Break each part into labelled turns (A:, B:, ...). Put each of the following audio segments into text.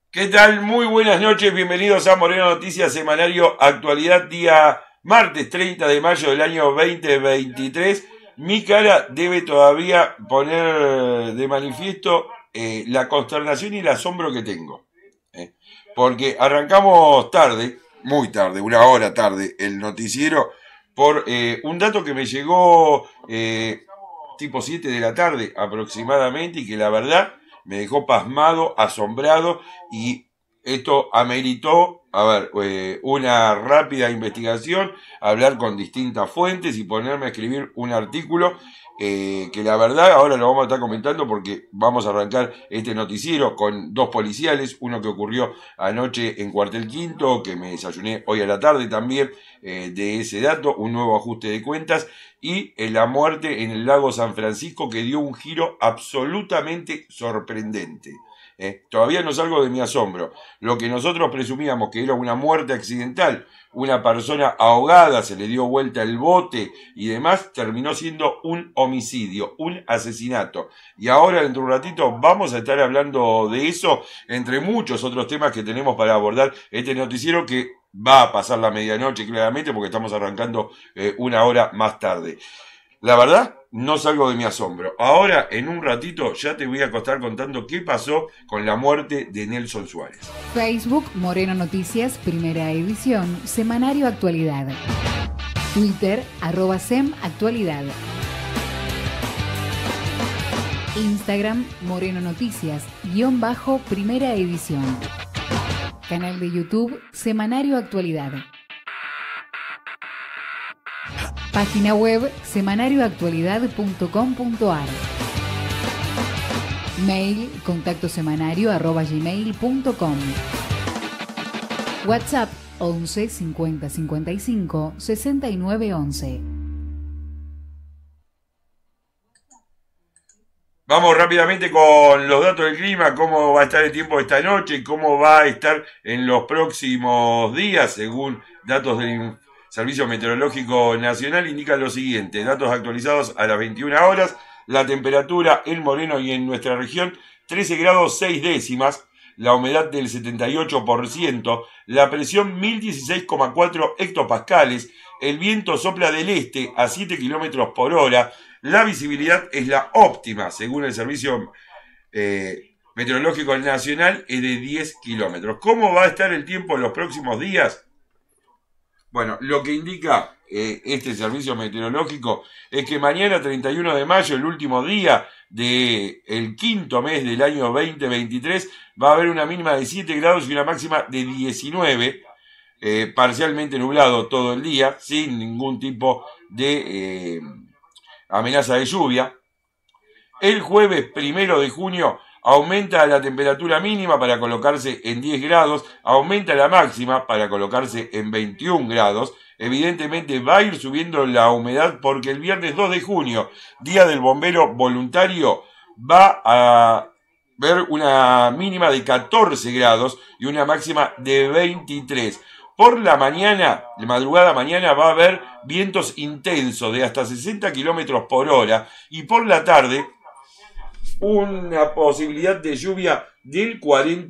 A: ¿Qué tal? Muy buenas noches, bienvenidos a Moreno Noticias Semanario Actualidad, día martes 30 de mayo del año 2023. Mi cara debe todavía poner de manifiesto la consternación y el asombro que tengo. Porque arrancamos tarde, muy tarde, una hora tarde, el noticiero, por un dato que me llegó tipo 7 de la tarde aproximadamente y que la verdad me dejó pasmado, asombrado, y esto ameritó, una rápida investigación, hablar con distintas fuentes y ponerme a escribir un artículo que la verdad ahora lo vamos a estar comentando porque vamos a arrancar este noticiero con dos policiales, uno que ocurrió anoche en Cuartel Quinto, que me desayuné hoy a la tarde también de ese dato, un nuevo ajuste de cuentas, y la muerte en el lago San Francisco que dio un giro absolutamente sorprendente. Todavía no salgo de mi asombro. Lo que nosotros presumíamos que era una muerte accidental, una persona ahogada, se le dio vuelta el bote y demás, terminó siendo un homicidio, un asesinato. Y ahora, dentro de un ratito, vamos a estar hablando de eso, entre muchos otros temas que tenemos para abordar este noticiero que va a pasar la medianoche, claramente, porque estamos arrancando una hora más tarde. La verdad, no salgo de mi asombro. Ahora, en un ratito, ya te voy a estar contando qué pasó con la muerte de Nelson Suárez.
B: Facebook, Moreno Noticias, primera edición, Semanario Actualidad. Twitter, @SEM Actualidad. Instagram, Moreno Noticias, _ primera edición. Canal de YouTube, Semanario Actualidad. Página web semanarioactualidad.com.ar. Mail contactosemanario@gmail.com. WhatsApp 11 50 55 69 11.
A: Vamos rápidamente con los datos del clima, cómo va a estar el tiempo esta noche, cómo va a estar en los próximos días, según datos del Servicio Meteorológico Nacional, indican lo siguiente: datos actualizados a las 21 horas, la temperatura en Moreno y en nuestra región 13 grados 6 décimas, la humedad del 78%, la presión 1016,4 hectopascales, el viento sopla del este a 7 kilómetros por hora, la visibilidad es la óptima, según el Servicio Meteorológico Nacional, es de 10 kilómetros. ¿Cómo va a estar el tiempo en los próximos días? Bueno, lo que indica este servicio meteorológico es que mañana 31 de mayo, el último día del quinto mes del año 2023, va a haber una mínima de 7 grados y una máxima de 19, parcialmente nublado todo el día, sin ningún tipo de amenaza de lluvia. El jueves 1 de junio aumenta la temperatura mínima para colocarse en 10 grados, aumenta la máxima para colocarse en 21 grados. Evidentemente va a ir subiendo la humedad porque el viernes 2 de junio, Día del Bombero Voluntario, va a ver una mínima de 14 grados y una máxima de 23. Por la mañana, de madrugada mañana, va a haber vientos intensos de hasta 60 kilómetros por hora y por la tarde una posibilidad de lluvia del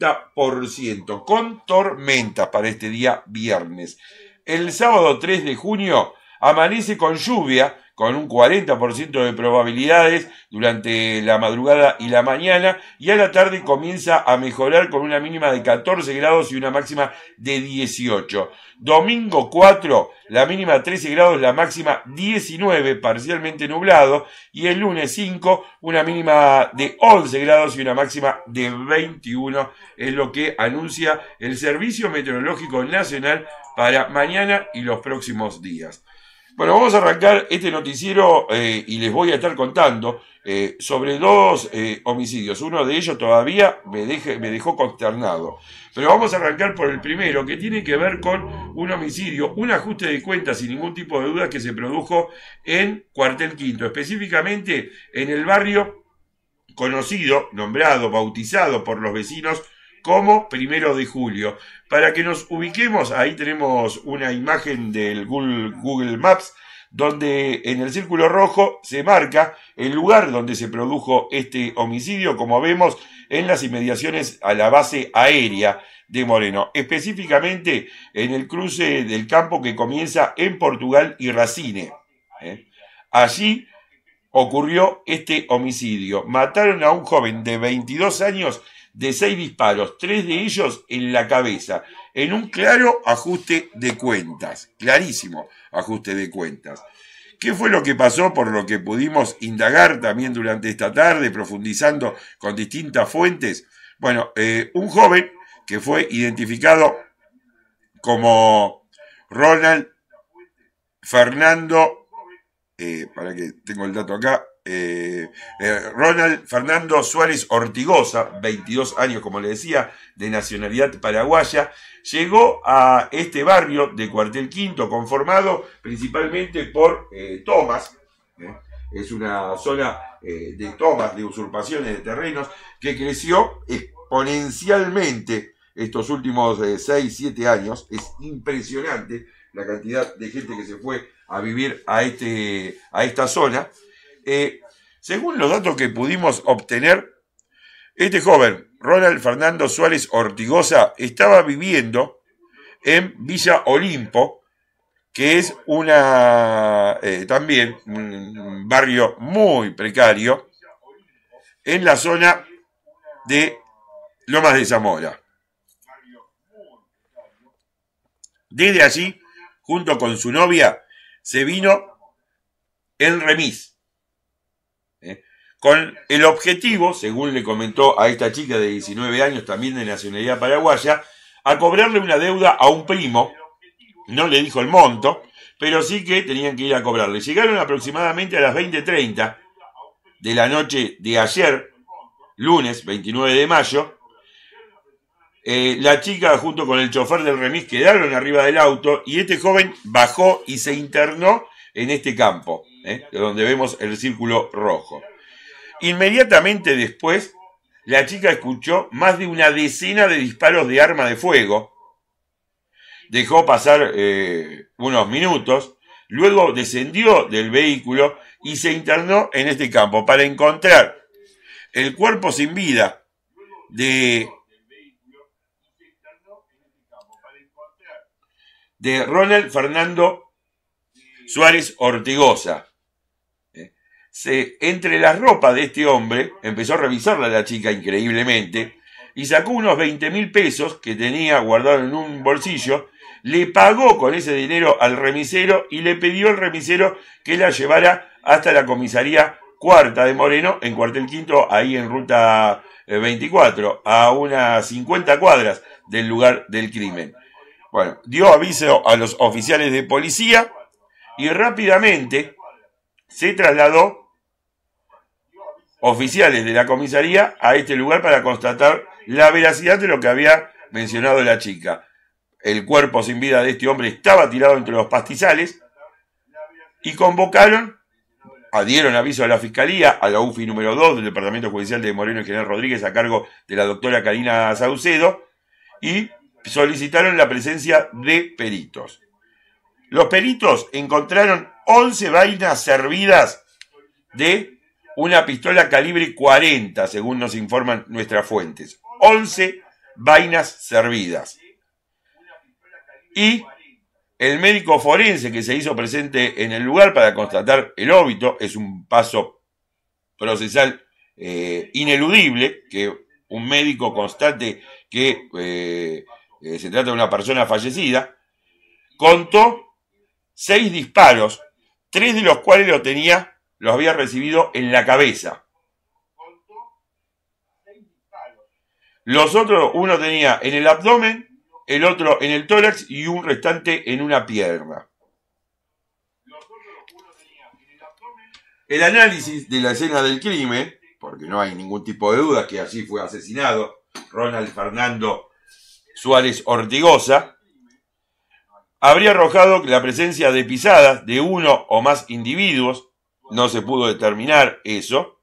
A: 40%, con tormentas para este día viernes. El sábado 3 de junio amanece con lluvia, con un 40% de probabilidades durante la madrugada y la mañana, y a la tarde comienza a mejorar con una mínima de 14 grados y una máxima de 18. Domingo 4, la mínima 13 grados, la máxima 19, parcialmente nublado, y el lunes 5, una mínima de 11 grados y una máxima de 21, es lo que anuncia el Servicio Meteorológico Nacional para mañana y los próximos días. Bueno, vamos a arrancar este noticiero y les voy a estar contando sobre dos homicidios. Uno de ellos todavía me dejó consternado. Pero vamos a arrancar por el primero, que tiene que ver con un homicidio, un ajuste de cuentas sin ningún tipo de duda que se produjo en Cuartel Quinto, específicamente en el barrio conocido, nombrado, bautizado por los vecinos como 1 de julio. Para que nos ubiquemos, ahí tenemos una imagen del Google Maps donde en el círculo rojo se marca el lugar donde se produjo este homicidio, como vemos en las inmediaciones a la base aérea de Moreno, específicamente en el cruce del campo que comienza en Portugal y Racine. Allí ocurrió este homicidio. Mataron a un joven de 22 años de 6 disparos, 3 de ellos en la cabeza, en un claro ajuste de cuentas, clarísimo ajuste de cuentas. ¿Qué fue lo que pasó? Por lo que pudimos indagar también durante esta tarde, profundizando con distintas fuentes. Bueno, un joven que fue identificado como Ronald Fernando, para que tengo el dato acá, Ronald Fernando Suárez Ortigosa, 22 años, como le decía, de nacionalidad paraguaya, llegó a este barrio de Cuartel Quinto, conformado principalmente por tomas. Es una zona de tomas, de usurpaciones de terrenos, que creció exponencialmente estos últimos 6, 7 años. Es impresionante la cantidad de gente que se fue a vivir a esta zona. Según los datos que pudimos obtener, este joven, Ronald Fernando Suárez Ortigosa, estaba viviendo en Villa Olimpo, que es también un barrio muy precario, en la zona de Lomas de Zamora. Desde allí, junto con su novia, se vino en remis, con el objetivo, según le comentó a esta chica de 19 años, también de nacionalidad paraguaya, a cobrarle una deuda a un primo. No le dijo el monto, pero sí que tenían que ir a cobrarle. Llegaron aproximadamente a las 20:30 de la noche de ayer, lunes 29 de mayo. La chica junto con el chofer del remis quedaron arriba del auto y este joven bajó y se internó en este campo, donde vemos el círculo rojo. Inmediatamente después, la chica escuchó más de una decena de disparos de arma de fuego. Dejó pasar unos minutos, luego descendió del vehículo y se internó en este campo para encontrar el cuerpo sin vida de Ronald Fernando Suárez Ortigosa. Entre las ropas de este hombre, empezó a revisarla la chica increíblemente, y sacó unos 20.000 pesos que tenía guardado en un bolsillo, le pagó con ese dinero al remisero y le pidió al remisero que la llevara hasta la comisaría cuarta de Moreno, en Cuartel Quinto, ahí en ruta 24, a unas 50 cuadras del lugar del crimen. Bueno, dio aviso a los oficiales de policía y rápidamente se trasladó oficiales de la comisaría a este lugar para constatar la veracidad de lo que había mencionado la chica. El cuerpo sin vida de este hombre estaba tirado entre los pastizales y dieron aviso a la Fiscalía, a la UFI número 2 del Departamento Judicial de Moreno y General Rodríguez, a cargo de la doctora Karina Saucedo, y solicitaron la presencia de peritos. Los peritos encontraron 11 vainas servidas de una pistola calibre 40, según nos informan nuestras fuentes. 11 vainas servidas. Y el médico forense que se hizo presente en el lugar para constatar el óbito, es un paso procesal ineludible, que un médico constate que se trata de una persona fallecida, contó 6 disparos, 3 de los cuales los había recibido en la cabeza. Los otros, uno tenía en el abdomen, el otro en el tórax y un restante en una pierna. El análisis de la escena del crimen, porque no hay ningún tipo de duda que así fue asesinado Ronald Fernando Suárez Ortigosa, habría arrojado la presencia de pisadas de uno o más individuos. No se pudo determinar eso,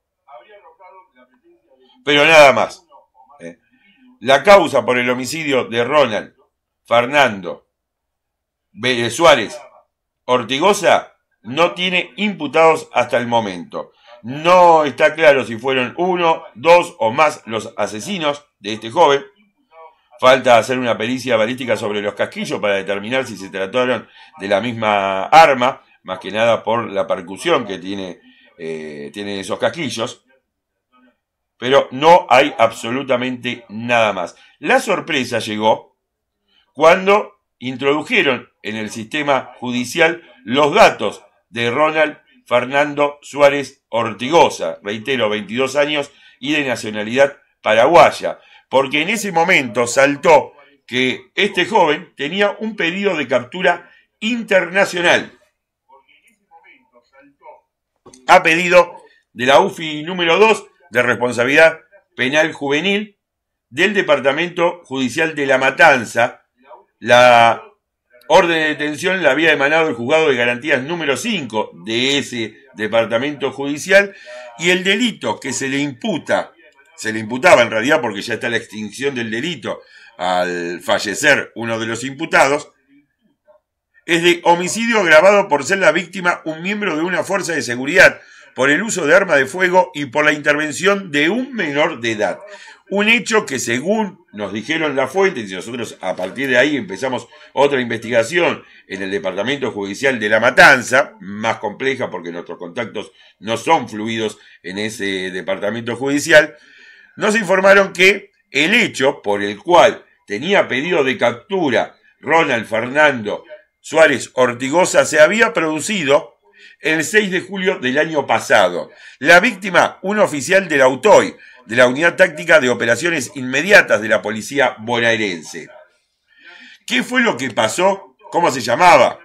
A: pero nada más. La causa por el homicidio de Ronald Fernando Suárez Ortigosa no tiene imputados hasta el momento. No está claro si fueron 1, 2 o más los asesinos de este joven. Falta hacer una pericia balística sobre los casquillos para determinar si se trataron de la misma arma, más que nada por la percusión que tiene esos casquillos. Pero no hay absolutamente nada más. La sorpresa llegó cuando introdujeron en el sistema judicial los datos de Ronald Fernando Suárez Ortigosa, reitero, 22 años y de nacionalidad paraguaya, porque en ese momento saltó que este joven tenía un pedido de captura internacional a pedido de la UFI número 2 de responsabilidad penal juvenil del Departamento Judicial de La Matanza. La orden de detención la había emanado el Juzgado de Garantías número 5 de ese departamento judicial, y el delito que se le imputaba en realidad, porque ya está la extinción del delito al fallecer uno de los imputados, es de homicidio agravado por ser la víctima un miembro de una fuerza de seguridad, por el uso de arma de fuego y por la intervención de un menor de edad. Un hecho que, según nos dijeron las fuentes, y nosotros a partir de ahí empezamos otra investigación en el Departamento Judicial de La Matanza, más compleja porque nuestros contactos no son fluidos en ese departamento judicial, nos informaron que el hecho por el cual tenía pedido de captura Ronald Fernando Suárez Ortigosa se había producido el 6 de julio del año pasado. La víctima, un oficial de la UTOI, de la Unidad Táctica de Operaciones Inmediatas de la Policía Bonaerense. ¿Qué fue lo que pasó? ¿Cómo se llamaba?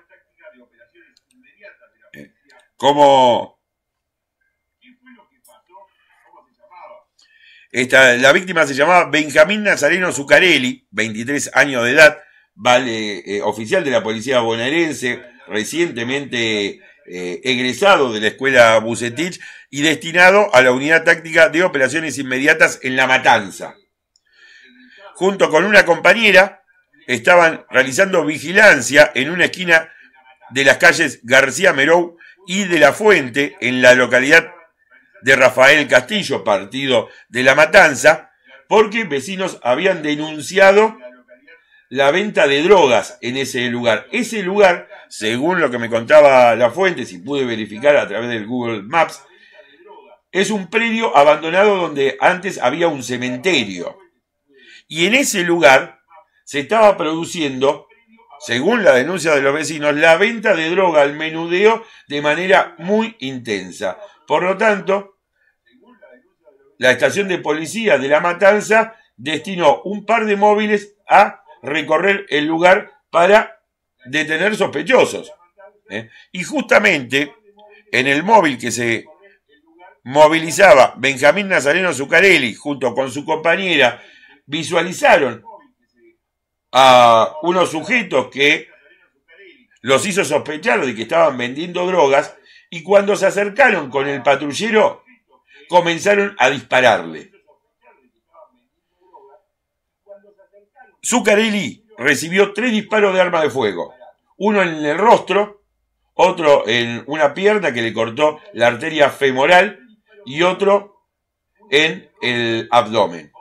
A: La víctima se llamaba Benjamín Nazareno Zuccarelli, 23 años de edad, oficial de la Policía Bonaerense, recientemente egresado de la escuela Bucetich y destinado a la Unidad Táctica de Operaciones Inmediatas en La Matanza. Junto con una compañera estaban realizando vigilancia en una esquina de las calles García Merou y de La Fuente, en la localidad de Rafael Castillo, partido de La Matanza, porque vecinos habían denunciado la venta de drogas en ese lugar. Ese lugar, según lo que me contaba La Fuente, si pude verificar a través del Google Maps, es un predio abandonado donde antes había un cementerio. Y en ese lugar se estaba produciendo, según la denuncia de los vecinos, la venta de droga al menudeo de manera muy intensa. Por lo tanto, la estación de policía de La Matanza destinó un par de móviles a recorrer el lugar para detener sospechosos. Y justamente en el móvil que se movilizaba Benjamín Nazareno Zuccarelli junto con su compañera, visualizaron a unos sujetos que los hizo sospechar de que estaban vendiendo drogas, y cuando se acercaron con el patrullero comenzaron a dispararle. Zuccarelli recibió 3 disparos de arma de fuego, uno en el rostro, otro en una pierna que le cortó la arteria femoral y otro en el abdomen.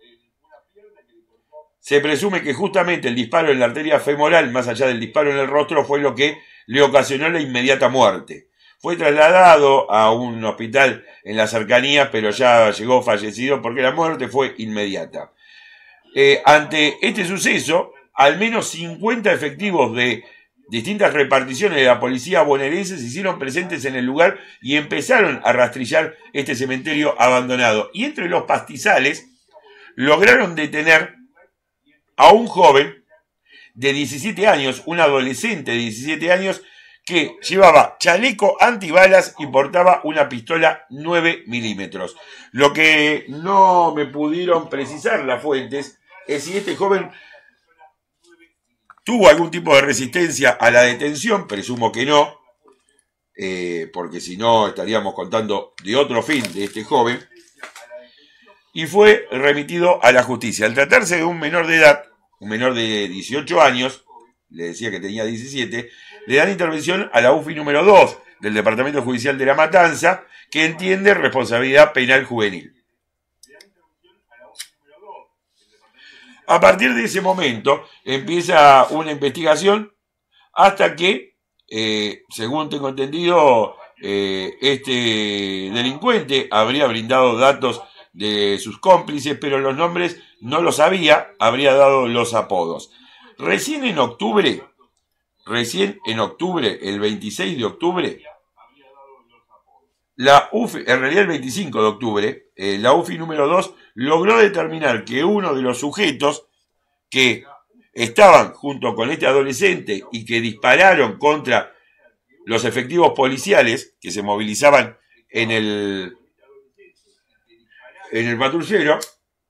A: Se presume que justamente el disparo en la arteria femoral, más allá del disparo en el rostro, fue lo que le ocasionó la inmediata muerte. Fue trasladado a un hospital en las cercanías, pero ya llegó fallecido porque la muerte fue inmediata. Ante este suceso, al menos 50 efectivos de distintas reparticiones de la policía bonaerense se hicieron presentes en el lugar y empezaron a rastrillar este cementerio abandonado. Y entre los pastizales lograron detener a un joven de 17 años, un adolescente de 17 años, que llevaba chaleco antibalas y portaba una pistola 9 milímetros. Lo que no me pudieron precisar las fuentes es si este joven tuvo algún tipo de resistencia a la detención. Presumo que no, porque si no estaríamos contando de otro fin de este joven, y fue remitido a la justicia. Al tratarse de un menor de edad, un menor de 18 años, le decía que tenía 17, le dan intervención a la UFI número 2 del Departamento Judicial de La Matanza, que entiende responsabilidad penal juvenil. A partir de ese momento empieza una investigación hasta que, según tengo entendido, este delincuente habría brindado datos de sus cómplices, pero los nombres no los habría dado los apodos. Recién en octubre, el 26 de octubre, la UFI, en realidad el 25 de octubre, la UFI número 2 logró determinar que uno de los sujetos que estaban junto con este adolescente y que dispararon contra los efectivos policiales que se movilizaban en el patrullero,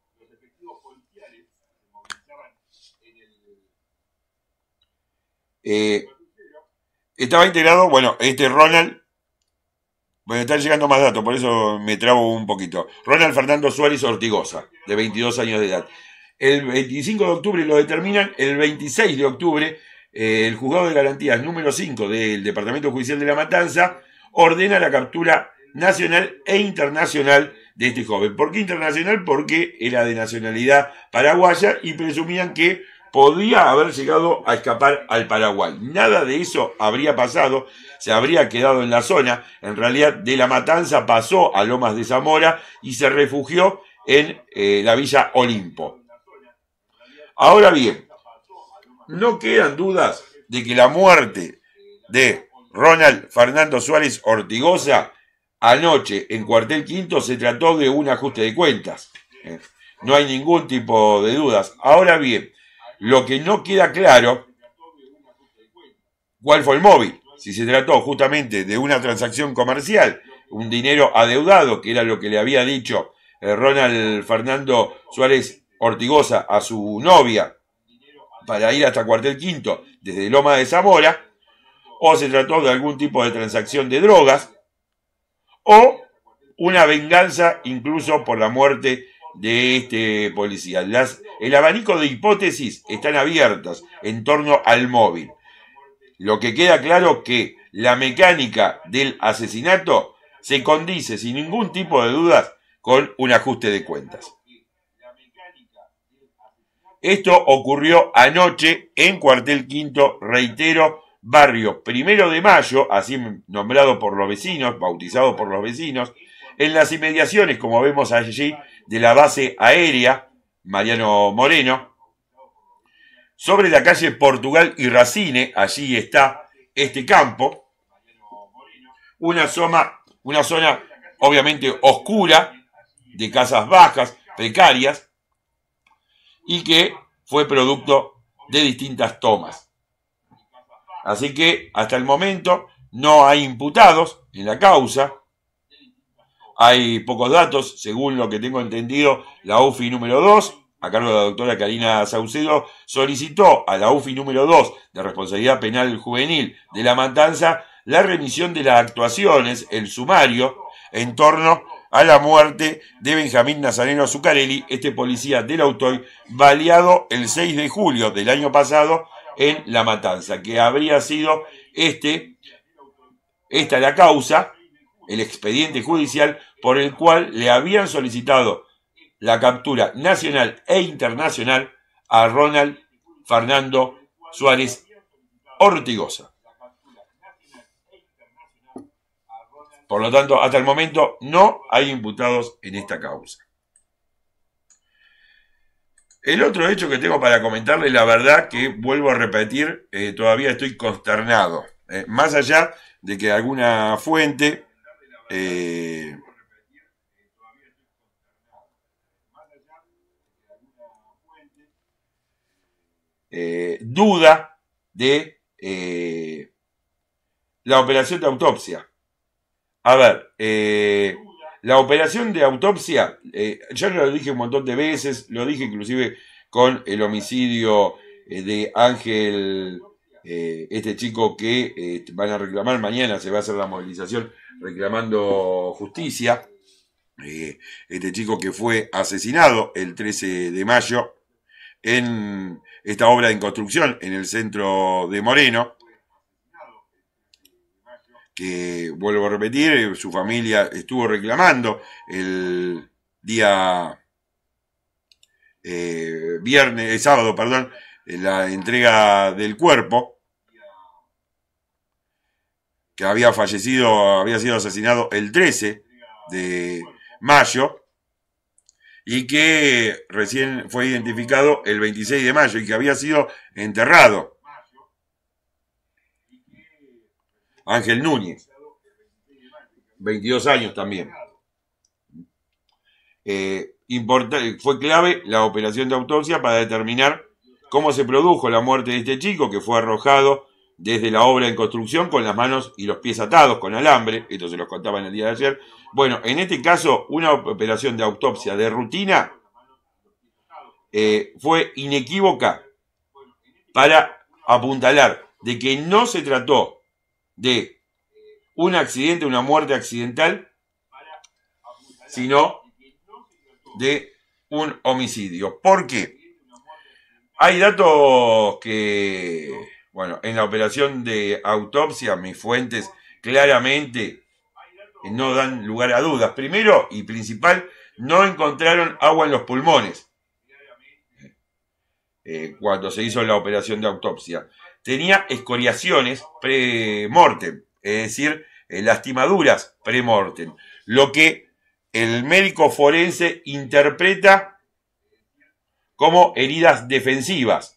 A: estaba integrado, bueno, Ronald, bueno, están llegando más datos, por eso me trabo un poquito. Ronald Fernando Suárez Ortigosa, de 22 años de edad. El 25 de octubre lo determinan, el 26 de octubre, el juzgado de garantías número 5 del Departamento Judicial de La Matanza ordena la captura nacional e internacional de este joven. ¿Por qué internacional? Porque era de nacionalidad paraguaya y presumían que podía haber llegado a escapar al Paraguay. Nada de eso habría pasado, se habría quedado en la zona. En realidad, de La Matanza pasó a Lomas de Zamora y se refugió en la Villa Olimpo. Ahora bien, no quedan dudas de que la muerte de Ronald Fernando Suárez Ortigosa anoche en Cuartel Quinto se trató de un ajuste de cuentas. No hay ningún tipo de dudas. Ahora bien, lo que no queda claro, ¿cuál fue el móvil? Si se trató justamente de una transacción comercial, un dinero adeudado, que era lo que le había dicho Ronald Fernando Suárez Ortigosa a su novia para ir hasta Cuartel Quinto desde Loma de Zamora, o se trató de algún tipo de transacción de drogas, o una venganza incluso por la muerte de este policía. El abanico de hipótesis están abiertas en torno al móvil. Lo que queda claro que la mecánica del asesinato se condice sin ningún tipo de dudas con un ajuste de cuentas. Esto ocurrió anoche en Cuartel Quinto, reitero, barrio 1 de Mayo, así nombrado por los vecinos, bautizado por los vecinos, en las inmediaciones, como vemos allí, de la base aérea Mariano Moreno, sobre la calle Portugal y Racine, allí está este campo, una zona obviamente oscura, de casas bajas, precarias, y que fue producto de distintas tomas. Así que hasta el momento no hay imputados en la causa. Hay pocos datos, según lo que tengo entendido, la UFI número 2, a cargo de la doctora Karina Saucedo, solicitó a la UFI número 2 de responsabilidad penal juvenil de La Matanza la remisión de las actuaciones, el sumario, en torno a la muerte de Benjamín Nazareno Zuccarelli, este policía del Autoy, baleado el 6 de julio del año pasado en La Matanza, que habría sido esta la causa, el expediente judicial por el cual le habían solicitado la captura nacional e internacional a Ronald Fernando Suárez Ortigosa. Por lo tanto, hasta el momento no hay imputados en esta causa. El otro hecho que tengo para comentarles, la verdad que vuelvo a repetir, todavía estoy consternado. Más allá de que alguna fuente duda de la operación de autopsia. A ver, la operación de autopsia, ya lo dije un montón de veces, lo dije inclusive con el homicidio de Ángel, este chico que van a reclamar mañana, se va a hacer la movilización reclamando justicia, este chico que fue asesinado el 13 de mayo en esta obra en construcción en el centro de Moreno, que vuelvo a repetir, su familia estuvo reclamando el día sábado, perdón, la entrega del cuerpo, que había sido asesinado el 13 de mayo y que recién fue identificado el 26 de mayo y que había sido enterrado. Ángel Núñez, 22 años también. Fue clave la operación de autopsia para determinar cómo se produjo la muerte de este chico, que fue arrojado desde la obra en construcción con las manos y los pies atados con alambre. Esto se los contaba en el día de ayer. Bueno, en este caso, una operación de autopsia de rutina fue inequívoca para apuntalar de que no se trató de un accidente, una muerte accidental, sino de un homicidio. ¿Por qué? Hay datos que, bueno, en la operación de autopsia, mis fuentes claramente no dan lugar a dudas. Primero y principal, no encontraron agua en los pulmones cuando se hizo la operación de autopsia. Tenía escoriaciones pre-mortem, es decir, lastimaduras pre-mortem, lo que el médico forense interpreta como heridas defensivas.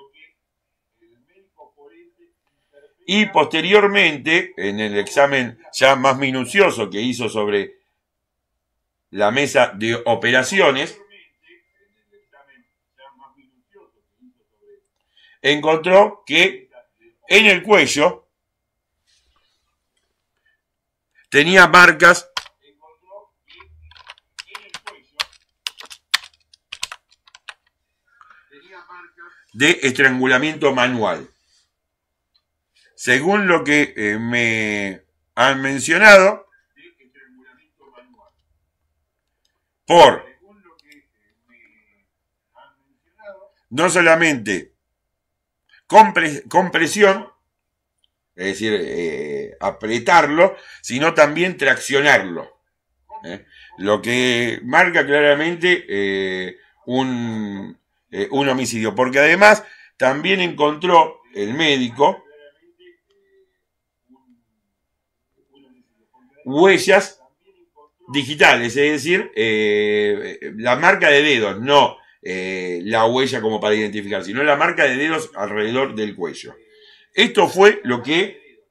A: Y posteriormente, en el examen ya más minucioso que hizo sobre la mesa de operaciones, encontró que en el cuello tenía marcas de estrangulamiento manual. Según lo que me han mencionado, por no solamente compresión, es decir, apretarlo, sino también traccionarlo. Lo que marca claramente un homicidio, porque además también encontró el médico huellas digitales, es decir, la marca de dedos, no la huella como para identificar, sino la marca de dedos alrededor del cuello. Esto fue lo que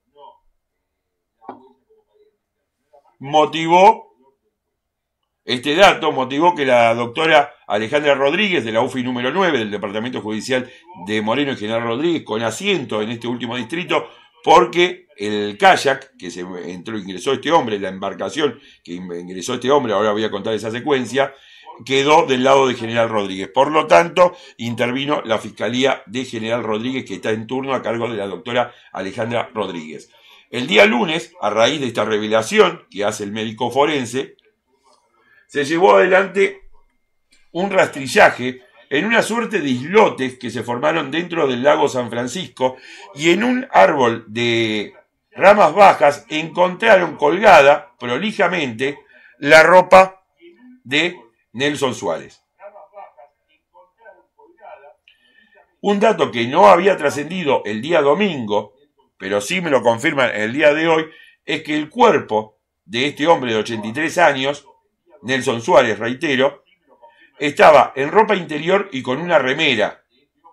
A: motivó, este dato motivó que la doctora Alejandra Rodríguez, de la UFI número 9, del Departamento Judicial de Moreno y General Rodríguez, con asiento en este último distrito, porque el kayak que ingresó este hombre, la embarcación que ingresó este hombre, ahora voy a contar esa secuencia, quedó del lado de General Rodríguez. Por lo tanto, intervino la Fiscalía de General Rodríguez, que está en turno a cargo de la doctora Alejandra Rodríguez. El día lunes, a raíz de esta revelación que hace el médico forense, se llevó adelante un rastrillaje en una suerte de islotes que se formaron dentro del lago San Francisco, y en un árbol de ramas bajas encontraron colgada prolijamente la ropa de Nelson Suárez. Un dato que no había trascendido el día domingo, pero sí me lo confirman el día de hoy, es que el cuerpo de este hombre de 83 años, Nelson Suárez, reitero, estaba en ropa interior y con una remera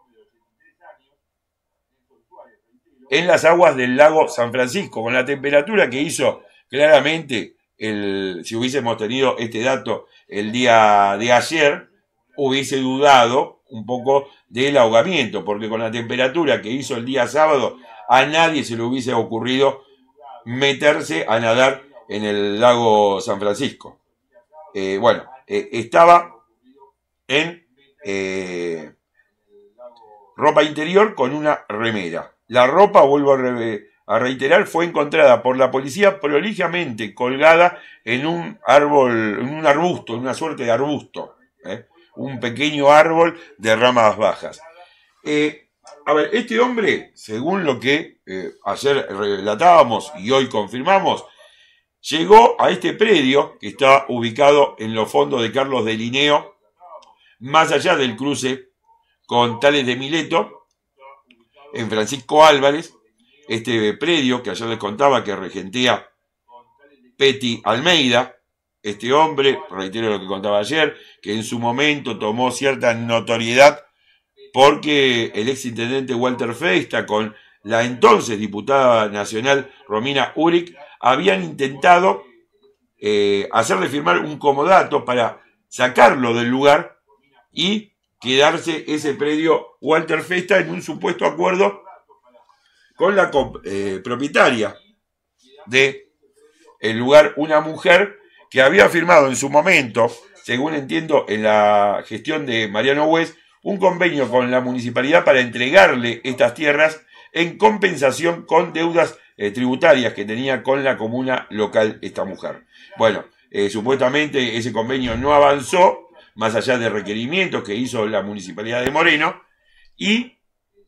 A: en las aguas del lago San Francisco, con la temperatura que hizo claramente, si hubiésemos tenido este dato el día de ayer, hubiese dudado un poco del ahogamiento, porque con la temperatura que hizo el día sábado, a nadie se le hubiese ocurrido meterse a nadar en el lago San Francisco. Estaba en ropa interior con una remera. La ropa, vuelvo a reiterar, fue encontrada por la policía prolijamente colgada en un árbol, en un arbusto, en una suerte de arbusto, un pequeño árbol de ramas bajas. A ver, este hombre, según lo que ayer relatábamos y hoy confirmamos, llegó a este predio que está ubicado en los fondos de Carlos de Linneo, más allá del cruce con Tales de Mileto, en Francisco Álvarez, este predio que ayer les contaba que regentea Petty Almeida, este hombre, reitero lo que contaba ayer, que en su momento tomó cierta notoriedad porque el exintendente Walter Festa con la entonces diputada nacional Romina Uric habían intentado hacerle firmar un comodato para sacarlo del lugar y quedarse ese predio Walter Festa en un supuesto acuerdo con la propietaria de el lugar, una mujer que había firmado en su momento, según entiendo, en la gestión de Mariano Hues, un convenio con la municipalidad para entregarle estas tierras en compensación con deudas tributarias que tenía con la comuna local esta mujer. Bueno, supuestamente ese convenio no avanzó, más allá de requerimientos que hizo la municipalidad de Moreno, y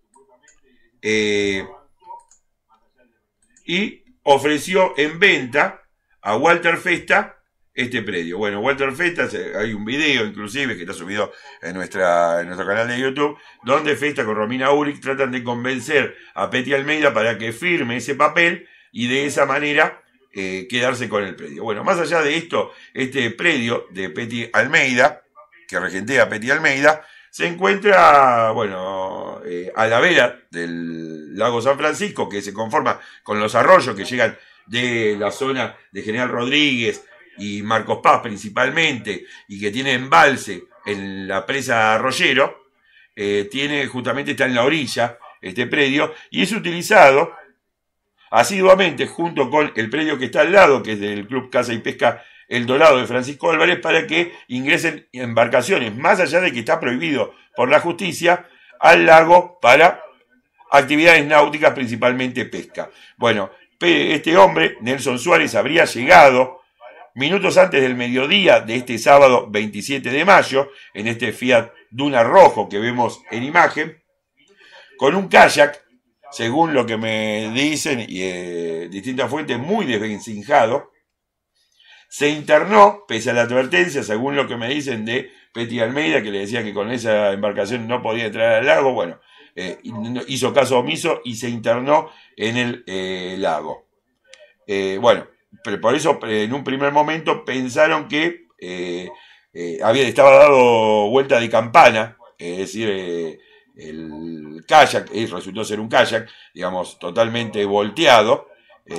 A: ofreció en venta a Walter Festa este predio. Bueno, Walter Festa, hay un video inclusive que está subido en nuestro canal de YouTube, donde Festa con Romina Uric tratan de convencer a Petty Almeida para que firme ese papel y de esa manera quedarse con el predio. Bueno, más allá de esto, este predio de Petty Almeida, que regentea Petty Almeida, se encuentra, bueno, a la vera del lago San Francisco, que se conforma con los arroyos que llegan de la zona de General Rodríguez y Marcos Paz principalmente, y que tiene embalse en la presa Arroyero, justamente está en la orilla este predio, y es utilizado asiduamente junto con el predio que está al lado, que es del Club Caza y Pesca El Dorado de Francisco Álvarez, para que ingresen embarcaciones, más allá de que está prohibido por la justicia, al lago para actividades náuticas, principalmente pesca. Bueno, este hombre, Nelson Suárez, habría llegado minutos antes del mediodía de este sábado 27 de mayo, en este Fiat Duna rojo que vemos en imagen, con un kayak, según lo que me dicen y distintas fuentes, muy desvencijado. Se internó, pese a la advertencia, según lo que me dicen de Petty Almeida, que le decía que con esa embarcación no podía entrar al lago. Bueno, hizo caso omiso y se internó en el lago. Bueno, pero por eso en un primer momento pensaron que estaba dado vuelta de campana, es decir, el kayak, resultó ser un kayak, digamos, totalmente volteado,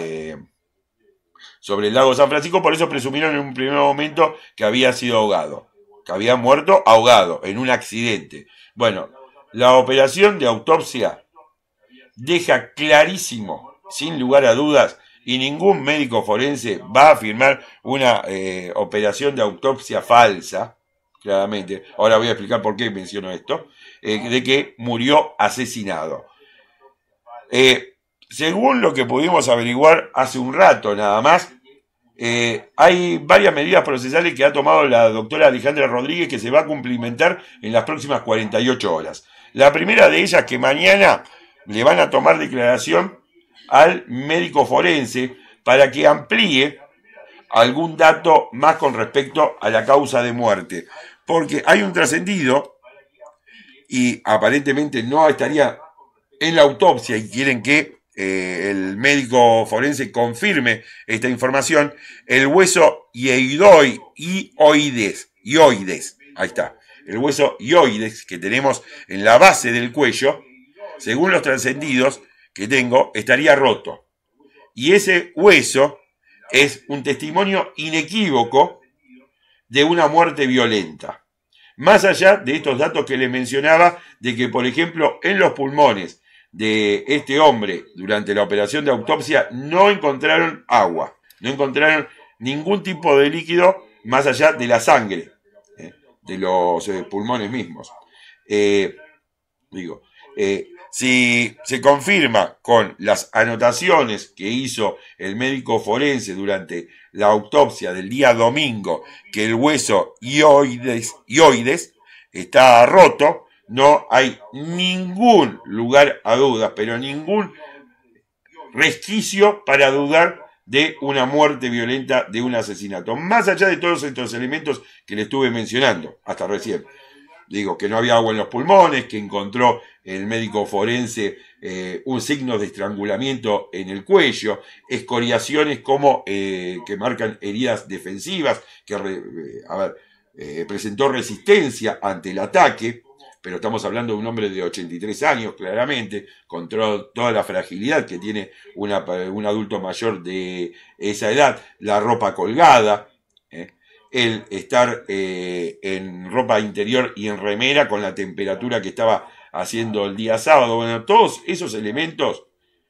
A: sobre el lago San Francisco. Por eso presumieron en un primer momento que había sido ahogado, que había muerto ahogado en un accidente. Bueno, la operación de autopsia deja clarísimo, sin lugar a dudas, y ningún médico forense va a afirmar una operación de autopsia falsa, claramente. Ahora voy a explicar por qué menciono esto, de que murió asesinado. Según lo que pudimos averiguar hace un rato nada más, hay varias medidas procesales que ha tomado la doctora Alejandra Rodríguez que se va a cumplimentar en las próximas 48 horas. La primera de ellas, que mañana le van a tomar declaración al médico forense para que amplíe algún dato más con respecto a la causa de muerte. Porque hay un trascendido y aparentemente no estaría en la autopsia y quieren que el médico forense confirme esta información. El hueso ioides, ahí está, el hueso ioides que tenemos en la base del cuello, según los trascendidos que tengo, estaría roto. Y ese hueso es un testimonio inequívoco de una muerte violenta. Más allá de estos datos que les mencionaba, de que, por ejemplo, en los pulmones de este hombre, durante la operación de autopsia, no encontraron agua, no encontraron ningún tipo de líquido más allá de la sangre, de los pulmones mismos. Si se confirma con las anotaciones que hizo el médico forense durante la autopsia del día domingo que el hueso ioides está roto, no hay ningún lugar a dudas, pero ningún resquicio para dudar de una muerte violenta, de un asesinato. Más allá de todos estos elementos que le estuve mencionando hasta recién. Digo, que no había agua en los pulmones, que encontró el médico forense un signo de estrangulamiento en el cuello, escoriaciones como que marcan heridas defensivas, que presentó resistencia ante el ataque, pero estamos hablando de un hombre de 83 años, claramente, con toda la fragilidad que tiene un adulto mayor de esa edad, la ropa colgada, el estar en ropa interior y en remera con la temperatura que estaba haciendo el día sábado. Bueno, todos esos elementos,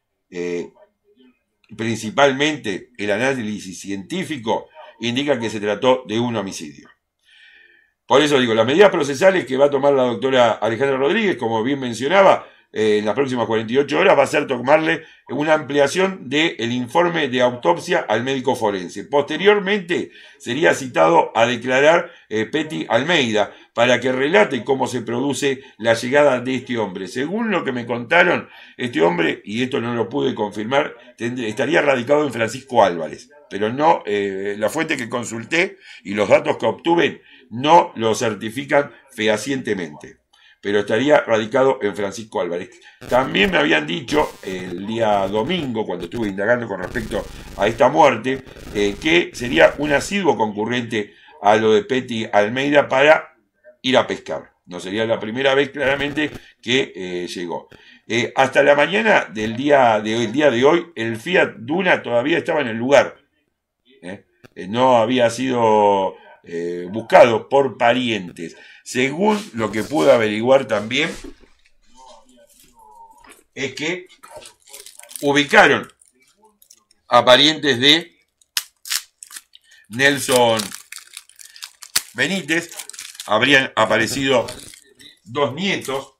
A: principalmente el análisis científico, indican que se trató de un homicidio. Por eso digo, las medidas procesales que va a tomar la doctora Alejandra Rodríguez, como bien mencionaba, en las próximas 48 horas va a ser tomarle una ampliación del informe de autopsia al médico forense. Posteriormente sería citado a declarar Petty Almeida para que relate cómo se produce la llegada de este hombre. Según lo que me contaron, este hombre, y esto no lo pude confirmar, estaría radicado en Francisco Álvarez, pero no, la fuente que consulté y los datos que obtuve no lo certifican fehacientemente, pero estaría radicado en Francisco Álvarez. También me habían dicho el día domingo, cuando estuve indagando con respecto a esta muerte, que sería un asiduo concurrente a lo de Petty Almeida para ir a pescar. No sería la primera vez, claramente, que llegó. Hasta la mañana del día de hoy, el Fiat Duna todavía estaba en el lugar. No había sido buscado por parientes. Según lo que pude averiguar también, es que ubicaron a parientes de Nelson Benítez. Habrían aparecido dos nietos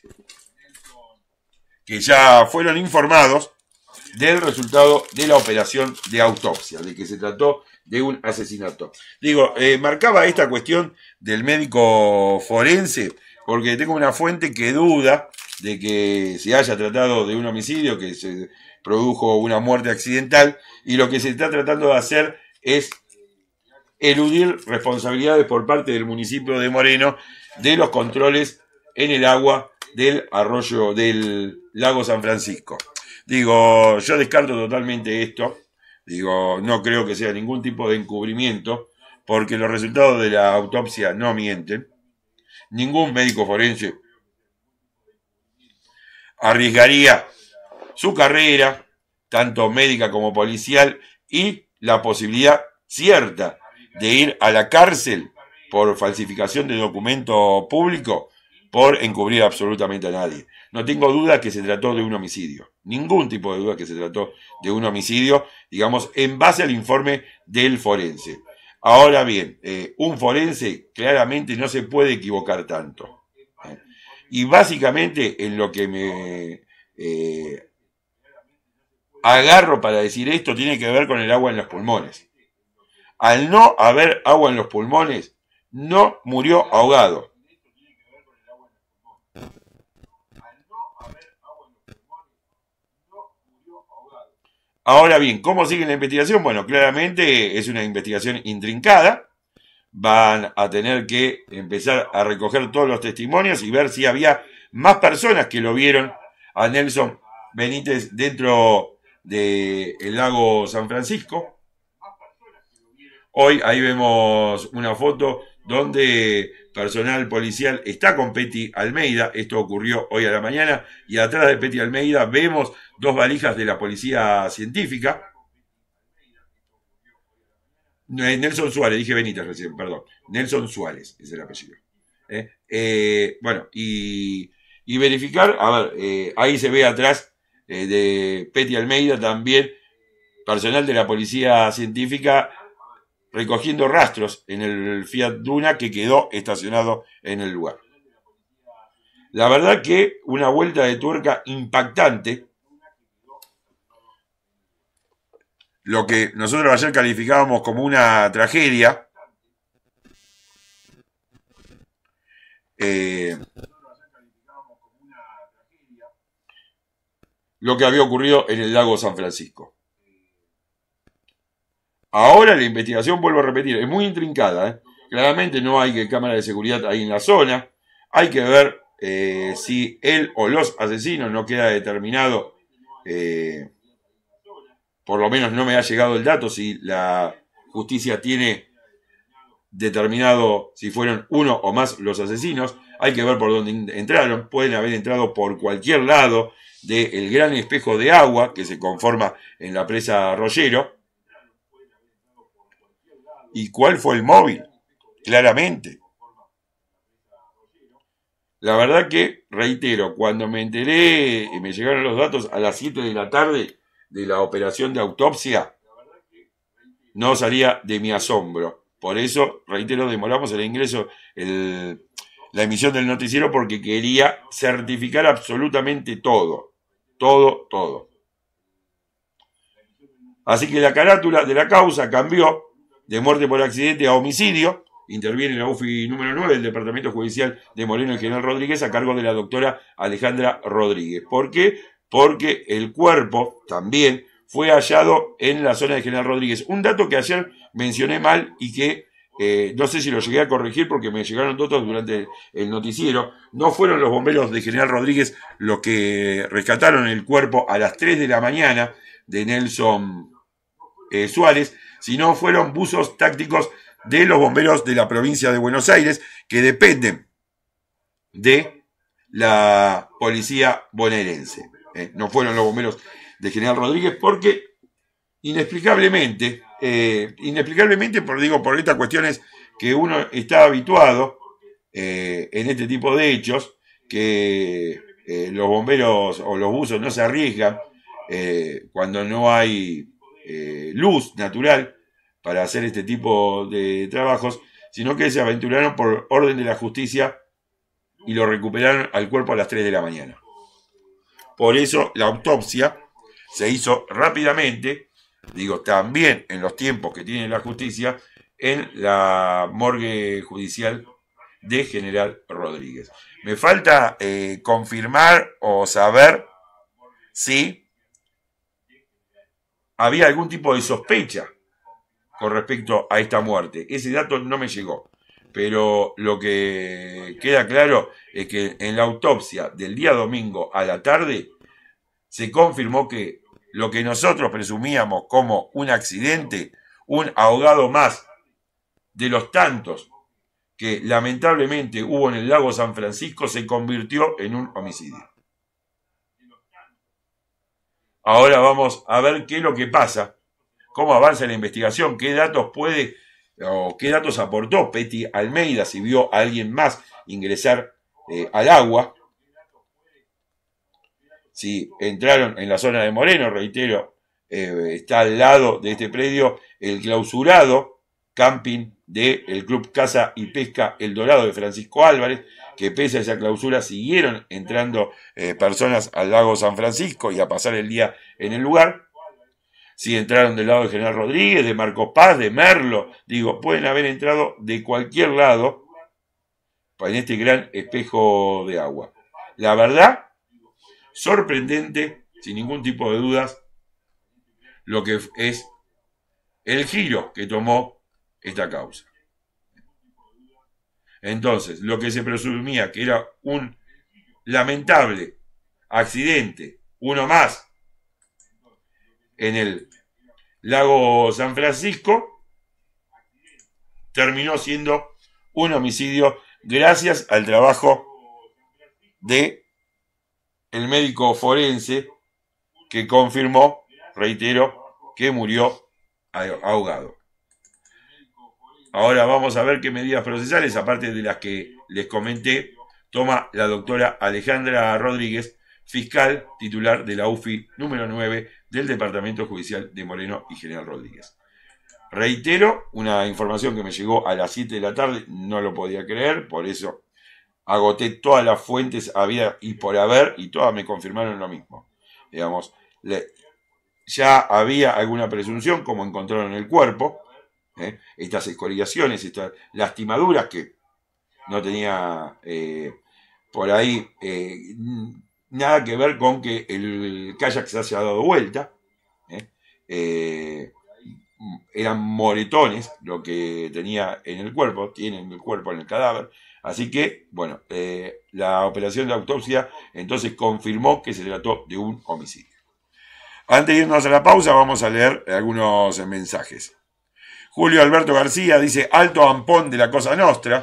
A: que ya fueron informados del resultado de la operación de autopsia, de que se trató de un asesinato. Digo, marcaba esta cuestión del médico forense, porque tengo una fuente que duda de que se haya tratado de un homicidio, que se produjo una muerte accidental, y lo que se está tratando de hacer es eludir responsabilidades por parte del municipio de Moreno de los controles en el agua del arroyo del lago San Francisco. Digo, yo descarto totalmente esto. Digo, no creo que sea ningún tipo de encubrimiento, porque los resultados de la autopsia no mienten. Ningún médico forense arriesgaría su carrera, tanto médica como policial, y la posibilidad cierta de ir a la cárcel por falsificación de documento público, por encubrir absolutamente a nadie. No tengo duda que se trató de un homicidio. Ningún tipo de duda que se trató de un homicidio, digamos, en base al informe del forense. Ahora bien, un forense claramente no se puede equivocar tanto. Y básicamente en lo que me agarro para decir esto tiene que ver con el agua en los pulmones. Al no haber agua en los pulmones, no murió ahogado. Ahora bien, ¿cómo sigue la investigación? Bueno, claramente es una investigación intrincada. Van a tener que empezar a recoger todos los testimonios y ver si había más personas que lo vieron a Nelson Benítez dentro del lago San Francisco. Hoy ahí vemos una foto donde personal policial está con Petty Almeida. Esto ocurrió hoy a la mañana, y atrás de Petty Almeida vemos dos valijas de la policía científica. Nelson Suárez, dije Benítez recién, perdón. Nelson Suárez es el apellido. Bueno, y verificar, a ver, ahí se ve atrás de Petty Almeida también personal de la policía científica recogiendo rastros en el Fiat Duna que quedó estacionado en el lugar. La verdad que una vuelta de tuerca impactante. Lo que nosotros ayer calificábamos como una tragedia, lo que había ocurrido en el lago San Francisco. Ahora la investigación, vuelvo a repetir, es muy intrincada, ¿eh? Claramente no hay cámara de seguridad ahí en la zona. Hay que ver si él o los asesinos, no queda determinado, por lo menos no me ha llegado el dato, si la justicia tiene determinado si fueron uno o más los asesinos. Hay que ver por dónde entraron. Pueden haber entrado por cualquier lado del gran espejo de agua que se conforma en la presa Rollero. ¿Y cuál fue el móvil? Claramente. La verdad que, reitero, cuando me enteré y me llegaron los datos a las 7 de la tarde de la operación de autopsia, no salía de mi asombro. Por eso, reitero, demoramos el ingreso, la emisión del noticiero, porque quería certificar absolutamente todo. Todo. Así que la carátula de la causa cambió de muerte por accidente a homicidio. Interviene la UFI número 9 del Departamento Judicial de Moreno y General Rodríguez a cargo de la doctora Alejandra Rodríguez. ¿Por qué? Porque el cuerpo también fue hallado en la zona de General Rodríguez. Un dato que ayer mencioné mal y que no sé si lo llegué a corregir porque me llegaron datos durante el noticiero. No fueron los bomberos de General Rodríguez los que rescataron el cuerpo a las 3 de la mañana de Nelson Suárez, sino fueron buzos tácticos de los bomberos de la provincia de Buenos Aires, que dependen de la policía bonaerense. No fueron los bomberos de General Rodríguez porque inexplicablemente, por estas cuestiones que uno está habituado en este tipo de hechos, que los bomberos o los buzos no se arriesgan cuando no hay luz natural para hacer este tipo de trabajos, sino que se aventuraron por orden de la justicia y lo recuperaron al cuerpo a las 3 de la mañana. Por eso la autopsia se hizo rápidamente, también en los tiempos que tiene la justicia, en la morgue judicial de General Rodríguez. Me falta confirmar o saber si había algún tipo de sospecha con respecto a esta muerte. Ese dato no me llegó, pero lo que queda claro es que en la autopsia del día domingo a la tarde se confirmó que lo que nosotros presumíamos como un accidente, un ahogado más de los tantos que lamentablemente hubo en el lago San Francisco, se convirtió en un homicidio. Ahora vamos a ver qué es lo que pasa, cómo avanza la investigación, qué datos puede o qué datos aportó Petty Almeida, si vio a alguien más ingresar al agua, si entraron en la zona de Moreno. Reitero, está al lado de este predio el clausurado camping del Club Caza y Pesca El Dorado de Francisco Álvarez, que pese a esa clausura siguieron entrando personas al lago San Francisco y a pasar el día en el lugar. Si entraron del lado de General Rodríguez, de Marcos Paz, de Merlo, pueden haber entrado de cualquier lado en este gran espejo de agua. La verdad, sorprendente, sin ningún tipo de dudas, lo que es el giro que tomó esta causa. Entonces, lo que se presumía que era un lamentable accidente, uno más, en el lago San Francisco, terminó siendo un homicidio gracias al trabajo de el médico forense que confirmó, reitero, que murió ahogado. Ahora vamos a ver qué medidas procesales, aparte de las que les comenté, toma la doctora Alejandra Rodríguez, fiscal titular de la UFI número 9 del Departamento Judicial de Moreno y General Rodríguez. Reitero, una información que me llegó a las 7 de la tarde, no lo podía creer, por eso agoté todas las fuentes había y por haber, y todas me confirmaron lo mismo. Ya había alguna presunción, como encontraron el cuerpo, estas escoriaciones, estas lastimaduras que no tenía por ahí nada que ver con que el kayak se haya dado vuelta. Eran moretones lo que tenía en el cuerpo, tiene en el cuerpo, en el cadáver. Así que, bueno, la operación de autopsia entonces confirmó que se trató de un homicidio. Antes de irnos a la pausa, vamos a leer algunos mensajes. Julio Alberto García dice: alto ampón de la Cosa Nostra.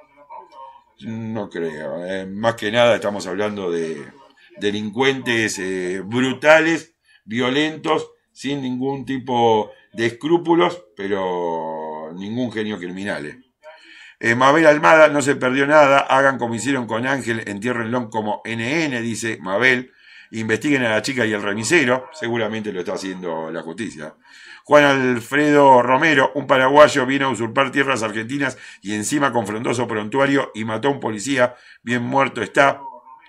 A: No creo. Más que nada estamos hablando de delincuentes brutales, violentos, sin ningún tipo de escrúpulos, pero ningún genio criminal. Mabel Almada: no se perdió nada, hagan como hicieron con Ángel, entiérrenlo como NN, dice Mabel. Investiguen a la chica y el remisero, seguramente lo está haciendo la justicia. Juan Alfredo Romero: un paraguayo vino a usurpar tierras argentinas y encima confrontó su prontuario y mató a un policía, bien muerto está.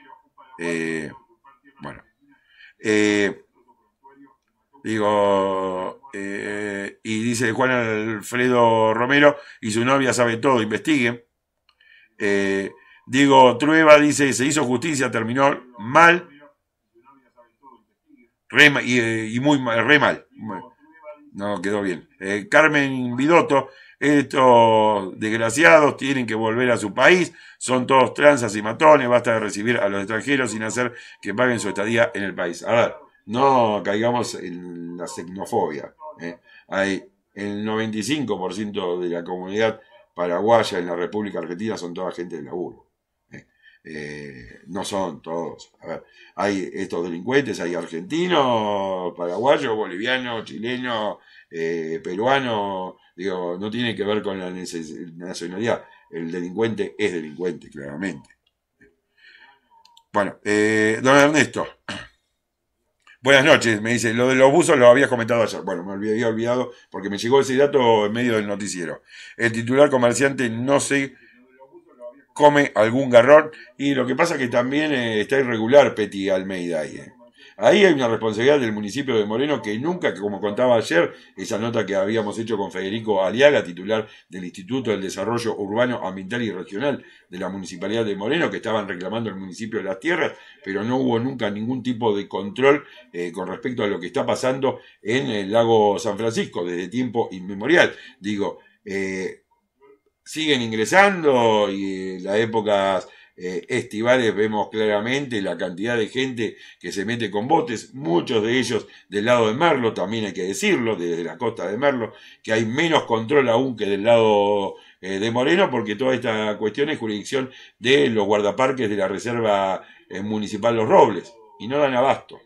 A: Bueno. Y dice Juan Alfredo Romero: y su novia sabe todo, investiguen. Diego Trueba dice: se hizo justicia, terminó mal. Re mal. No quedó bien. Carmen Vidotto: estos desgraciados tienen que volver a su país, son todos tranzas y matones, basta de recibir a los extranjeros sin hacer que paguen su estadía en el país. A ver, no caigamos en la xenofobia. Hay el 95% de la comunidad paraguaya en la República Argentina son toda gente de laburo. No son todos. A ver, hay estos delincuentes, hay argentinos, paraguayos, bolivianos, chilenos, peruanos. Digo, no tiene que ver con la nacionalidad. El delincuente es delincuente, claramente. Bueno, don Ernesto. Buenas noches, me dice: lo de los buzos lo habías comentado ayer. Bueno, me había olvidado porque me llegó ese dato en medio del noticiero. El titular comerciante no se come algún garrón, y lo que pasa es que también está irregular Petty Almeida ahí. Ahí hay una responsabilidad del municipio de Moreno que nunca, como contaba ayer, esa nota que habíamos hecho con Federico Aliaga, titular del Instituto del Desarrollo Urbano, Ambiental y Regional de la Municipalidad de Moreno, que estaban reclamando el municipio de Las Tierras, pero no hubo nunca ningún tipo de control con respecto a lo que está pasando en el lago San Francisco desde tiempo inmemorial. Digo, siguen ingresando y en las épocas estivales vemos claramente la cantidad de gente que se mete con botes, muchos de ellos del lado de Merlo, también hay que decirlo, desde la costa de Merlo, que hay menos control aún que del lado de Moreno, porque toda esta cuestión es jurisdicción de los guardaparques de la Reserva Municipal Los Robles, y no dan abasto.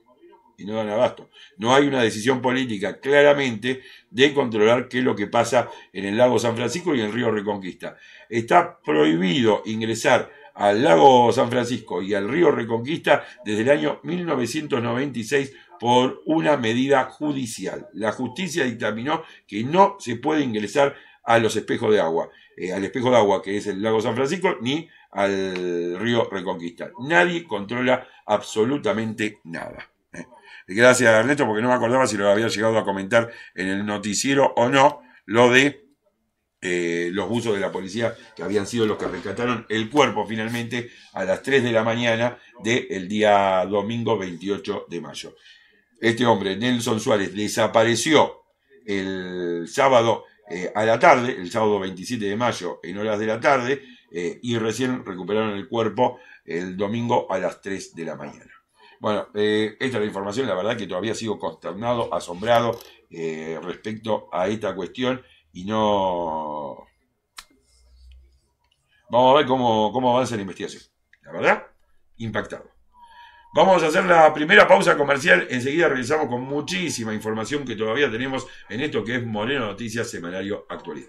A: No hay una decisión política claramente de controlar qué es lo que pasa en el lago San Francisco y en el río Reconquista. Está prohibido ingresar al lago San Francisco y al río Reconquista desde el año 1996 por una medida judicial. La justicia dictaminó que no se puede ingresar a los espejos de agua, al espejo de agua que es el lago San Francisco, ni al río Reconquista. Nadie controla absolutamente nada. Gracias, Ernesto, porque no me acordaba si lo había llegado a comentar en el noticiero o no, lo de los buzos de la policía, que habían sido los que rescataron el cuerpo finalmente a las 3 de la mañana del día domingo 28 de mayo. Este hombre, Nelson Suárez, desapareció el sábado a la tarde, el sábado 27 de mayo en horas de la tarde, y recién recuperaron el cuerpo el domingo a las 3 de la mañana. Bueno, esta es la información. La verdad que todavía sigo consternado, asombrado respecto a esta cuestión, y no... Vamos a ver cómo avanza la investigación. La verdad, impactado. Vamos a hacer la primera pausa comercial. Enseguida regresamos con muchísima información que todavía tenemos en esto que es Moreno Noticias Semanario Actualidad.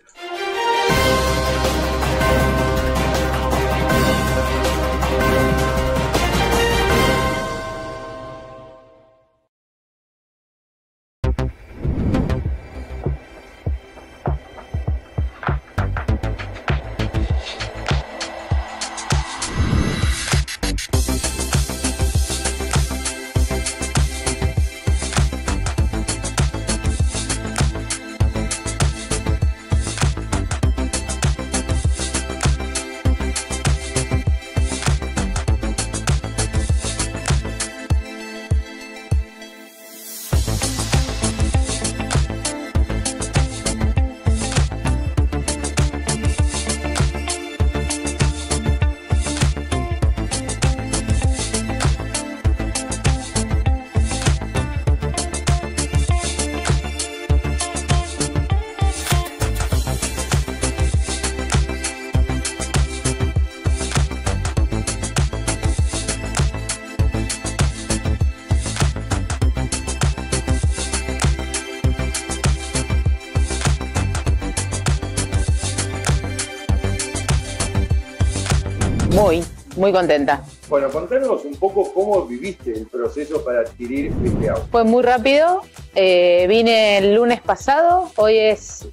C: muy contenta.
D: Bueno, contanos un poco cómo viviste el proceso para adquirir este auto.
C: Fue muy rápido, vine el lunes pasado, hoy es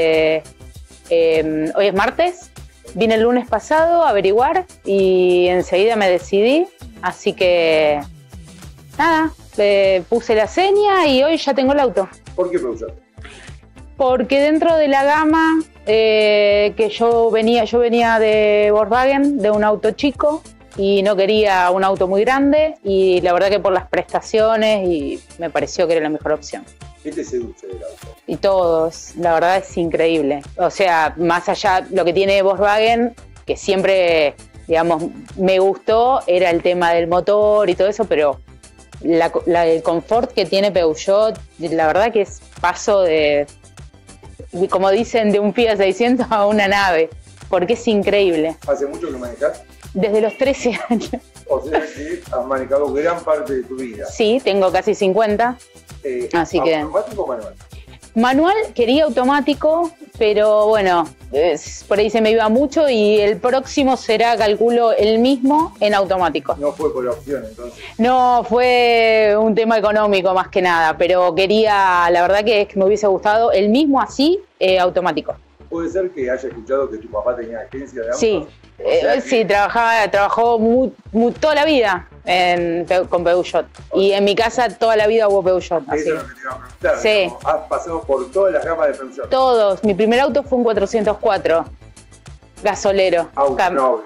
C: martes, vine el lunes pasado a averiguar y enseguida me decidí, así que nada, puse la seña y hoy ya tengo el auto.
D: ¿Por qué Peugeot?
C: Porque dentro de la gama que yo venía de Volkswagen, de un auto chico, y no quería un auto muy grande, y la verdad que por las prestaciones y me pareció que era la mejor opción.
D: ¿Qué te seduce del auto?
C: Y todo, la verdad es increíble. O sea, más allá, lo que tiene Volkswagen, que siempre, digamos, me gustó, era el tema del motor y todo eso, pero el confort que tiene Peugeot, la verdad que es paso de, como dicen, de un Fiat 600 a una nave, porque es increíble.
D: ¿Hace mucho que manejás?
C: Desde los 13 años.
D: O sea que has manejado gran parte de tu vida.
C: Sí, tengo casi 50. Así que...
D: ¿Automático o manual?
C: Manual, quería automático, pero bueno, por ahí se me iba mucho y el próximo será, calculo, el mismo en automático.
D: No fue por opción, entonces.
C: No, fue un tema económico más que nada, pero quería, la verdad que me hubiese gustado el mismo así, automático.
D: ¿Puede ser que haya escuchado que tu papá tenía agencia de autos?
C: Sí, sí, trabajó toda la vida con Peugeot. Y en mi casa toda la vida hubo Peugeot.
D: Eso es lo que te iba a preguntar.
C: Sí.
D: Digamos, has pasado por todas las gamas de Peugeot.
C: Todos. Mi primer auto fue un 404, gasolero.
D: Auto noble.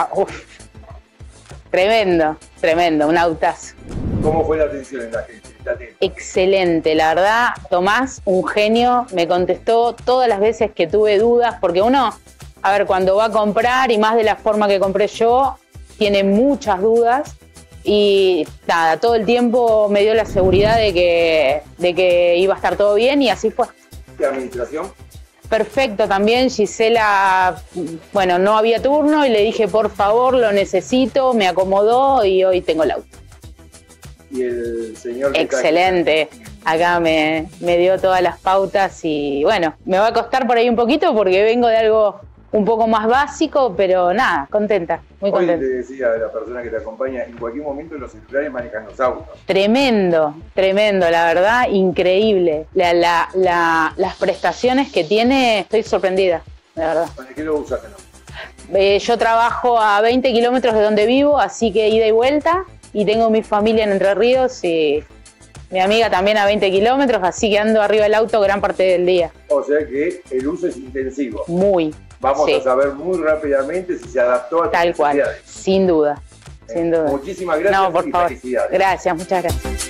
C: Tremendo, un autazo.
D: ¿Cómo fue la atención en la agencia?
C: Excelente, la verdad, Tomás, un genio, me contestó todas las veces que tuve dudas, porque uno, a ver, cuando va a comprar, y más de la forma que compré yo, tiene muchas dudas, y nada, todo el tiempo me dio la seguridad de que iba a estar todo bien, y así fue.
D: ¿Qué administración?
C: Perfecto también, Gisela, bueno, no había turno, y le dije, por favor, lo necesito, me acomodó, y hoy tengo el auto.
D: Y el señor que
C: excelente, acá me dio todas las pautas y bueno, me va a costar por ahí un poquito porque vengo de algo un poco más básico, pero nada, contenta, muy contenta.
D: Hoy te decía a la persona que te acompaña, en cualquier momento los celulares manejan los autos.
C: Tremendo, la verdad, increíble. Las prestaciones que tiene, estoy sorprendida, la verdad.
D: ¿Para qué lo usas?
C: Yo trabajo a 20 kilómetros de donde vivo, así que ida y vuelta. Y tengo mi familia en Entre Ríos y mi amiga también a 20 kilómetros, así que ando arriba del auto gran parte del día.
D: O sea que el uso es intensivo.
C: Muy.
D: Vamos
C: sí.
D: a saber muy rápidamente si se adaptó a tus
C: tal cual,
D: necesidades.
C: sin duda.
D: Muchísimas gracias.
C: No, por favor.
D: Felicidades.
C: Gracias, muchas gracias.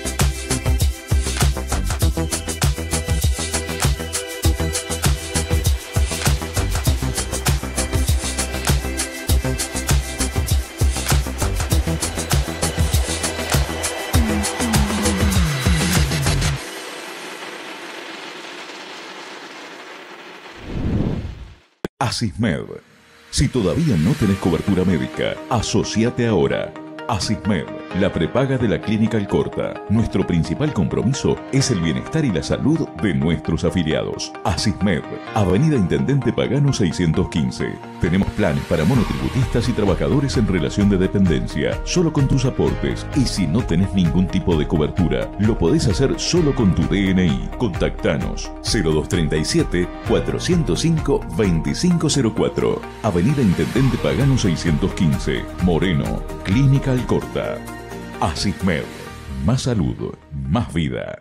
E: Asismed. Si todavía no tenés cobertura médica, asociate ahora. Asismed, la prepaga de la Clínica Alcorta. Nuestro principal compromiso es el bienestar y la salud de nuestros afiliados. Asismed, Avenida Intendente Pagano 615. Tenemos planes para monotributistas y trabajadores en relación de dependencia, solo con tus aportes. Y si no tenés ningún tipo de cobertura, lo podés hacer solo con tu DNI. Contactanos 0237 405 2504. Avenida Intendente Pagano 615. Moreno, Clínica Alcorta. Asismed, más salud, más vida.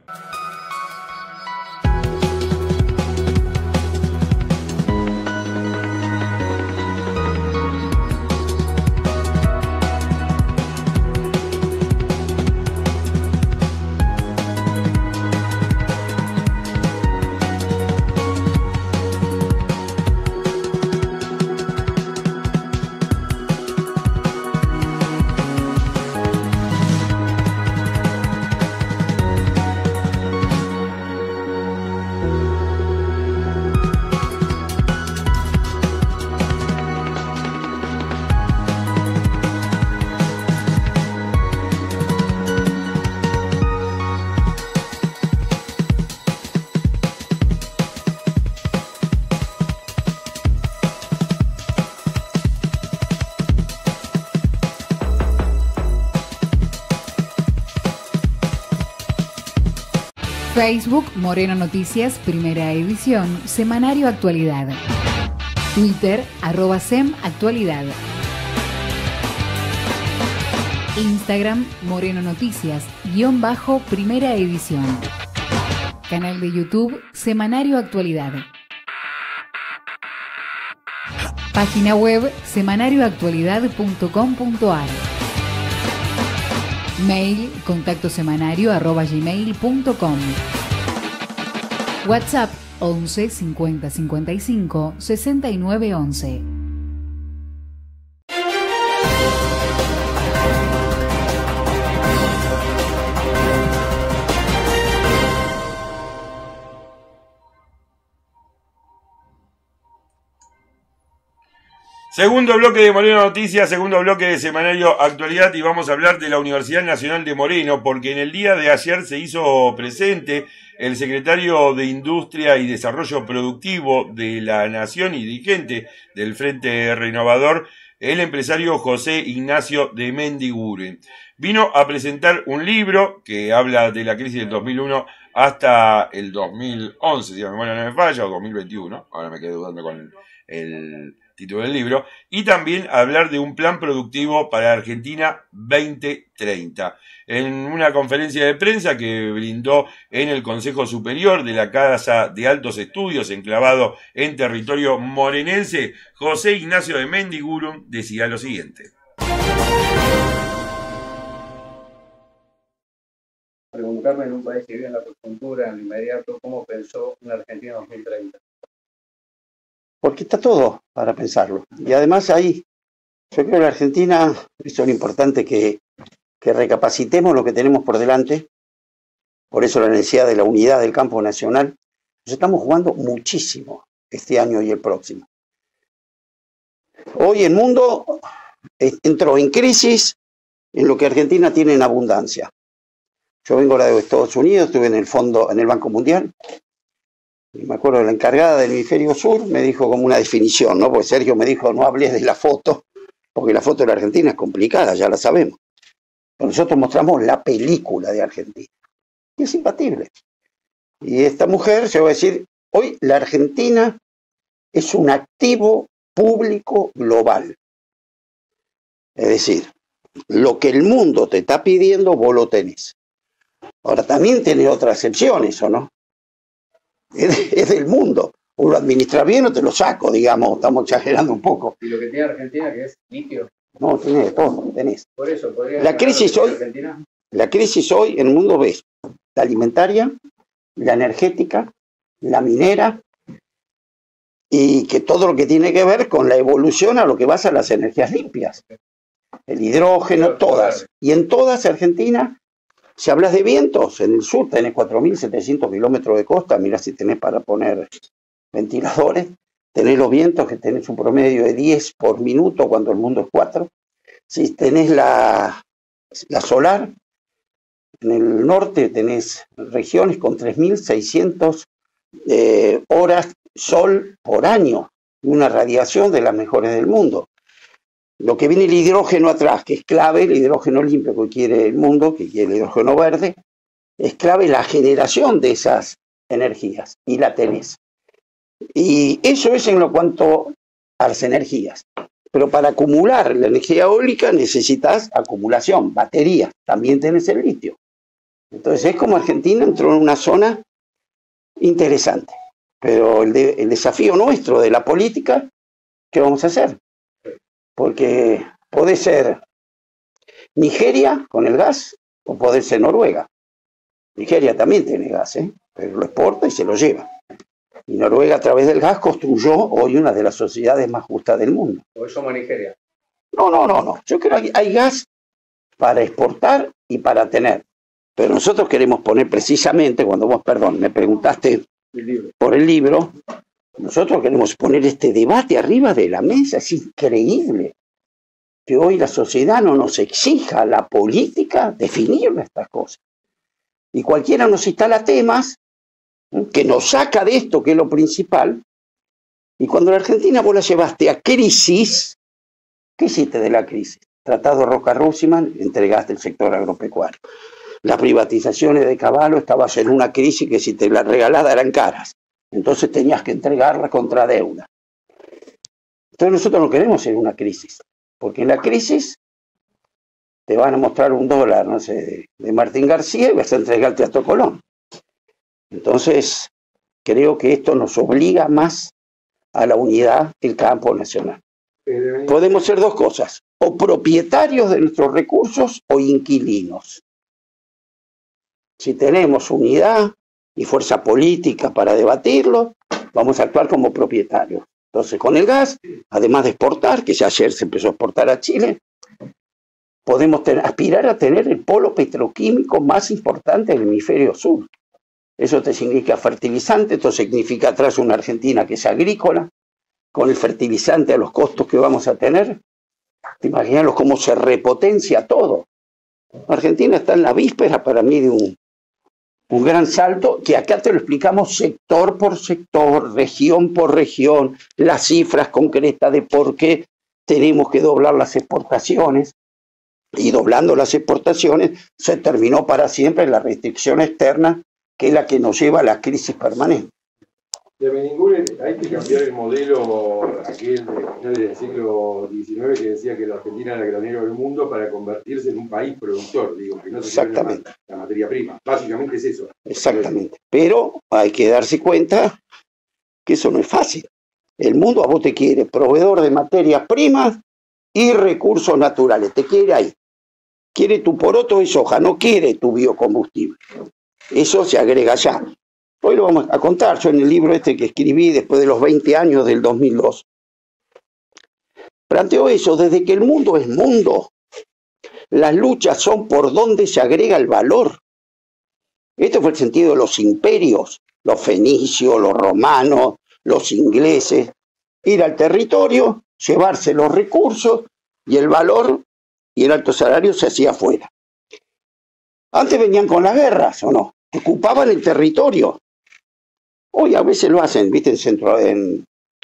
B: Facebook Moreno Noticias, primera edición, semanario actualidad. Twitter, @SEM Actualidad. Instagram, Moreno Noticias, _ primera edición. Canal de YouTube, Semanario Actualidad. Página web, semanarioactualidad.com.ar. Mail, contactosemanario@gmail.com. WhatsApp, 11 50 55 69 11.
A: Segundo bloque de Moreno Noticias, segundo bloque de Semanario Actualidad, y vamos a hablar de la Universidad Nacional de Moreno, porque en el día de ayer se hizo presente el secretario de Industria y Desarrollo Productivo de la Nación y dirigente del Frente Renovador, el empresario José Ignacio de Mendiguren. Vino a presentar un libro que habla de la crisis del 2001 hasta el 2011, si la memoria no me falla, o 2021, ahora me quedé dudando con el título del libro, y también hablar de un plan productivo para Argentina 2030. En una conferencia de prensa que brindó en el Consejo Superior de la Casa de Altos Estudios, enclavado en territorio morenense, José Ignacio de Mendiguren decía lo siguiente.
F: Preguntarme en un país que vive en la coyuntura, en lo inmediato, ¿cómo pensó una Argentina 2030?
G: Porque está todo para pensarlo. Y además ahí, yo creo que la Argentina, eso es lo importante que recapacitemos lo que tenemos por delante, por eso la necesidad de la unidad del campo nacional. Nos estamos jugando muchísimo este año y el próximo. Hoy el mundo entró en crisis en lo que Argentina tiene en abundancia. Yo vengo de Estados Unidos, estuve en el fondo, en el Banco Mundial. Y me acuerdo de la encargada del hemisferio sur, me dijo como una definición, ¿no? Porque Sergio me dijo, no hables de la foto, porque la foto de la Argentina es complicada, ya la sabemos. Pero nosotros mostramos la película de Argentina. Y es imbatible. Y esta mujer, se va a decir, hoy la Argentina es un activo público global. Es decir, lo que el mundo te está pidiendo, vos lo tenés. Ahora, también tenés otras excepciones, ¿o no? Es del mundo. O lo administras bien o te lo saco, digamos, estamos exagerando un poco.
F: ¿Y lo que tiene Argentina, que es litio?
G: No, tiene de todo, tenés.
F: Por eso, ¿podría
G: La crisis hoy en el mundo ves la alimentaria, la energética, la minera, y que todo lo que tiene que ver con la evolución a lo que vas a las energías limpias. El hidrógeno, todas. Y en todas Argentina, si hablas de vientos, en el sur tenés 4.700 kilómetros de costa, mirá si tenés para poner ventiladores, tenés los vientos que tenés un promedio de 10 por minuto cuando el mundo es 4. Si tenés la solar, en el norte tenés regiones con 3.600 horas sol por año, una radiación de las mejores del mundo. Lo que viene el hidrógeno atrás, que es clave, el hidrógeno limpio que quiere el mundo, que quiere el hidrógeno verde, es clave la generación de esas energías, y la tenés. Y eso es en lo cuanto a las energías. Pero para acumular la energía eólica necesitas acumulación, baterías, también tenés el litio. Entonces es como Argentina entró en una zona interesante. Pero el desafío nuestro de la política, ¿qué vamos a hacer? Porque puede ser Nigeria con el gas o puede ser Noruega. Nigeria también tiene gas, pero lo exporta y se lo lleva. Y Noruega a través del gas construyó hoy una de las sociedades más justas del mundo.
F: ¿O somos Nigeria?
G: No. Yo creo que hay gas para exportar y para tener. Pero nosotros queremos poner precisamente, cuando vos, me preguntaste por el libro, nosotros queremos poner este debate arriba de la mesa. Es increíble que hoy la sociedad no nos exija a la política definir estas cosas. Y cualquiera nos instala temas que nos saca de esto, que es lo principal. Y cuando la Argentina vos la llevaste a crisis, ¿qué hiciste de la crisis? Tratado Roca-Russman, entregaste el sector agropecuario. las privatizaciones de Caballo estabas en una crisis que si te la regalada eran caras. Entonces tenías que entregarla contra deuda. Entonces nosotros no queremos en una crisis, porque en la crisis te van a mostrar un dólar, no sé, de Martín García y vas a entregar al Teatro Colón. Entonces, creo que esto nos obliga más a la unidad del campo nacional. Podemos ser dos cosas, o propietarios de nuestros recursos o inquilinos. Si tenemos unidad y fuerza política para debatirlo, vamos a actuar como propietarios. Entonces, con el gas, además de exportar, que ya ayer se empezó a exportar a Chile, podemos aspirar a tener el polo petroquímico más importante del hemisferio sur. Eso te significa fertilizante, esto significa atrás una Argentina que es agrícola, con el fertilizante a los costos que vamos a tener. Te imaginas cómo se repotencia todo. Argentina está en la víspera para mí de un gran salto, que acá te lo explicamos sector por sector, región por región, las cifras concretas de por qué tenemos que doblar las exportaciones. Y doblando las exportaciones se terminó para siempre la restricción externa, que es la que nos lleva a la crisis permanente.
A: De Beningún hay que cambiar el modelo aquel de finales del siglo XIX que decía que la Argentina era el granero del mundo para convertirse en un país productor, digo, que no se lleve la materia prima. Básicamente es eso.
G: Exactamente. Pero hay que darse cuenta que eso no es fácil. El mundo a vos te quiere proveedor de materias primas y recursos naturales. Te quiere ahí. Quiere tu poroto de soja, no quiere tu biocombustible. Eso se agrega ya. Hoy lo vamos a contar, yo en el libro este que escribí después de los 20 años del 2002. Planteo eso, desde que el mundo es mundo, las luchas son por donde se agrega el valor. Este fue el sentido de los imperios, los fenicios, los romanos, los ingleses. Ir al territorio, llevarse los recursos y el valor y el alto salario se hacía afuera. Antes venían con las guerras, ¿o no? Ocupaban el territorio. Hoy a veces lo hacen, ¿viste? En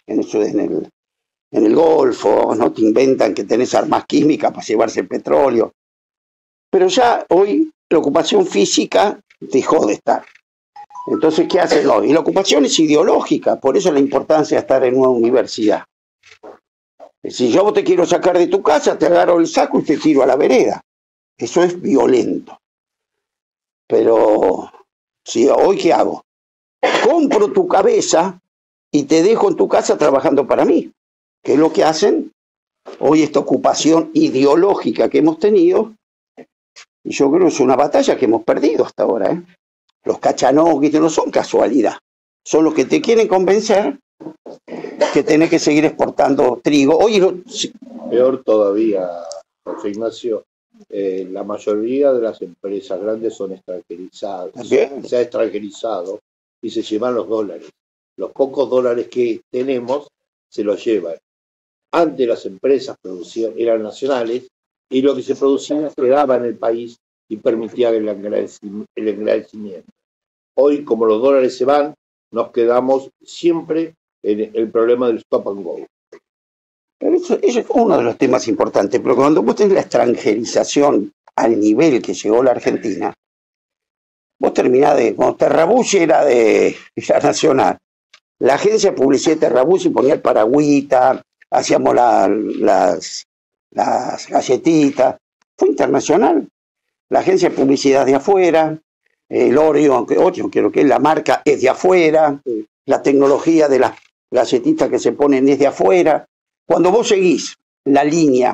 G: el Golfo, no te inventan que tenés armas químicas para llevarse el petróleo. Pero ya hoy la ocupación física dejó de estar. Entonces, ¿qué hacen hoy? Y la ocupación es ideológica, por eso la importancia de estar en una universidad. Si yo te quiero sacar de tu casa, te agarro el saco y te tiro a la vereda. Eso es violento. Pero, si hoy ¿qué hago? Compro tu cabeza y te dejo en tu casa trabajando para mí. ¿Qué es lo que hacen? Hoy esta ocupación ideológica que hemos tenido, y yo creo que es una batalla que hemos perdido hasta ahora, ¿eh? Los cachanoguis no son casualidad, son los que te quieren convencer que tenés que seguir exportando trigo. Hoy
H: peor todavía, José Ignacio, la mayoría de las empresas grandes son extranjerizadas. Se ha extranjerizado y se llevan los dólares. Los pocos dólares que tenemos se los llevan. Antes las empresas producían, eran nacionales, y lo que se producía quedaba en el país y permitía el engrandecimiento. Hoy, como los dólares se van, nos quedamos siempre en el problema del stop and go.
G: Pero eso es uno de los temas importantes, pero cuando vos tenés la extranjerización al nivel que llegó la Argentina, vos terminás cuando Terrabusi era de la Nacional, la agencia de publicidad de Terrabusi ponía el paragüita, hacíamos las galletitas, fue internacional. La agencia de publicidad de afuera, el Orion, creo que la marca es de afuera, la tecnología de las galletitas que se ponen es de afuera. Cuando vos seguís la línea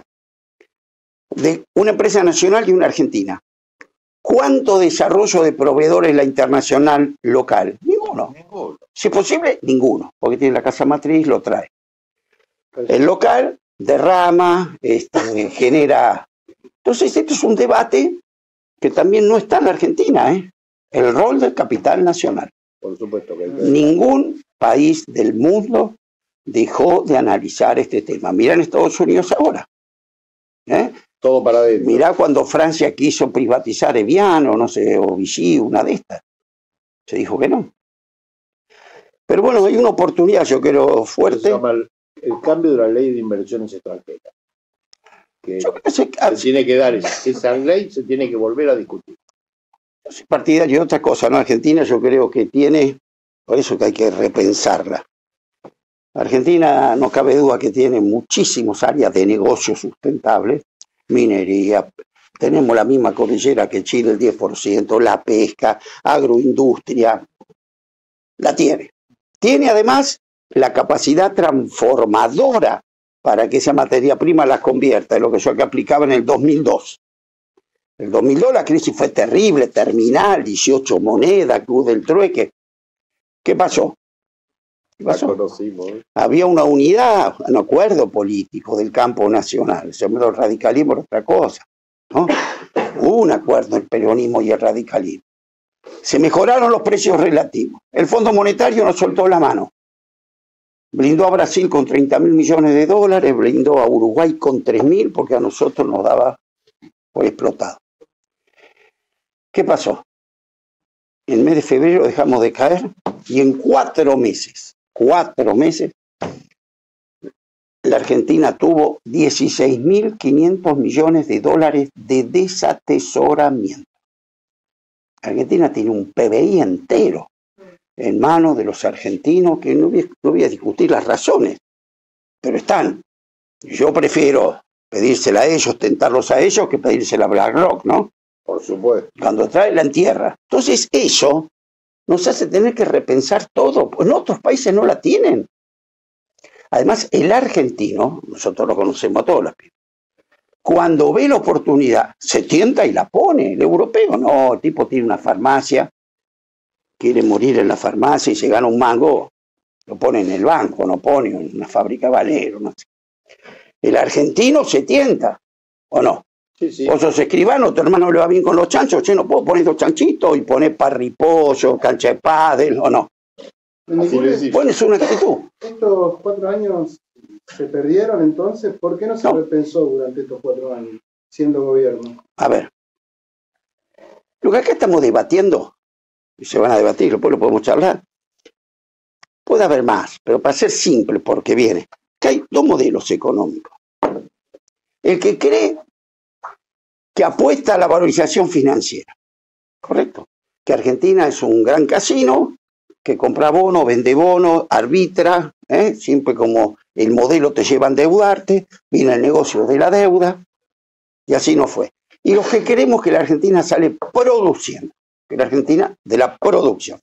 G: de una empresa nacional y una argentina, ¿cuánto desarrollo de proveedores la internacional local? Ninguno. Si es posible, ninguno, porque tiene la casa matriz, lo trae. El local derrama, genera. Entonces, esto es un debate que también no está en la Argentina, ¿eh? El rol del capital nacional.
H: Por supuesto que
G: ningún país del mundo dejó de analizar este tema. Mirá en Estados Unidos ahora.
H: Todo para adentro.
G: Mirá cuando Francia quiso privatizar Evian, o no sé, o Vichy, una de estas. Se dijo que no. Pero bueno, hay una oportunidad, yo creo, fuerte.
H: Se llama el cambio de la ley de inversiones extranjeras. Que
G: yo creo que
H: se tiene que dar esa ley, se tiene que volver a discutir.
G: partidario y otra cosa, ¿no? Argentina yo creo que tiene, por eso que hay que repensarla. Argentina no cabe duda que tiene muchísimas áreas de negocio sustentables, minería, tenemos la misma cordillera que Chile, el 10%, la pesca, agroindustria, la tiene. Tiene además la capacidad transformadora para que esa materia prima la convierta, en lo que yo que aplicaba en el 2002. En el 2002 la crisis fue terrible, terminal, 18 monedas, Club del Trueque. ¿Qué pasó? ¿Qué pasó? Había una unidad, un acuerdo político del campo nacional. El radicalismo era otra cosa, ¿no? Hubo un acuerdo entre el peronismo y el radicalismo. Se mejoraron los precios relativos. El Fondo Monetario nos soltó la mano. Blindó a Brasil con 30.000 millones de dólares, blindó a Uruguay con 3.000 porque a nosotros nos daba por explotado. ¿Qué pasó? En el mes de febrero dejamos de caer y en 4 meses, la Argentina tuvo 16.500 millones de dólares de desatesoramiento. Argentina tiene un PBI entero en manos de los argentinos, que no voy a discutir las razones, pero están. Yo prefiero pedírsela a ellos, tentarlos a ellos, que pedírsela a BlackRock, ¿no?
H: Por supuesto.
G: Cuando trae la entierra. Entonces eso nos hace tener que repensar todo, pues en otros países no la tienen. Además, el argentino, nosotros lo conocemos a todos los pibes, cuando ve la oportunidad, se tienta y la pone. El europeo no, el tipo tiene una farmacia, quiere morir en la farmacia y se gana un mango, lo pone en el banco, no pone en una fábrica Valero, no sé. El argentino se tienta, ¿o no?
H: Sí, sí.
G: Vos sos escribano, tu hermano le va bien con los chanchos, che, no puedo poner 2 chanchitos y poner parripollo, cancha de pádel, ¿o no? Bueno, es una actitud.
I: Estos 4 años se perdieron entonces, ¿por qué no se repensó durante estos 4 años, siendo gobierno?
G: A ver, lo que acá estamos debatiendo, y se van a debatir, después lo podemos charlar, puede haber más, pero para ser simple, porque viene, que hay 2 modelos económicos. El que cree que apuesta a la valorización financiera, ¿correcto? Que Argentina es un gran casino, que compra bonos, vende bonos, arbitra, siempre como el modelo te lleva a endeudarte, viene el negocio de la deuda, y así no fue. Y los que queremos que la Argentina sale produciendo, que la Argentina de la producción.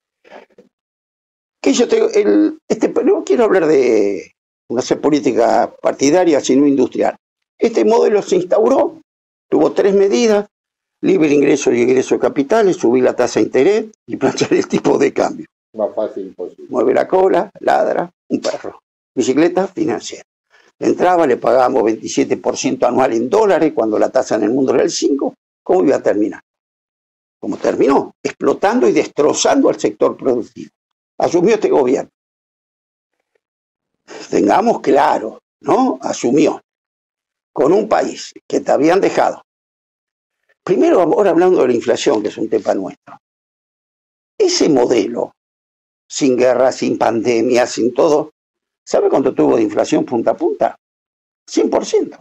G: Que yo tengo, no quiero hablar de no hacer política partidaria, sino industrial. Este modelo se instauró, tuvo 3 medidas: libre ingreso y egreso de capitales, subir la tasa de interés y planchar el tipo de cambio.
H: Más fácil imposible.
G: Mueve la cola, ladra, un perro. Bicicleta financiera. Entraba, le pagábamos 27% anual en dólares, cuando la tasa en el mundo era el 5%. ¿Cómo iba a terminar? Como terminó, explotando y destrozando al sector productivo. Asumió este gobierno. Tengamos claro, ¿no? Asumió. Con un país que te habían dejado. Primero, ahora hablando de la inflación, que es un tema nuestro. Ese modelo, sin guerra, sin pandemia, sin todo, ¿sabe cuánto tuvo de inflación punta a punta? 100%.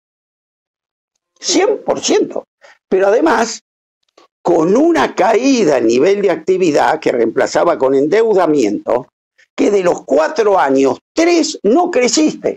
G: 100%. Pero además, con una caída en nivel de actividad que reemplazaba con endeudamiento, que de los 4 años, 3 no creciste.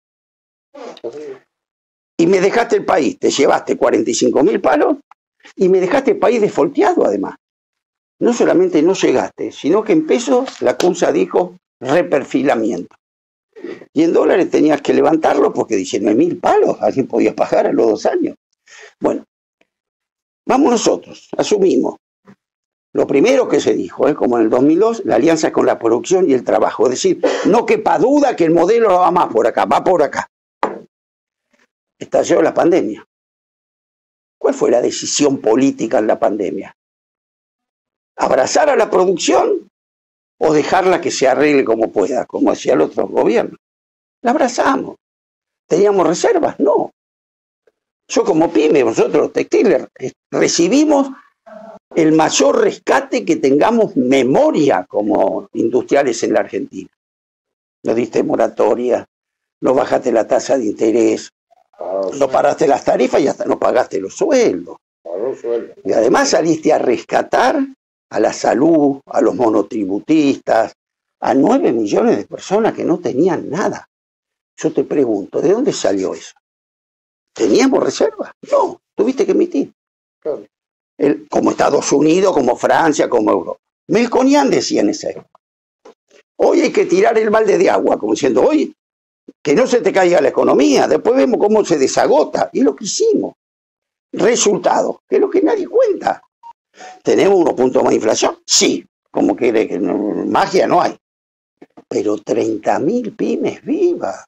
G: Y me dejaste el país, te llevaste 45.000 palos y me dejaste el país desfolteado además. No solamente no llegaste, sino que en pesos la CUNSA dijo reperfilamiento. Y en dólares tenías que levantarlo porque 19.000 palos alguien podía pagar a los 2 años. Bueno, vamos nosotros, asumimos. Lo primero que se dijo, como en el 2002, la alianza con la producción y el trabajo. Es decir, no quepa duda que el modelo no va más por acá, va por acá. Estalló la pandemia. ¿Cuál fue la decisión política en la pandemia? ¿Abrazar a la producción o dejarla que se arregle como pueda, como hacía el otro gobierno? La abrazamos. ¿Teníamos reservas? No. Yo como pyme, nosotros los textiles, recibimos el mayor rescate que tengamos memoria como industriales en la Argentina. No diste moratoria, no bajaste la tasa de interés, no paraste las tarifas y hasta no pagaste los sueldos. Y además saliste a rescatar a la salud, a los monotributistas, a 9 millones de personas que no tenían nada. Yo te pregunto, ¿de dónde salió eso? ¿Teníamos reservas? No, tuviste que emitir.
H: Claro.
G: Como Estados Unidos, como Francia, como Europa. Melconian decía en esa época. Hoy hay que tirar el balde de agua, como diciendo, hoy que no se te caiga la economía, después vemos cómo se desagota. Y lo que hicimos. Resultado, que es lo que nadie cuenta. ¿Tenemos unos puntos más de inflación? Sí, como quiere que magia no hay. Pero 30.000 pymes vivas.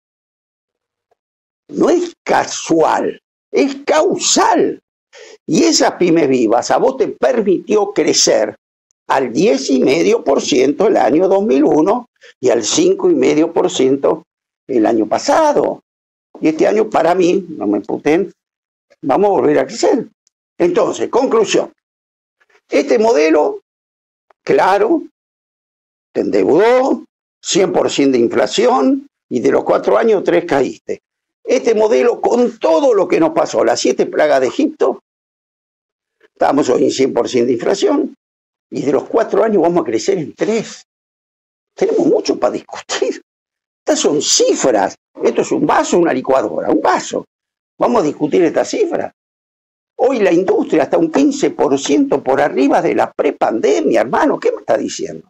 G: No es casual, es causal. Y esas pymes vivas a vos te permitió crecer al 10,5% el año 2001 y al 5,5% el año pasado. Y este año, para mí, no me puten, vamos a volver a crecer. Entonces, conclusión. Este modelo, claro, te endeudó, 100% de inflación, y de los 4 años, 3 caíste. Este modelo, con todo lo que nos pasó, las 7 plagas de Egipto, estamos hoy en 100% de inflación, y de los 4 años vamos a crecer en 3. Tenemos mucho para discutir. Estas son cifras. Esto es un vaso, una licuadora, un vaso. Vamos a discutir estas cifras. Hoy la industria está un 15% por arriba de la prepandemia, hermano. ¿Qué me está diciendo?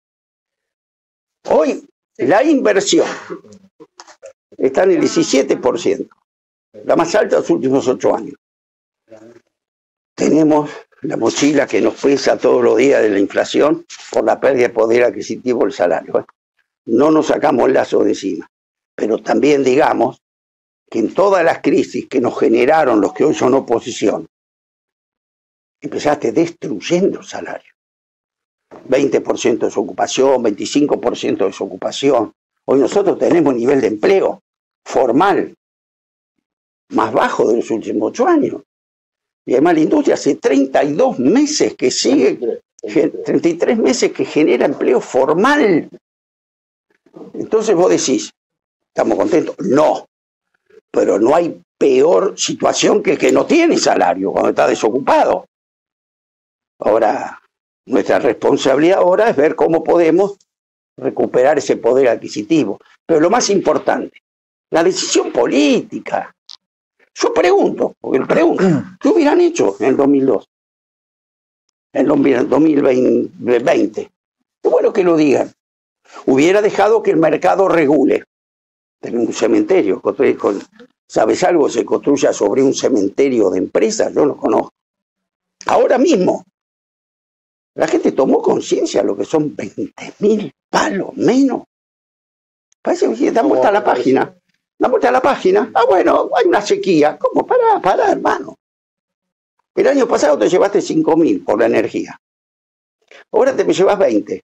G: Hoy la inversión está en el 17%, la más alta de los últimos 8 años. Tenemos la mochila que nos pesa todos los días de la inflación por la pérdida de poder adquisitivo del salario. No nos sacamos el lazo de encima. Pero también digamos que en todas las crisis que nos generaron los que hoy son oposición, empezaste destruyendo el salario. 20% de desocupación, 25% de desocupación. Hoy nosotros tenemos nivel de empleo formal más bajo de los últimos 8 años. Y además la industria hace 32 meses que sigue, 33 meses que genera empleo formal. Entonces vos decís, ¿estamos contentos? No. Pero no hay peor situación que el que no tiene salario cuando está desocupado. Ahora, nuestra responsabilidad ahora es ver cómo podemos recuperar ese poder adquisitivo. Pero lo más importante, la decisión política. Yo pregunto, ¿qué hubieran hecho en el 2002? En el 2020. Es bueno que lo digan. Hubiera dejado que el mercado regule. Tenemos un cementerio, ¿sabes algo? Se construya sobre un cementerio de empresas, yo no conozco. Ahora mismo, la gente tomó conciencia de lo que son 20.000 palos menos. Parece que da vuelta a la página. Da vuelta a la página. Ah, bueno, hay una sequía. ¿Cómo? Pará, hermano. El año pasado te llevaste 5.000 por la energía. Ahora te me llevas 20.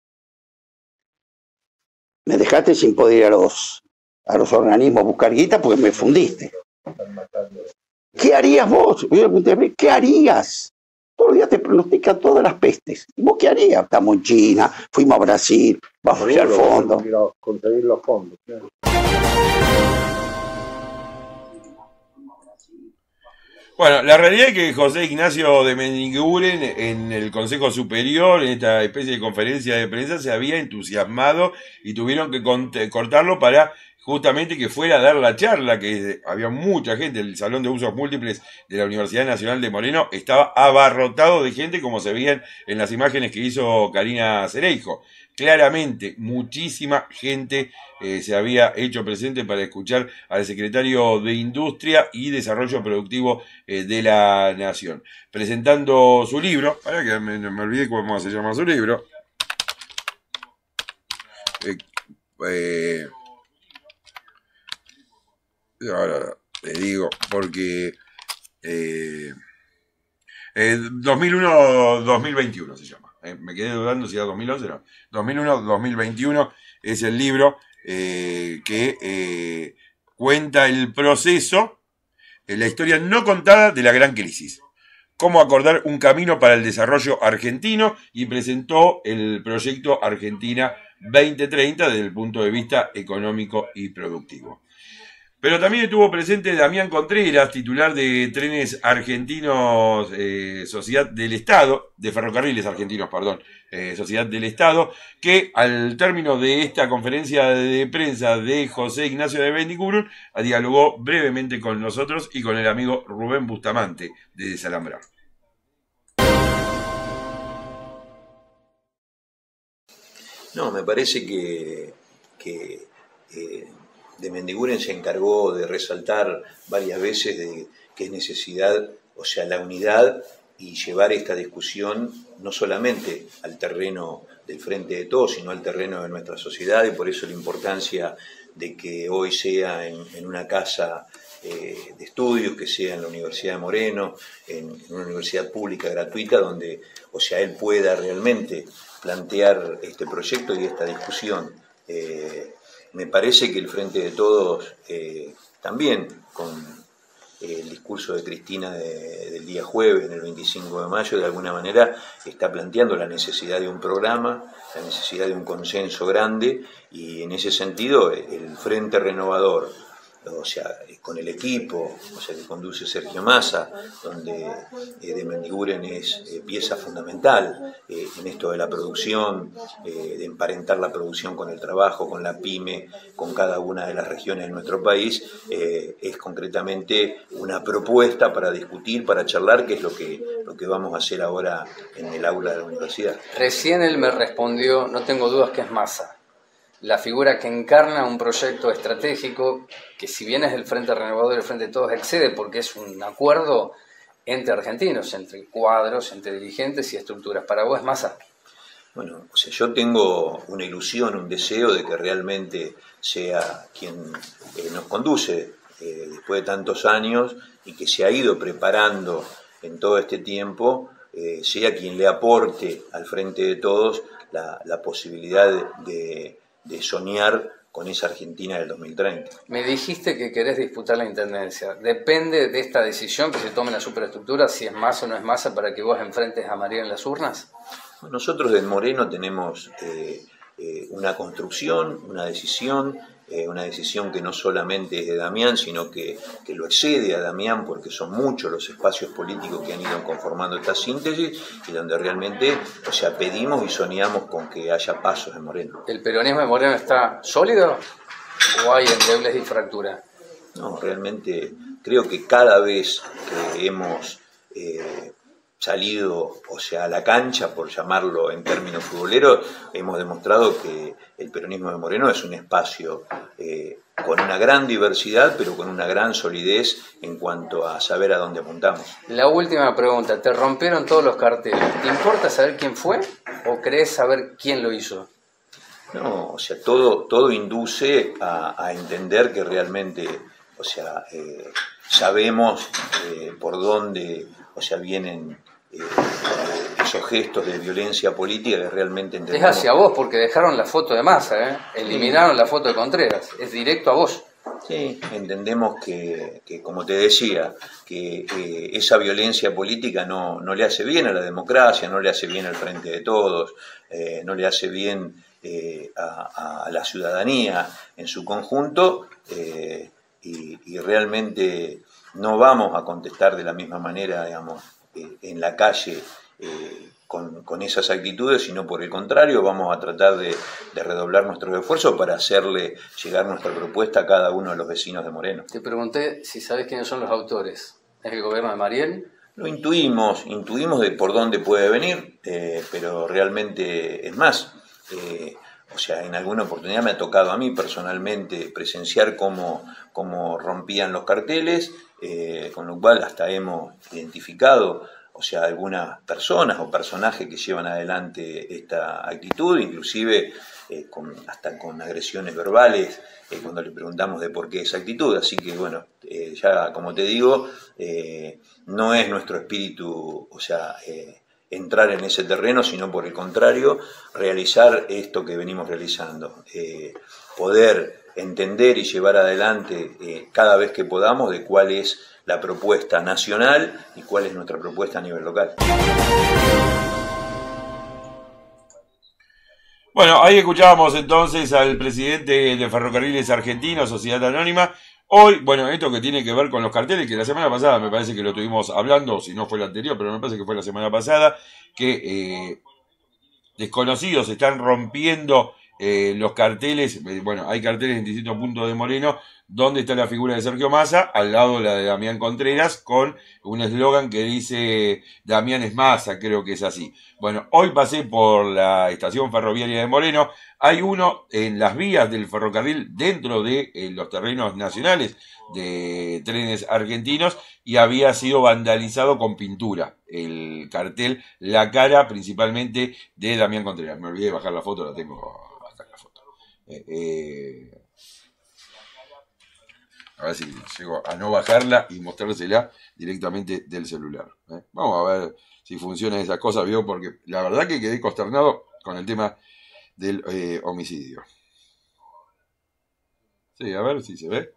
G: Me dejaste sin poder ir a los organismos a buscar guita porque me fundiste. ¿Qué harías vos? ¿Qué harías? Todos los días te pronostican todas las pestes. ¿Y vos qué harías? Estamos en China, fuimos a Brasil, vamos a ir al fondo.
H: Conseguir los fondos. Claro.
A: Bueno, la realidad es que José Ignacio de Mendiguren en el Consejo Superior, en esta especie de conferencia de prensa, se había entusiasmado y tuvieron que cortarlo para justamente que fuera a dar la charla, que había mucha gente, el Salón de Usos Múltiples de la Universidad Nacional de Moreno estaba abarrotado de gente, como se veían en las imágenes que hizo Karina Cereijo. Claramente, muchísima gente se había hecho presente para escuchar al secretario de Industria y Desarrollo Productivo de la Nación, presentando su libro. Para que me olvidé cómo se llama su libro. Ahora te digo, porque 2001-2021 se llama. Me quedé dudando si era 2011 o no. 2001-2021 es el libro que cuenta el proceso, la historia no contada de la gran crisis. Cómo acordar un camino para el desarrollo argentino, y presentó el proyecto Argentina 2030 desde el punto de vista económico y productivo. Pero también estuvo presente Damián Contreras, titular de Trenes Argentinos, Sociedad del Estado, de Ferrocarriles Argentinos, perdón, Sociedad del Estado, que al término de esta conferencia de prensa de José Ignacio de Bendicurún, dialogó brevemente con nosotros y con el amigo Rubén Bustamante de Desalambrar.
J: No, me parece que de Mendiguren se encargó de resaltar varias veces de que es necesidad, o sea, la unidad y llevar esta discusión no solamente al terreno del Frente de Todos, sino al terreno de nuestra sociedad, y por eso la importancia de que hoy sea en una casa de estudios, que sea en la Universidad de Moreno, en una universidad pública gratuita, donde, o sea, él pueda realmente plantear este proyecto y esta discusión. Me parece que el Frente de Todos, también con el discurso de Cristina del día jueves, el 25 de mayo, de alguna manera está planteando la necesidad de un programa, la necesidad de un consenso grande, y en ese sentido el Frente Renovador, o sea, con el equipo, o sea, que conduce Sergio Massa, donde de Mendiguren es pieza fundamental en esto de la producción, de emparentar la producción con el trabajo, con la pyme, con cada una de las regiones de nuestro país, es concretamente una propuesta para discutir, para charlar, que es lo que vamos a hacer ahora en el aula de la universidad.
K: Recién él me respondió, no tengo dudas que es Massa, la figura que encarna un proyecto estratégico que, si bien es el Frente Renovador y el Frente de Todos, excede porque es un acuerdo entre argentinos, entre cuadros, entre dirigentes y estructuras. ¿Para vos es Massa?
J: Bueno, o sea, yo tengo una ilusión, un deseo de que realmente sea quien nos conduce después de tantos años y que se ha ido preparando en todo este tiempo, sea quien le aporte al Frente de Todos la posibilidad de soñar con esa Argentina del 2030.
K: Me dijiste que querés disputar la intendencia. ¿Depende de esta decisión que se tome en la superestructura, si es Massa o no es Massa, para que vos enfrentes a María en las urnas?
J: Nosotros del Moreno tenemos una construcción, una decisión que no solamente es de Damián, sino que lo excede a Damián, porque son muchos los espacios políticos que han ido conformando esta síntesis y donde realmente, o sea, pedimos y soñamos con que haya pasos en Moreno.
K: ¿El peronismo de Moreno está sólido o hay endebles y fractura?
J: No, realmente creo que cada vez que hemos salido, o sea, a la cancha, por llamarlo en términos futboleros, hemos demostrado que el peronismo de Moreno es un espacio con una gran diversidad, pero con una gran solidez en cuanto a saber a dónde apuntamos.
K: La última pregunta, te rompieron todos los carteles, ¿te importa saber quién fue o crees saber quién lo hizo?
J: No, o sea, todo induce a entender que realmente, o sea, sabemos por dónde, o sea, vienen esos gestos de violencia política que realmente entendemos.
K: Es hacia vos, porque dejaron la foto de Massa, eliminaron la foto de Contreras, es directo a vos.
J: Sí, entendemos que como te decía, que esa violencia política no le hace bien a la democracia, no le hace bien al Frente de Todos, no le hace bien a la ciudadanía en su conjunto, y realmente no vamos a contestar de la misma manera, digamos, en la calle con esas actitudes, sino por el contrario vamos a tratar de redoblar nuestros esfuerzos para hacerle llegar nuestra propuesta a cada uno de los vecinos de Moreno.
K: Te pregunté si sabes quiénes son los autores. ¿Es el gobierno de Mariel?
J: Lo intuimos de por dónde puede venir, pero realmente es más. O sea, en alguna oportunidad me ha tocado a mí personalmente presenciar cómo rompían los carteles, con lo cual hasta hemos identificado, o sea, algunas personas o personajes que llevan adelante esta actitud, inclusive hasta con agresiones verbales, cuando le preguntamos de por qué esa actitud. Así que bueno, ya como te digo, no es nuestro espíritu, o sea, entrar en ese terreno, sino por el contrario, realizar esto que venimos realizando, poder entender y llevar adelante cada vez que podamos de cuál es la propuesta nacional y cuál es nuestra propuesta a nivel local.
A: Bueno, ahí escuchábamos entonces al presidente de Ferrocarriles Argentinos, Sociedad Anónima, Hoy, bueno, esto que tiene que ver con los carteles, que la semana pasada me parece que lo estuvimos hablando, si no fue la anterior, pero me parece que fue la semana pasada, que desconocidos están rompiendo los carteles. Bueno, hay carteles en distintos puntos de Moreno donde está la figura de Sergio Massa, al lado la de Damián Contreras, con un eslogan que dice Damián es Massa, creo que es así. Bueno, hoy pasé por la estación ferroviaria de Moreno, hay uno en las vías del ferrocarril dentro de los terrenos nacionales de Trenes Argentinos, y había sido vandalizado con pintura el cartel, la cara principalmente de Damián Contreras. Me olvidé de bajar la foto, la tengo acá la foto. A ver si llego a no bajarla y mostrársela directamente del celular. Vamos a ver si funcionan esas cosas, ¿vio? Porque la verdad que quedé consternado con el tema del homicidio. Sí, a ver si se ve.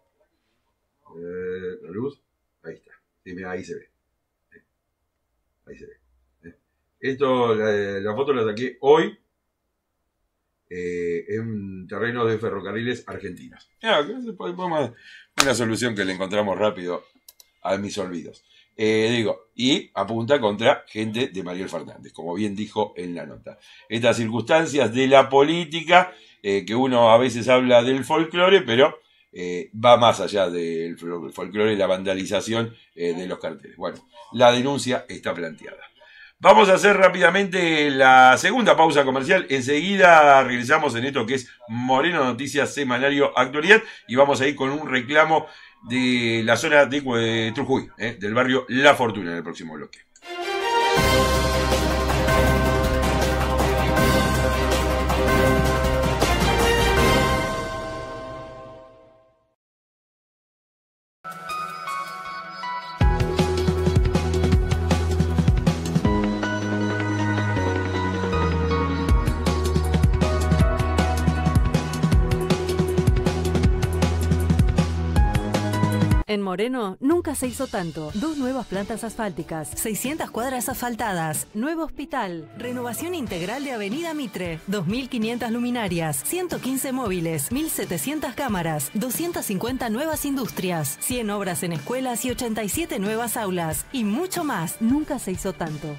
A: La luz. Ahí está. Sí, mira, ahí se ve. Ahí se ve. Esto, la foto la saqué hoy en terrenos de ferrocarriles argentinos. Una solución que le encontramos rápido a mis olvidos. Y apunta contra gente de Mariel Fernández, como bien dijo en la nota. Estas circunstancias de la política, que uno a veces habla del folclore, pero va más allá del folclore y la vandalización de los carteles. Bueno, la denuncia está planteada. Vamos a hacer rápidamente la segunda pausa comercial. Enseguida regresamos en esto que es Moreno Noticias Semanario Actualidad, y vamos a ir con un reclamo de la zona de Trujuy, del barrio La Fortuna, en el próximo bloque.
L: En Moreno nunca se hizo tanto. 2 nuevas plantas asfálticas, 600 cuadras asfaltadas, nuevo hospital, renovación integral de Avenida Mitre, 2.500 luminarias, 115 móviles, 1.700 cámaras, 250 nuevas industrias, 100 obras en escuelas y 87 nuevas aulas. Y mucho más. Nunca se hizo tanto.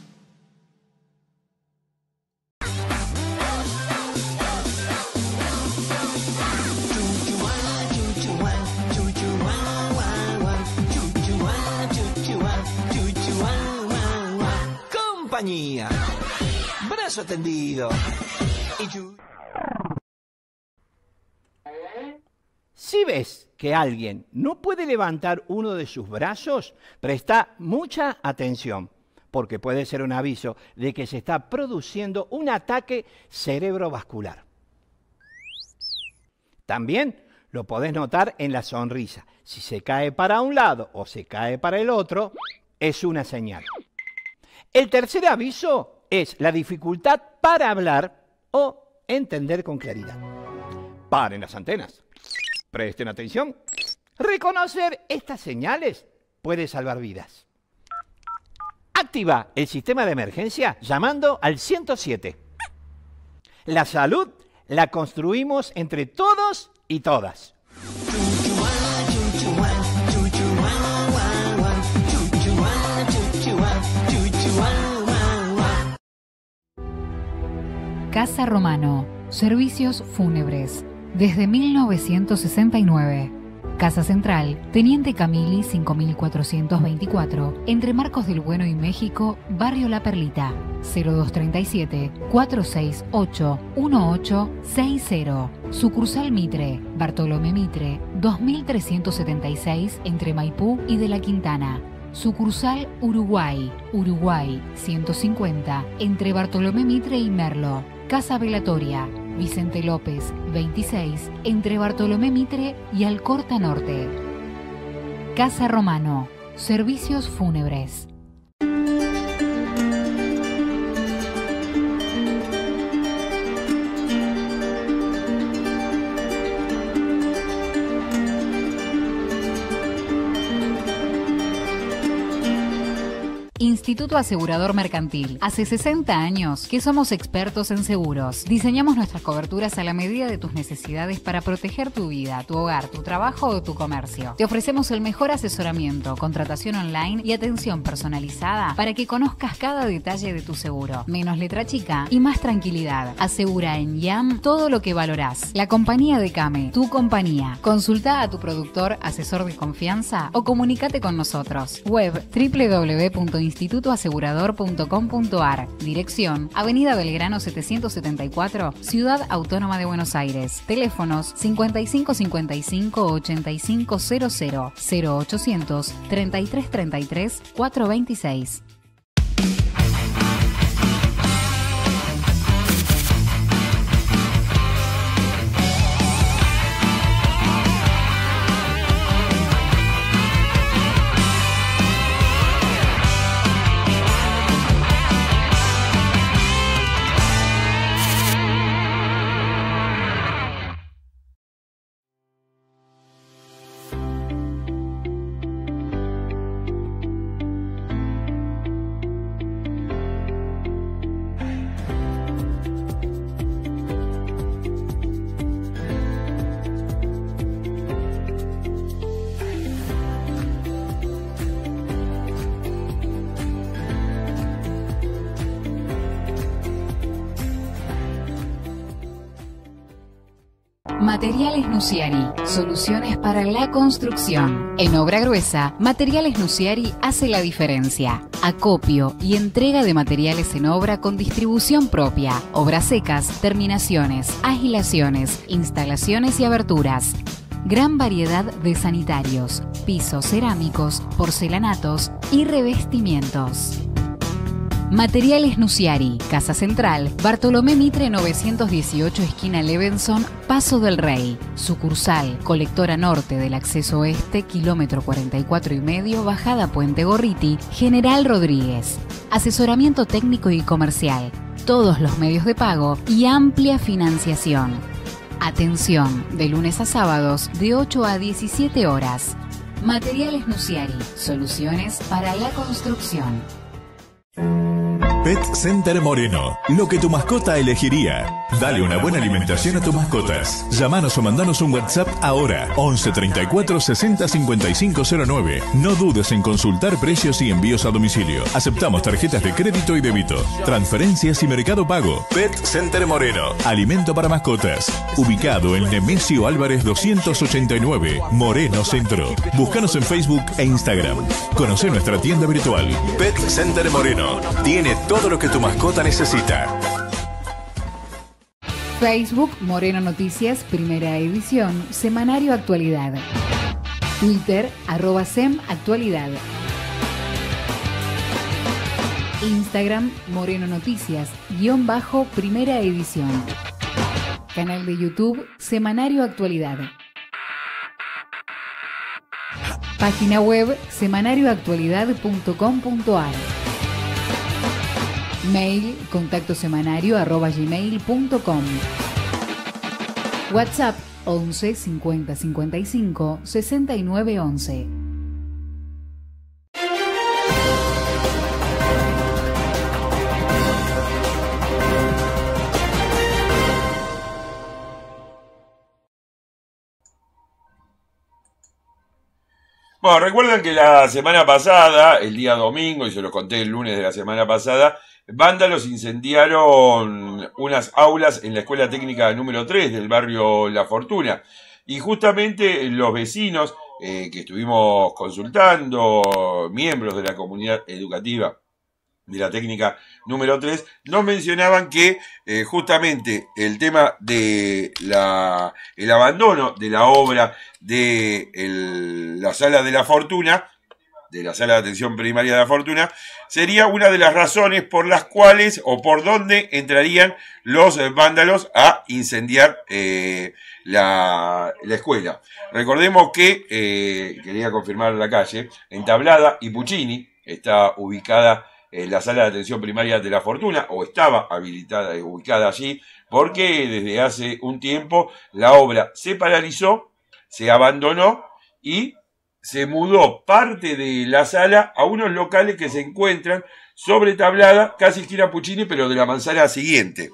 M: Brazo tendido. Si ves que alguien no puede levantar uno de sus brazos, presta mucha atención, porque puede ser un aviso de que se está produciendo un ataque cerebrovascular. También lo podés notar en la sonrisa. Si se cae para un lado o se cae para el otro, es una señal. El tercer aviso es la dificultad para hablar o entender con claridad. Paren las antenas. Presten atención. Reconocer estas señales puede salvar vidas. Activa el sistema de emergencia llamando al 107. La salud la construimos entre todos y todas.
B: Casa Romano, servicios fúnebres, desde 1969. Casa Central, Teniente Camili 5424, entre Marcos del Bueno y México, Barrio La Perlita, 0237-468-1860. Sucursal Mitre, Bartolomé Mitre, 2376, entre Maipú y de la Quintana. Sucursal Uruguay, Uruguay 150, entre Bartolomé Mitre y Merlo. Casa Velatoria, Vicente López 26, entre Bartolomé Mitre y Alcorta Norte. Casa Romano, servicios fúnebres. Instituto Asegurador Mercantil. Hace 60 años que somos expertos en seguros. Diseñamos nuestras coberturas a la medida de tus necesidades para proteger tu vida, tu hogar, tu trabajo o tu comercio. Te ofrecemos el mejor asesoramiento, contratación online y atención personalizada para que conozcas cada detalle de tu seguro. Menos letra chica y más tranquilidad. Asegura en IAM todo lo que valorás. La compañía de Came, tu compañía. Consulta a tu productor, asesor de confianza o comunícate con nosotros. Web www.institutoasegurador.com.ar. Dirección: Avenida Belgrano 774, Ciudad Autónoma de Buenos Aires. Teléfonos 5555 8500 0800 3333 426. Materiales Nuciari, soluciones para la construcción. En obra gruesa, Materiales Nuciari hace la diferencia. Acopio y entrega de materiales en obra con distribución propia. Obras secas, terminaciones, agilaciones, instalaciones y aberturas. Gran variedad de sanitarios, pisos cerámicos, porcelanatos y revestimientos. Materiales Nuciari, Casa Central, Bartolomé Mitre 918, esquina Levenson, Paso del Rey. Sucursal, Colectora Norte del Acceso Oeste, kilómetro 44,5, bajada Puente Gorriti, General Rodríguez. Asesoramiento técnico y comercial, todos los medios de pago y amplia financiación. Atención, de lunes a sábados, de 8 a 17 horas. Materiales Nuciari, soluciones para la construcción.
E: Pet Center Moreno, lo que tu mascota elegiría. Dale una buena alimentación a tus mascotas. Llámanos o mandanos un WhatsApp ahora. 11 34 60 55 09. No dudes en consultar precios y envíos a domicilio. Aceptamos tarjetas de crédito y débito, transferencias y Mercado Pago. Pet Center Moreno, alimento para mascotas. Ubicado en Nemesio Álvarez 289, Moreno Centro. Búscanos en Facebook e Instagram. Conoce nuestra tienda virtual. Pet Center Moreno. Tiene todo lo que tu mascota necesita.
B: Facebook Moreno Noticias, primera edición, Semanario Actualidad. Twitter, @SEM Actualidad. Instagram, Moreno Noticias, _ primera edición. Canal de YouTube, Semanario Actualidad. Página web, semanarioactualidad.com.ar. Mail, contactosemanario@gmail.com. WhatsApp 11 50 55 69 11.
A: Bueno, recuerdan que la semana pasada, el día domingo, y se lo conté el lunes de la semana pasada, vándalos incendiaron unas aulas en la Escuela Técnica número 3 del barrio La Fortuna. Y justamente los vecinos que estuvimos consultando, miembros de la comunidad educativa de la técnica número 3, nos mencionaban que justamente el tema de el abandono de la obra de la sala de La Fortuna, de la sala de atención primaria de La Fortuna, sería una de las razones por las cuales o por donde entrarían los vándalos a incendiar la escuela. Recordemos que, quería confirmar la calle, en Tablada y Puccini está ubicada la sala de atención primaria de La Fortuna, o estaba habilitada y ubicada allí, porque desde hace un tiempo la obra se paralizó, se abandonó y se mudó parte de la sala a unos locales que se encuentran sobre Tablada, casi esquina Puccini, pero de la manzana siguiente,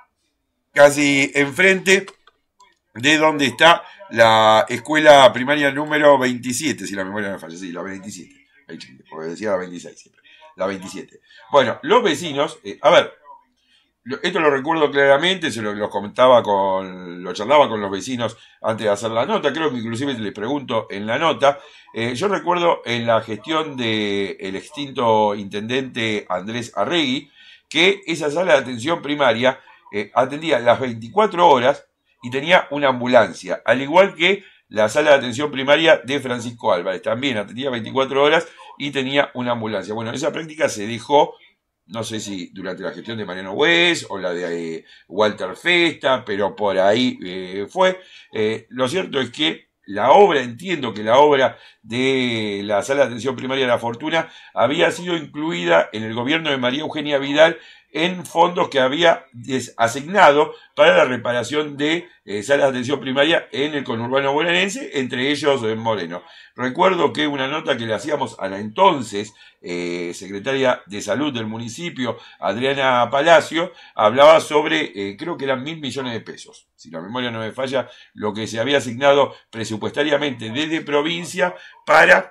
A: casi enfrente de donde está la escuela primaria número 27, si la memoria no me falla, sí, la 27, porque decía la 26 siempre, la 27. Bueno, los vecinos, a ver, esto lo recuerdo claramente, lo comentaba lo charlaba con los vecinos antes de hacer la nota, creo que inclusive les pregunto en la nota. Yo recuerdo en la gestión del extinto intendente Andrés Arregui, que esa sala de atención primaria atendía las 24 horas y tenía una ambulancia, al igual que la sala de atención primaria de Francisco Álvarez, también atendía 24 horas y tenía una ambulancia. Bueno, esa práctica se dejó, no sé si durante la gestión de Mariano West o la de Walter Festa, pero por ahí fue. Lo cierto es que entiendo que la obra de la sala de atención primaria de La Fortuna había sido incluida en el gobierno de María Eugenia Vidal en fondos que había asignado para la reparación de salas de atención primaria en el conurbano bonaerense, entre ellos en Moreno. Recuerdo que una nota que le hacíamos a la entonces secretaria de Salud del municipio, Adriana Palacio, hablaba sobre, creo que eran 1.000 millones de pesos, si la memoria no me falla, lo que se había asignado presupuestariamente desde provincia para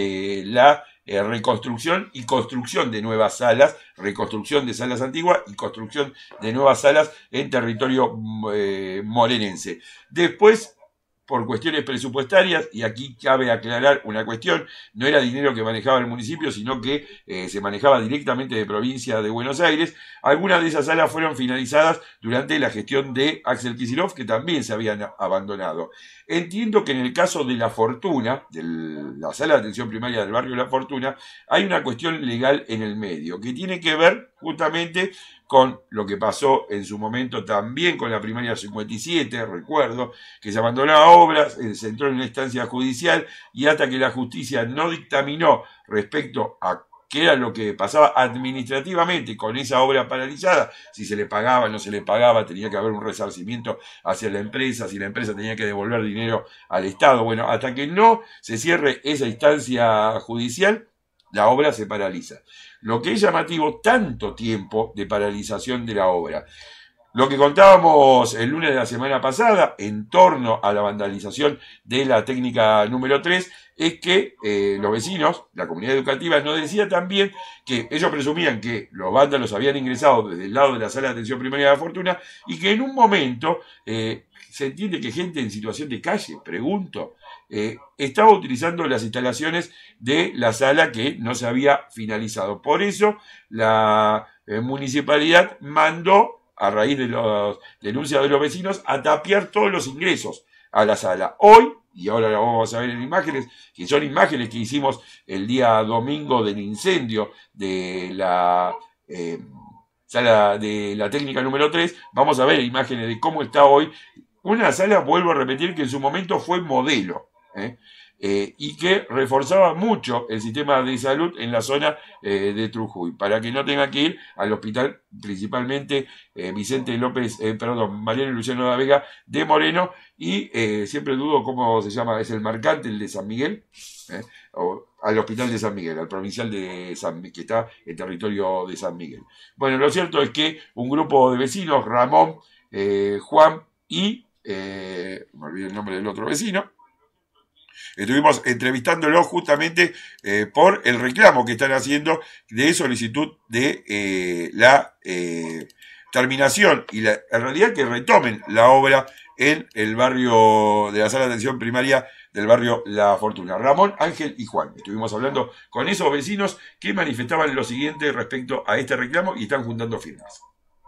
A: la reconstrucción y construcción de nuevas salas, reconstrucción de salas antiguas y construcción de nuevas salas en territorio morenense. Después, por cuestiones presupuestarias, y aquí cabe aclarar una cuestión, no era dinero que manejaba el municipio, sino que se manejaba directamente de provincia de Buenos Aires. Algunas de esas salas fueron finalizadas durante la gestión de Axel Kicillof, que también se habían abandonado. Entiendo que en el caso de La Fortuna, de la sala de atención primaria del barrio La Fortuna, hay una cuestión legal en el medio, que tiene que ver justamente con lo que pasó en su momento también con la primaria 57, recuerdo, que se abandonaba obras, se entró en una instancia judicial y hasta que la justicia no dictaminó respecto a qué era lo que pasaba administrativamente con esa obra paralizada, si se le pagaba, no se le pagaba, tenía que haber un resarcimiento hacia la empresa, si la empresa tenía que devolver dinero al Estado. Bueno, hasta que no se cierre esa instancia judicial, la obra se paraliza. Lo que es llamativo, tanto tiempo de paralización de la obra. Lo que contábamos el lunes de la semana pasada en torno a la vandalización de la técnica número 3 es que los vecinos, la comunidad educativa, nos decía también que ellos presumían que los vándalos habían ingresado desde el lado de la sala de atención primaria de La Fortuna y que en un momento se entiende que gente en situación de calle, pregunto, estaba utilizando las instalaciones de la sala que no se había finalizado. Por eso la municipalidad mandó, a raíz de las denuncias de los vecinos, a tapiar todos los ingresos a la sala. Hoy, y ahora lo vamos a ver en imágenes, que son imágenes que hicimos el día domingo del incendio de la sala de la técnica número 3, vamos a ver imágenes de cómo está hoy. Una sala, vuelvo a repetir, que en su momento fue modelo, y que reforzaba mucho el sistema de salud en la zona de Trujillo, para que no tenga que ir al hospital, principalmente Mariano Luciano da Vega de Moreno, y siempre dudo cómo se llama, es el Marcante, el de San Miguel, o al hospital de San Miguel, al provincial de San Miguel, que está en territorio de San Miguel. Bueno, lo cierto es que un grupo de vecinos, Ramón, Juan y me olvidé el nombre del otro vecino, estuvimos entrevistándolo justamente por el reclamo que están haciendo de solicitud de la terminación y en realidad que retomen la obra en el barrio de la sala de atención primaria del barrio La Fortuna. Ramón, Ángel y Juan. Estuvimos hablando con esos vecinos que manifestaban lo siguiente respecto a este reclamo y están juntando firmas.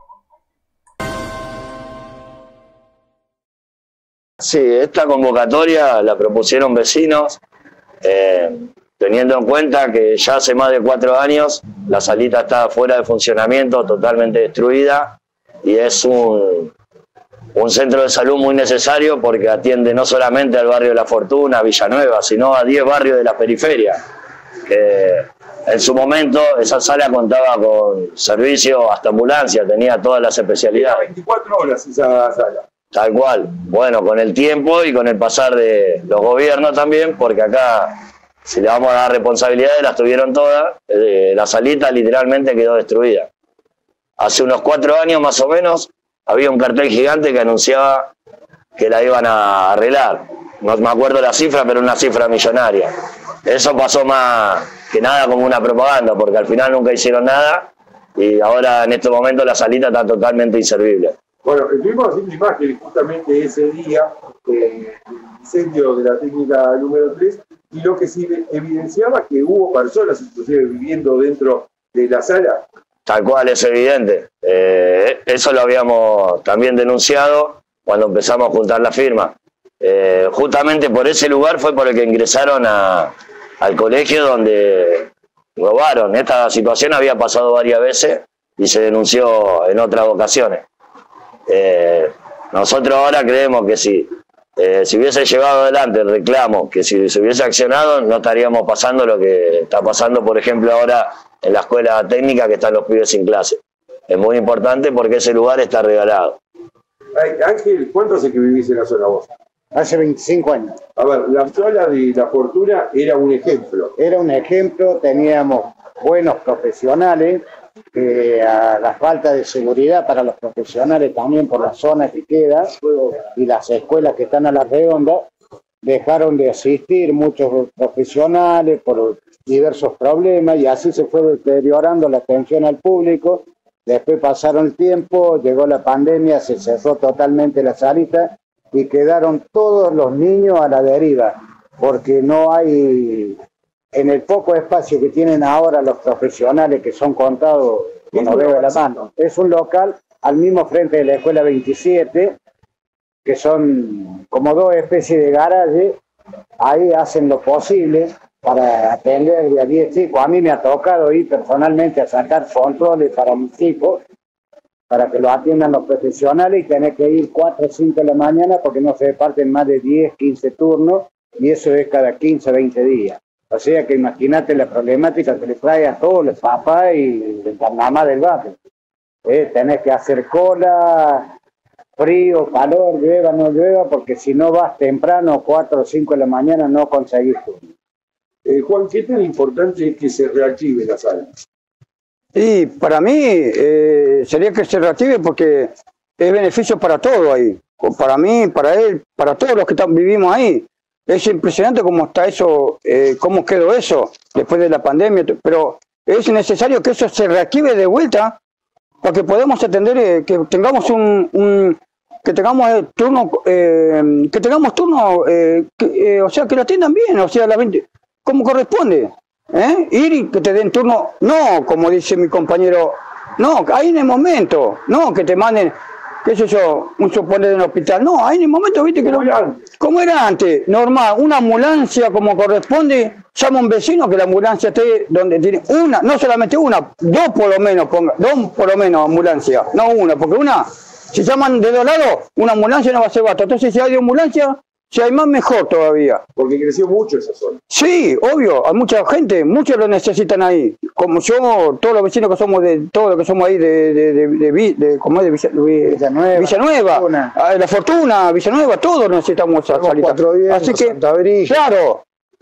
N: Sí, esta convocatoria la propusieron vecinos, teniendo en cuenta que ya hace más de 4 años la salita está fuera de funcionamiento, totalmente destruida, y es un centro de salud muy necesario porque atiende no solamente al barrio de La Fortuna, Villanueva, sino a 10 barrios de la periferia. En su momento esa sala contaba con servicio hasta ambulancia, tenía todas las especialidades.
D: 24 horas esa sala.
N: Tal cual. Bueno, con el tiempo y con el pasar de los gobiernos también, porque acá si le vamos a dar responsabilidades, las tuvieron todas. La salita literalmente quedó destruida. Hace unos 4 años más o menos, había un cartel gigante que anunciaba que la iban a arreglar. No me acuerdo la cifra, pero una cifra millonaria. Eso pasó más que nada como una propaganda, porque al final nunca hicieron nada y ahora en este momento la salita está totalmente inservible.
O: Bueno, estuvimos haciendo imágenes justamente ese día del incendio de la técnica número 3 y lo que sí evidenciaba que hubo personas inclusive viviendo dentro de la sala.
N: Tal cual, es evidente. Eso lo habíamos también denunciado cuando empezamos a juntar la firma. Justamente por ese lugar fue por el que ingresaron al colegio donde robaron. Esta situación había pasado varias veces y se denunció en otras ocasiones. Nosotros ahora creemos que si hubiese llevado adelante el reclamo, que si se hubiese accionado, no estaríamos pasando lo que está pasando, por ejemplo, ahora en la escuela técnica, que están los pibes sin clase. Es muy importante porque ese lugar está regalado.
O: Ángel, ¿cuánto hace que vivís en la zona vos?
P: Hace 25 años.
O: A ver, la zona de La Fortuna era un ejemplo.
P: Era un ejemplo, teníamos buenos profesionales, a la falta de seguridad para los profesionales también por la zona que queda y las escuelas que están a la redonda, dejaron de asistir muchos profesionales por diversos problemas y así se fue deteriorando la atención al público. Después pasaron el tiempo, llegó la pandemia, se cerró totalmente la salita y quedaron todos los niños a la deriva, porque no hay, en el poco espacio que tienen ahora los profesionales, que son contados con los dedos de la mano. Es un local al mismo frente de la escuela 27, que son como 2 especies de garaje. Ahí hacen lo posible para atender a 10 chicos. A mí me ha tocado ir personalmente a sacar controles para mis chicos, para que lo atiendan los profesionales, y tener que ir 4 o 5 de la mañana porque no se reparten más de 10, 15 turnos, y eso es cada 15, 20 días. O sea que imagínate la problemática que le trae a todos los papás y la mamá del barrio. Tenés que hacer cola, frío, calor, llueva, no llueva, porque si no vas temprano, 4 o 5 de la mañana, no conseguís turno.
O: Juan, ¿qué tan importante es que se reactive la sala?
Q: Y para mí sería que se reactive porque es beneficio para todo ahí. Para mí, para él, para todos los que vivimos ahí. Es impresionante cómo está eso, cómo quedó eso después de la pandemia. Pero es necesario que eso se reactive de vuelta para que podamos atender, que tengamos que tengamos turno, o sea, que lo atiendan bien, o sea, como corresponde. Ir y que te den turno, no como dice mi compañero, no, ahí en el momento, no que te manden, qué sé yo, un suponer en el hospital, no, ahí en el momento, viste que como era antes, normal, una ambulancia como corresponde, llama a un vecino que la ambulancia esté donde tiene una, no solamente una, 2 por lo menos, 2 por lo menos ambulancia, no una, porque una, si llaman de 2 lados, una ambulancia no va a ser basta, entonces si hay de ambulancia, si hay más, mejor todavía.
O: Porque creció mucho esa zona.
Q: Sí, obvio, hay mucha gente, muchos lo necesitan ahí. Como yo, todos los vecinos que somos todo lo que somos ahí ¿cómo es? Villanueva, La Fortuna, Villanueva, todos necesitamos esa salita. Así que, claro,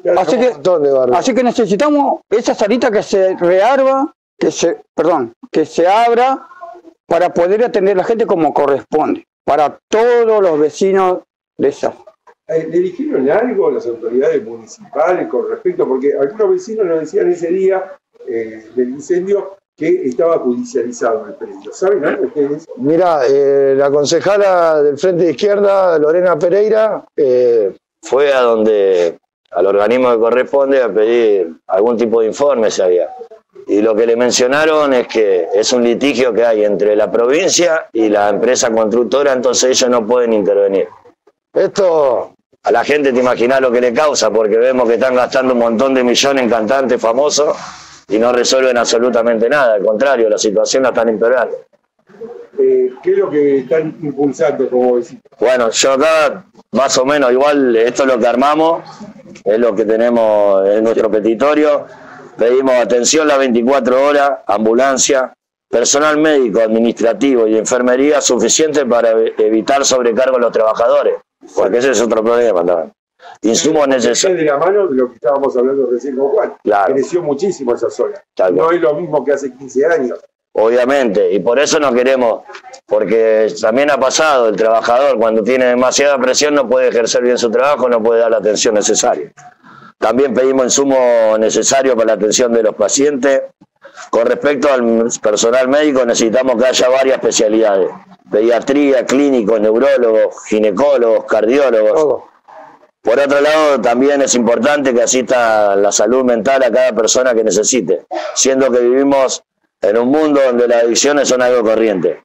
Q: así que necesitamos esa salita que se reabra, que se abra para poder atender a la gente como corresponde, para todos los vecinos de esa.
O: ¿Le dijeron algo a las autoridades municipales con respecto? Porque algunos vecinos nos decían ese día del incendio que estaba judicializado el predio. ¿Saben algo ustedes?
H: Mira, la concejala del Frente de Izquierda, Lorena Pereira,
N: fue al organismo que corresponde a pedir algún tipo de informe si había. Y lo que le mencionaron es que es un litigio que hay entre la provincia y la empresa constructora, entonces ellos no pueden intervenir. Esto a la gente te imaginas lo que le causa, porque vemos que están gastando un montón de millones en cantantes famosos y no resuelven absolutamente nada, al contrario, la situación la están empeorando.
O: ¿Qué es lo que están impulsando, como decís?
N: Bueno, yo acá, más o menos, igual esto es lo que armamos, es lo que tenemos en nuestro petitorio. Pedimos atención las 24 horas, ambulancia, personal médico, administrativo y enfermería suficiente para evitar sobrecargo a los trabajadores, porque ese es otro problema también. insumos necesarios.
O: De la mano de lo que estábamos hablando recién con Juan.
N: Claro.
O: Creció muchísimo esa zona.
N: Tal
O: No
N: cual.
O: es lo mismo que hace 15 años.
N: Obviamente, y por eso no queremos, porque también ha pasado, el trabajador cuando tiene demasiada presión no puede ejercer bien su trabajo, no puede dar la atención necesaria. También pedimos insumos necesarios para la atención de los pacientes. Con respecto al personal médico necesitamos que haya varias especialidades, pediatría, clínicos, neurólogos, ginecólogos, cardiólogos. Por otro lado, también es importante que asista la salud mental a cada persona que necesite, siendo que vivimos en un mundo donde las adicciones son algo corriente.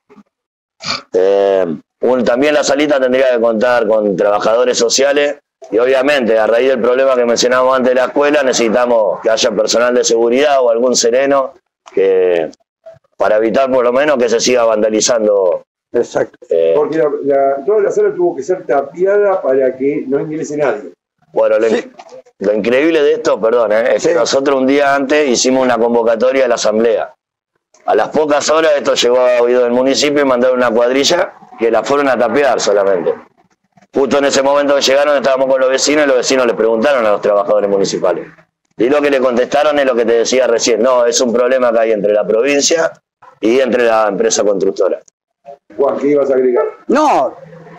N: También la salita tendría que contar con trabajadores sociales y obviamente a raíz del problema que mencionamos antes de la escuela necesitamos que haya personal de seguridad o algún sereno para evitar por lo menos que se siga vandalizando.
Q: Exacto.
O: Porque toda la sala tuvo que ser tapiada para que no ingrese nadie.
N: Bueno, lo increíble de esto, perdón, es que nosotros un día antes hicimos una convocatoria de la asamblea. A las pocas horas esto llegó a oído del municipio y mandaron una cuadrilla que la fueron a tapear solamente. Justo en ese momento que llegaron estábamos con los vecinos y los vecinos les preguntaron a los trabajadores municipales. Y lo que le contestaron es lo que te decía recién, no, es un problema que hay entre la provincia y entre la empresa constructora.
O: Juan, ¿qué ibas a agregar?
Q: No,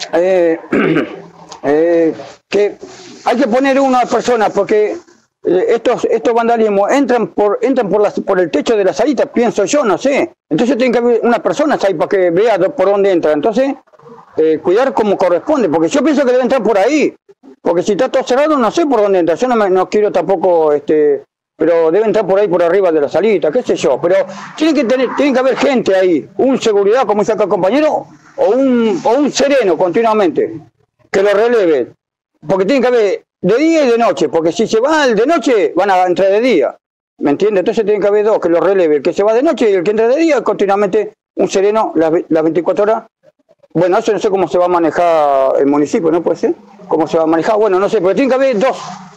Q: que hay que poner una persona porque estos vandalismos entran por el techo de la salita, pienso yo, no sé. Entonces tiene que haber una persona ahí para que vea por dónde entra. Entonces, cuidar como corresponde, porque yo pienso que debe entrar por ahí. Porque si está todo cerrado, no sé por dónde entra. Yo no quiero tampoco, pero debe entrar por ahí, por arriba de la salita, qué sé yo. Pero tiene que haber gente ahí, un seguridad, como dice acá el compañero, o un sereno continuamente, que lo releve. Porque tiene que haber de día y de noche, porque si se va el de noche, van a entrar de día. ¿Me entiende? Entonces tiene que haber dos que lo releve, el que se va de noche y el que entra de día, continuamente un sereno las 24 horas. Bueno, eso no sé cómo se va a manejar el municipio, ¿no puede ser? ¿Cómo se va a manejar? Bueno, no sé, pero tiene que haber dos.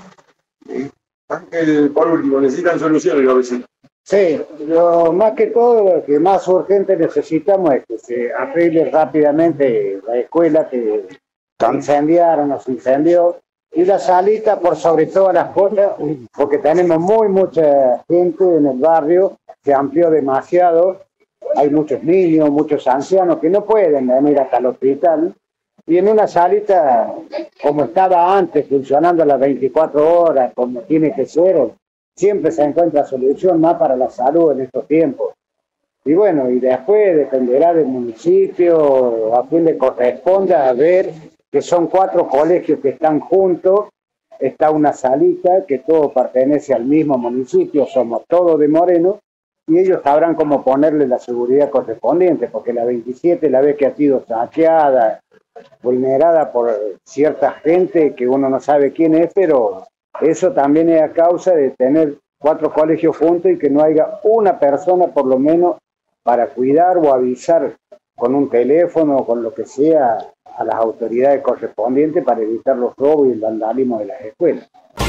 O: Ángel, por último, necesitan soluciones los vecinos.
P: Sí, lo más que todo, lo que más urgente necesitamos es que se arregle rápidamente la escuela que incendiaron o se incendió, y la salita por sobre todas las cosas, porque tenemos mucha gente en el barrio, se amplió demasiado, hay muchos niños, muchos ancianos que no pueden venir hasta el hospital, y en una salita, como estaba antes, funcionando a las 24 horas, como tiene que ser, siempre se encuentra solución más para la salud en estos tiempos. Y bueno, y después dependerá del municipio, a quien le corresponda ver que son 4 colegios que están juntos, está una salita que todo pertenece al mismo municipio, somos todos de Moreno, y ellos sabrán cómo ponerle la seguridad correspondiente, porque la 27 la vez que ha sido saqueada, vulnerada por cierta gente que uno no sabe quién es, pero eso también es a causa de tener 4 colegios juntos y que no haya una persona por lo menos para cuidar o avisar con un teléfono o con lo que sea a las autoridades correspondientes para evitar los robos y el vandalismo de las escuelas.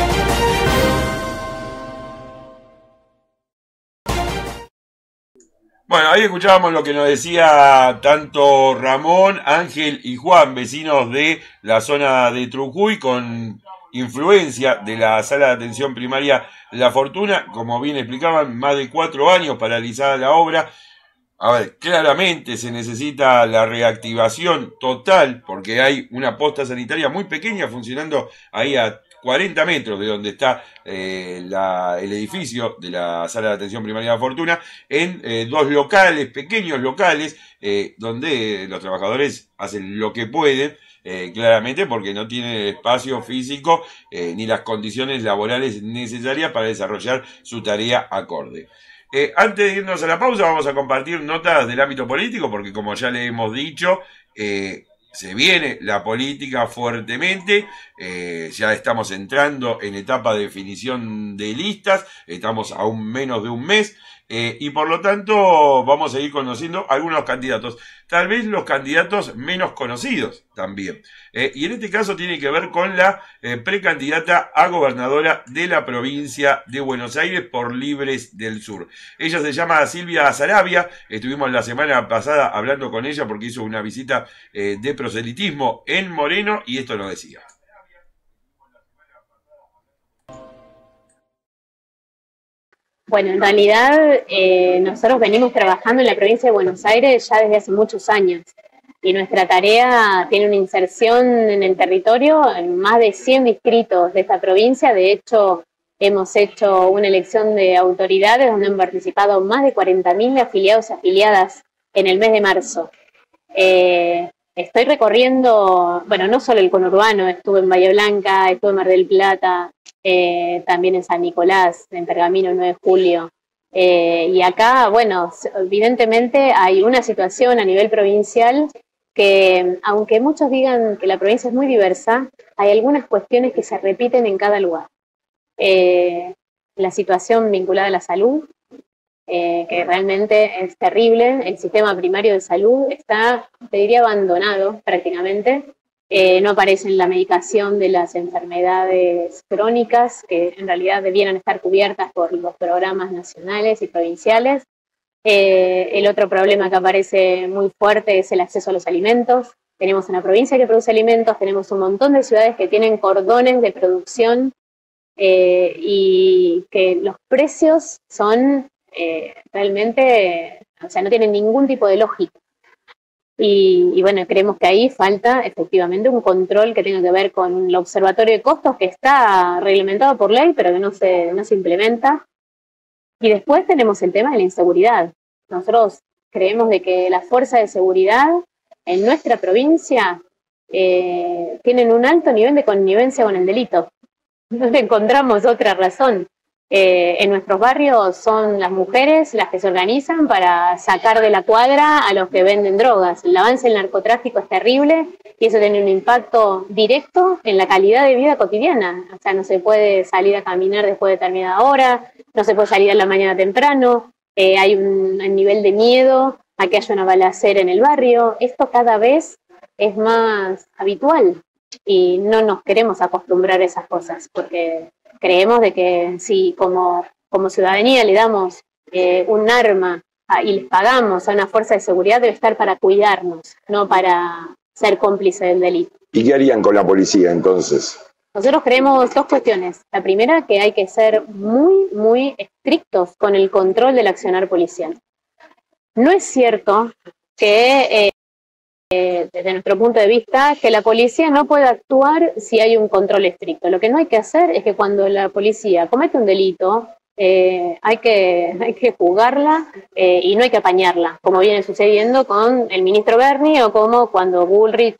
A: Bueno, ahí escuchábamos lo que nos decía tanto Ramón, Ángel y Juan, vecinos de la zona de Trujuy, con influencia de la sala de atención primaria La Fortuna. Como bien explicaban, más de 4 años paralizada la obra. A ver, claramente se necesita la reactivación total, porque hay una posta sanitaria muy pequeña funcionando ahí a 40 metros de donde está el edificio de la sala de atención primaria de La Fortuna, en 2 locales, pequeños locales, donde los trabajadores hacen lo que pueden, claramente porque no tienen espacio físico ni las condiciones laborales necesarias para desarrollar su tarea acorde. Antes de irnos a la pausa, vamos a compartir notas del ámbito político, porque como ya le hemos dicho, se viene la política fuertemente, ya estamos entrando en etapa de definición de listas, estamos a menos de un mes, y por lo tanto vamos a ir conociendo algunos candidatos, tal vez los candidatos menos conocidos también, y en este caso tiene que ver con la precandidata a gobernadora de la provincia de Buenos Aires por Libres del Sur. Ella se llama Silvia Saravia, estuvimos la semana pasada hablando con ella porque hizo una visita de proselitismo en Moreno y esto nos decía.
R: Bueno, en realidad nosotros venimos trabajando en la provincia de Buenos Aires ya desde hace muchos años y nuestra tarea tiene una inserción en el territorio en más de 100 distritos de esta provincia. De hecho, hemos hecho una elección de autoridades donde han participado más de 40.000 afiliados y afiliadas en el mes de marzo. Estoy recorriendo, bueno, no solo el conurbano, estuve en Bahía Blanca, estuve en Mar del Plata, también en San Nicolás, en Pergamino, 9 de julio. Y acá, bueno, evidentemente hay una situación a nivel provincial que, aunque muchos digan que la provincia es muy diversa, hay algunas cuestiones que se repiten en cada lugar. La situación vinculada a la salud, que realmente es terrible. El sistema primario de salud está, te diría, abandonado prácticamente. No aparece en la medicación de las enfermedades crónicas, que en realidad debieran estar cubiertas por los programas nacionales y provinciales. El otro problema que aparece muy fuerte es el acceso a los alimentos. Tenemos una provincia que produce alimentos, tenemos un montón de ciudades que tienen cordones de producción y que los precios son realmente, o sea, no tienen ningún tipo de lógica. Y bueno, creemos que ahí falta efectivamente un control que tenga que ver con el observatorio de costos que está reglamentado por ley, pero que no se implementa. Y después tenemos el tema de la inseguridad. Nosotros creemos de que las fuerzas de seguridad en nuestra provincia tienen un alto nivel de connivencia con el delito. No le encontramos otra razón. En nuestros barrios son las mujeres las que se organizan para sacar de la cuadra a los que venden drogas. El avance del narcotráfico es terrible y eso tiene un impacto directo en la calidad de vida cotidiana. O sea, no se puede salir a caminar después de determinada hora, no se puede salir a la mañana temprano, hay un nivel de miedo a que haya una balacera en el barrio. Esto cada vez es más habitual y no nos queremos acostumbrar a esas cosas porque creemos de que si como ciudadanía le damos un arma y les pagamos a una fuerza de seguridad, debe estar para cuidarnos, no para ser cómplice del delito.
S: ¿Y qué harían con la policía entonces?
R: Nosotros creemos dos cuestiones. La primera, que hay que ser muy, muy estrictos con el control del accionar policial. No es cierto que desde nuestro punto de vista, que la policía no puede actuar si hay un control estricto. Lo que no hay que hacer es que cuando la policía comete un delito, hay que juzgarla y no hay que apañarla, como viene sucediendo con el ministro Berni o como cuando Bullrich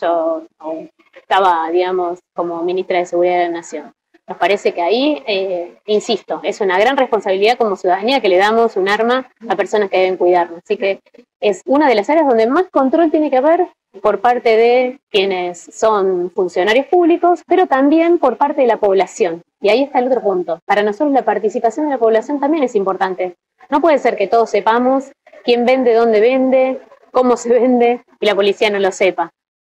R: estaba, digamos, como ministra de Seguridad de la Nación. Nos parece que ahí, insisto, es una gran responsabilidad como ciudadanía que le damos un arma a personas que deben cuidarnos. Así que es una de las áreas donde más control tiene que haber por parte de quienes son funcionarios públicos, pero también por parte de la población. Y ahí está el otro punto. Para nosotros la participación de la población también es importante. No puede ser que todos sepamos quién vende, dónde vende, cómo se vende, y la policía no lo sepa.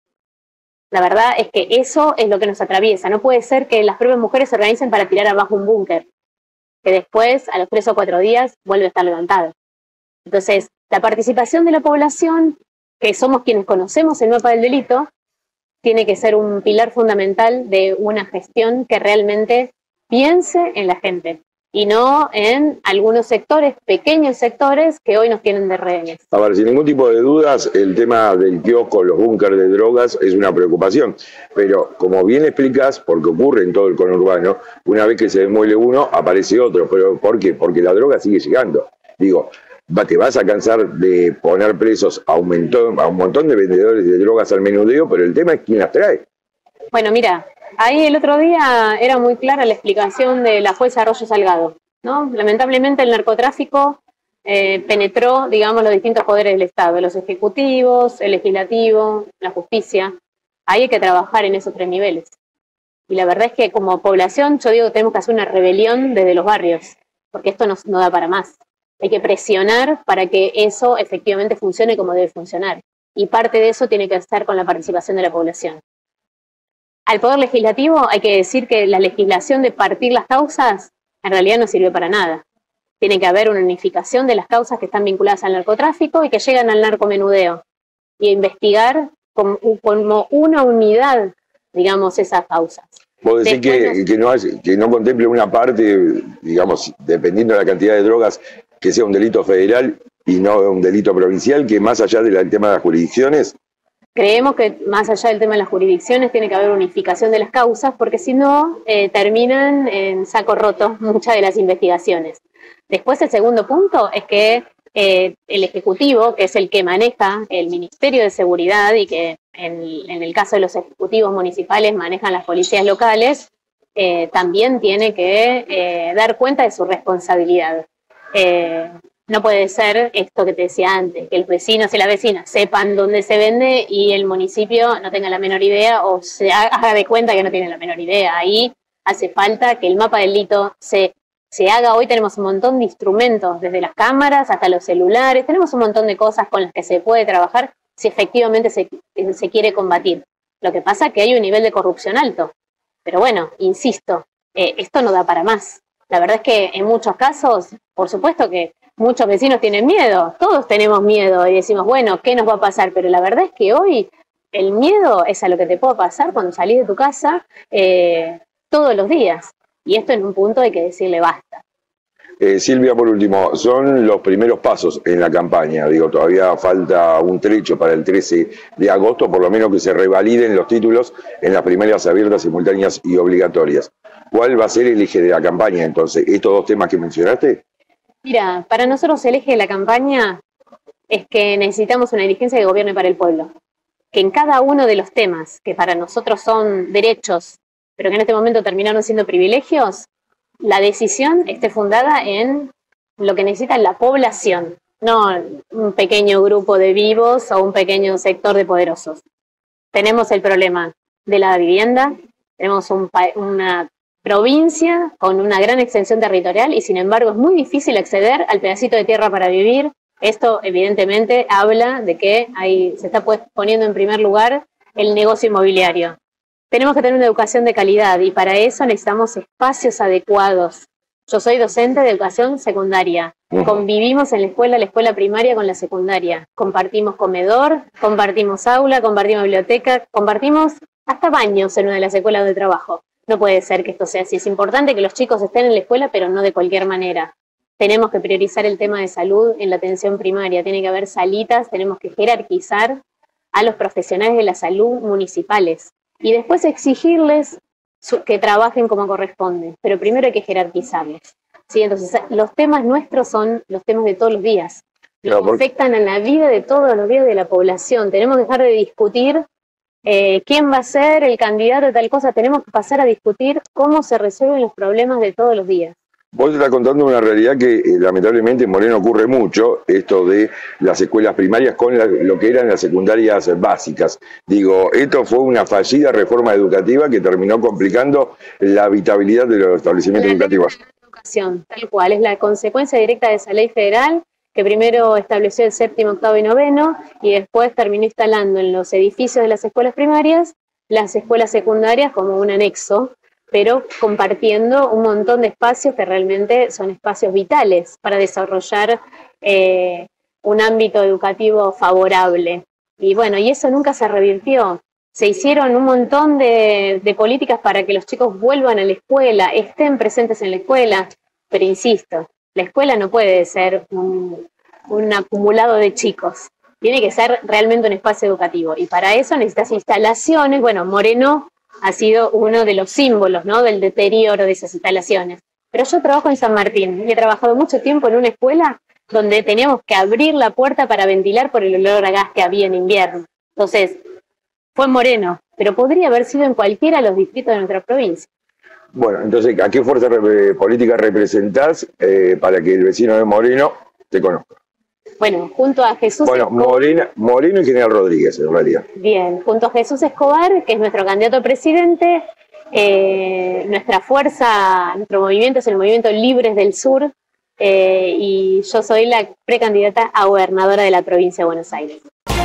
R: La verdad es que eso es lo que nos atraviesa. No puede ser que las propias mujeres se organicen para tirar abajo un búnker, que después, a los 3 o 4 días, vuelve a estar levantado. Entonces, la participación de la población, que somos quienes conocemos el mapa del delito, tiene que ser un pilar fundamental de una gestión que realmente piense en la gente y no en algunos sectores, pequeños sectores, que hoy nos tienen de rehenes.
S: A ver, sin ningún tipo de dudas, el tema del kiosco, los búnkeres de drogas, es una preocupación. Pero, como bien explicas, porque ocurre en todo el conurbano, una vez que se demuele uno, aparece otro. ¿Pero por qué? Porque la droga sigue llegando. Digo, te vas a cansar de poner presos a un montón de vendedores de drogas al menudeo, pero el tema es quién las trae.
R: Bueno, mira, ahí el otro día era muy clara la explicación de la jueza Arroyo Salgado, ¿no? Lamentablemente el narcotráfico penetró, digamos, los distintos poderes del Estado, los ejecutivos, el legislativo, la justicia. Ahí hay que trabajar en esos 3 niveles. Y la verdad es que como población, yo digo que tenemos que hacer una rebelión desde los barrios, porque esto no da para más. Hay que presionar para que eso efectivamente funcione como debe funcionar. Y parte de eso tiene que estar con la participación de la población. Al Poder Legislativo hay que decir que la legislación de partir las causas en realidad no sirve para nada. Tiene que haber una unificación de las causas que están vinculadas al narcotráfico y que llegan al narcomenudeo. Y investigar como una unidad, digamos, esas causas.
S: Vos decís que no contemple una parte, digamos, dependiendo de la cantidad de drogas, que sea un delito federal y no un delito provincial, que más allá del tema de las jurisdicciones.
R: Creemos que más allá del tema de las jurisdicciones tiene que haber unificación de las causas, porque si no terminan en saco roto muchas de las investigaciones. Después el segundo punto es que el Ejecutivo, que es el que maneja el Ministerio de Seguridad y que en el caso de los ejecutivos municipales manejan las policías locales, también tiene que dar cuenta de su responsabilidad. No puede ser esto que te decía antes, que los vecinos y las vecinas sepan dónde se vende y el municipio no tenga la menor idea o se haga de cuenta que no tiene la menor idea. Ahí hace falta que el mapa del delito se haga. Hoy tenemos un montón de instrumentos, desde las cámaras hasta los celulares, tenemos un montón de cosas con las que se puede trabajar si efectivamente se quiere combatir. Lo que pasa es que hay un nivel de corrupción alto. Pero bueno, insisto, esto no da para más. La verdad es que en muchos casos, por supuesto que muchos vecinos tienen miedo, todos tenemos miedo y decimos, bueno, ¿qué nos va a pasar? Pero la verdad es que hoy el miedo es a lo que te puede pasar cuando salís de tu casa todos los días. Y esto en un punto hay que decirle basta.
S: Silvia, por último, son los primeros pasos en la campaña. Digo, todavía falta un trecho para el 13 de agosto, por lo menos que se revaliden los títulos en las primarias abiertas, simultáneas y obligatorias. ¿Cuál va a ser el eje de la campaña, entonces? ¿Estos dos temas que mencionaste?
R: Mira, para nosotros el eje de la campaña es que necesitamos una dirigencia que gobierne para el pueblo. Que en cada uno de los temas, que para nosotros son derechos, pero que en este momento terminaron siendo privilegios, la decisión esté fundada en lo que necesita la población, no un pequeño grupo de vivos o un pequeño sector de poderosos. Tenemos el problema de la vivienda, tenemos una provincia con una gran extensión territorial y sin embargo es muy difícil acceder al pedacito de tierra para vivir. Esto evidentemente habla de que se está poniendo en primer lugar el negocio inmobiliario. Tenemos que tener una educación de calidad y para eso necesitamos espacios adecuados. Yo soy docente de educación secundaria. Convivimos en la escuela primaria con la secundaria. Compartimos comedor, compartimos aula, compartimos biblioteca, compartimos hasta baños en una de las escuelas de trabajo. No puede ser que esto sea así. Es importante que los chicos estén en la escuela, pero no de cualquier manera. Tenemos que priorizar el tema de salud en la atención primaria. Tiene que haber salitas, tenemos que jerarquizar a los profesionales de la salud municipales. Y después exigirles que trabajen como corresponde. Pero primero hay que jerarquizarlos. ¿Sí? Entonces, los temas nuestros son los temas de todos los días. Los que afectan a la vida de todos los días de la población. Tenemos que dejar de discutir quién va a ser el candidato de tal cosa. Tenemos que pasar a discutir cómo se resuelven los problemas de todos los días.
S: Vos estás contando una realidad que lamentablemente en Moreno ocurre mucho, esto de las escuelas primarias con lo que eran las secundarias básicas. Digo, esto fue una fallida reforma educativa que terminó complicando la habitabilidad de los establecimientos educativos.
R: La educación, tal cual, es la consecuencia directa de esa ley federal que primero estableció el 7º, 8º y 9º y después terminó instalando en los edificios de las escuelas primarias las escuelas secundarias como un anexo, pero compartiendo un montón de espacios que realmente son espacios vitales para desarrollar un ámbito educativo favorable. Y bueno, y eso nunca se revirtió. Se hicieron un montón de políticas para que los chicos vuelvan a la escuela, estén presentes en la escuela, pero insisto, la escuela no puede ser un acumulado de chicos, tiene que ser realmente un espacio educativo, y para eso necesitas instalaciones. Bueno, Moreno ha sido uno de los símbolos, ¿no?, del deterioro de esas instalaciones. Pero yo trabajo en San Martín y he trabajado mucho tiempo en una escuela donde teníamos que abrir la puerta para ventilar por el olor a gas que había en invierno. Entonces, fue en Moreno, pero podría haber sido en cualquiera de los distritos de nuestra provincia.
S: Bueno, entonces, ¿a qué fuerza política representás para que el vecino de Moreno te conozca?
R: Bueno, junto a Jesús...
S: Bueno, Moreno y General Rodríguez, en realidad.
R: Bien, junto a Jesús Escobar, que es nuestro candidato a presidente, nuestra fuerza, nuestro movimiento es el Movimiento Libres del Sur, y yo soy la precandidata a gobernadora de la provincia de Buenos Aires.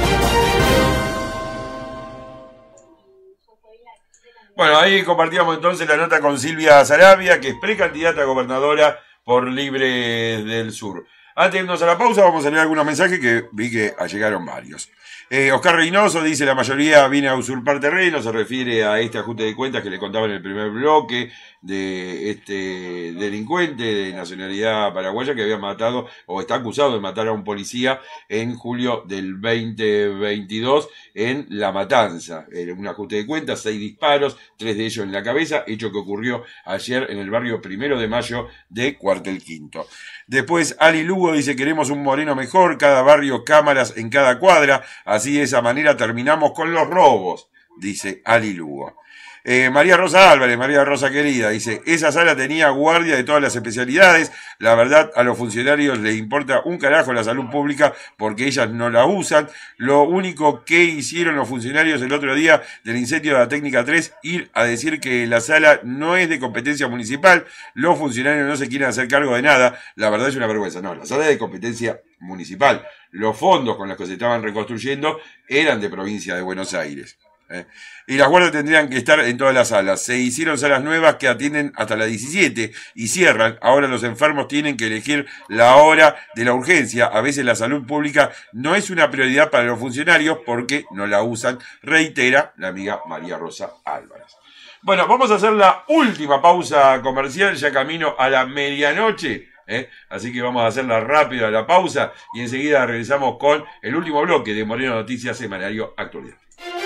A: Bueno, ahí compartíamos entonces la nota con Silvia Saravia, que es precandidata a gobernadora por Libre del Sur. Antes de irnos a la pausa, vamos a leer algunos mensajes que vi que llegaron varios. Oscar Reynoso dice: la mayoría viene a usurpar terreno, se refiere a este ajuste de cuentas que le contaba en el primer bloque de este delincuente de nacionalidad paraguaya que había matado o está acusado de matar a un policía en julio del 2022 en La Matanza. Un ajuste de cuentas, 6 disparos, 3 de ellos en la cabeza, hecho que ocurrió ayer en el barrio 1 de Mayo de Cuartel Quinto. Después Ali Lugo dice: queremos un Moreno mejor, cada barrio cámaras en cada cuadra, así de esa manera terminamos con los robos, dice Ali Lugo. María Rosa Álvarez, María Rosa querida, dice: esa sala tenía guardia de todas las especialidades, la verdad a los funcionarios les importa un carajo la salud pública porque ellas no la usan, lo único que hicieron los funcionarios el otro día del incendio de la técnica 3, ir a decir que la sala no es de competencia municipal, los funcionarios no se quieren hacer cargo de nada, la verdad es una vergüenza. No, la sala es de competencia municipal, los fondos con los que se estaban reconstruyendo eran de provincia de Buenos Aires. Y las guardias tendrían que estar en todas las salas. Se hicieron salas nuevas que atienden hasta las 17 y cierran. Ahora los enfermos tienen que elegir la hora de la urgencia. A veces la salud pública no es una prioridad para los funcionarios porque no la usan, reitera la amiga María Rosa Álvarez. Bueno, vamos a hacer la última pausa comercial, ya camino a la medianoche. Así que vamos a hacerla rápida la pausa y enseguida regresamos con el último bloque de Moreno Noticias Semanario Actualidad.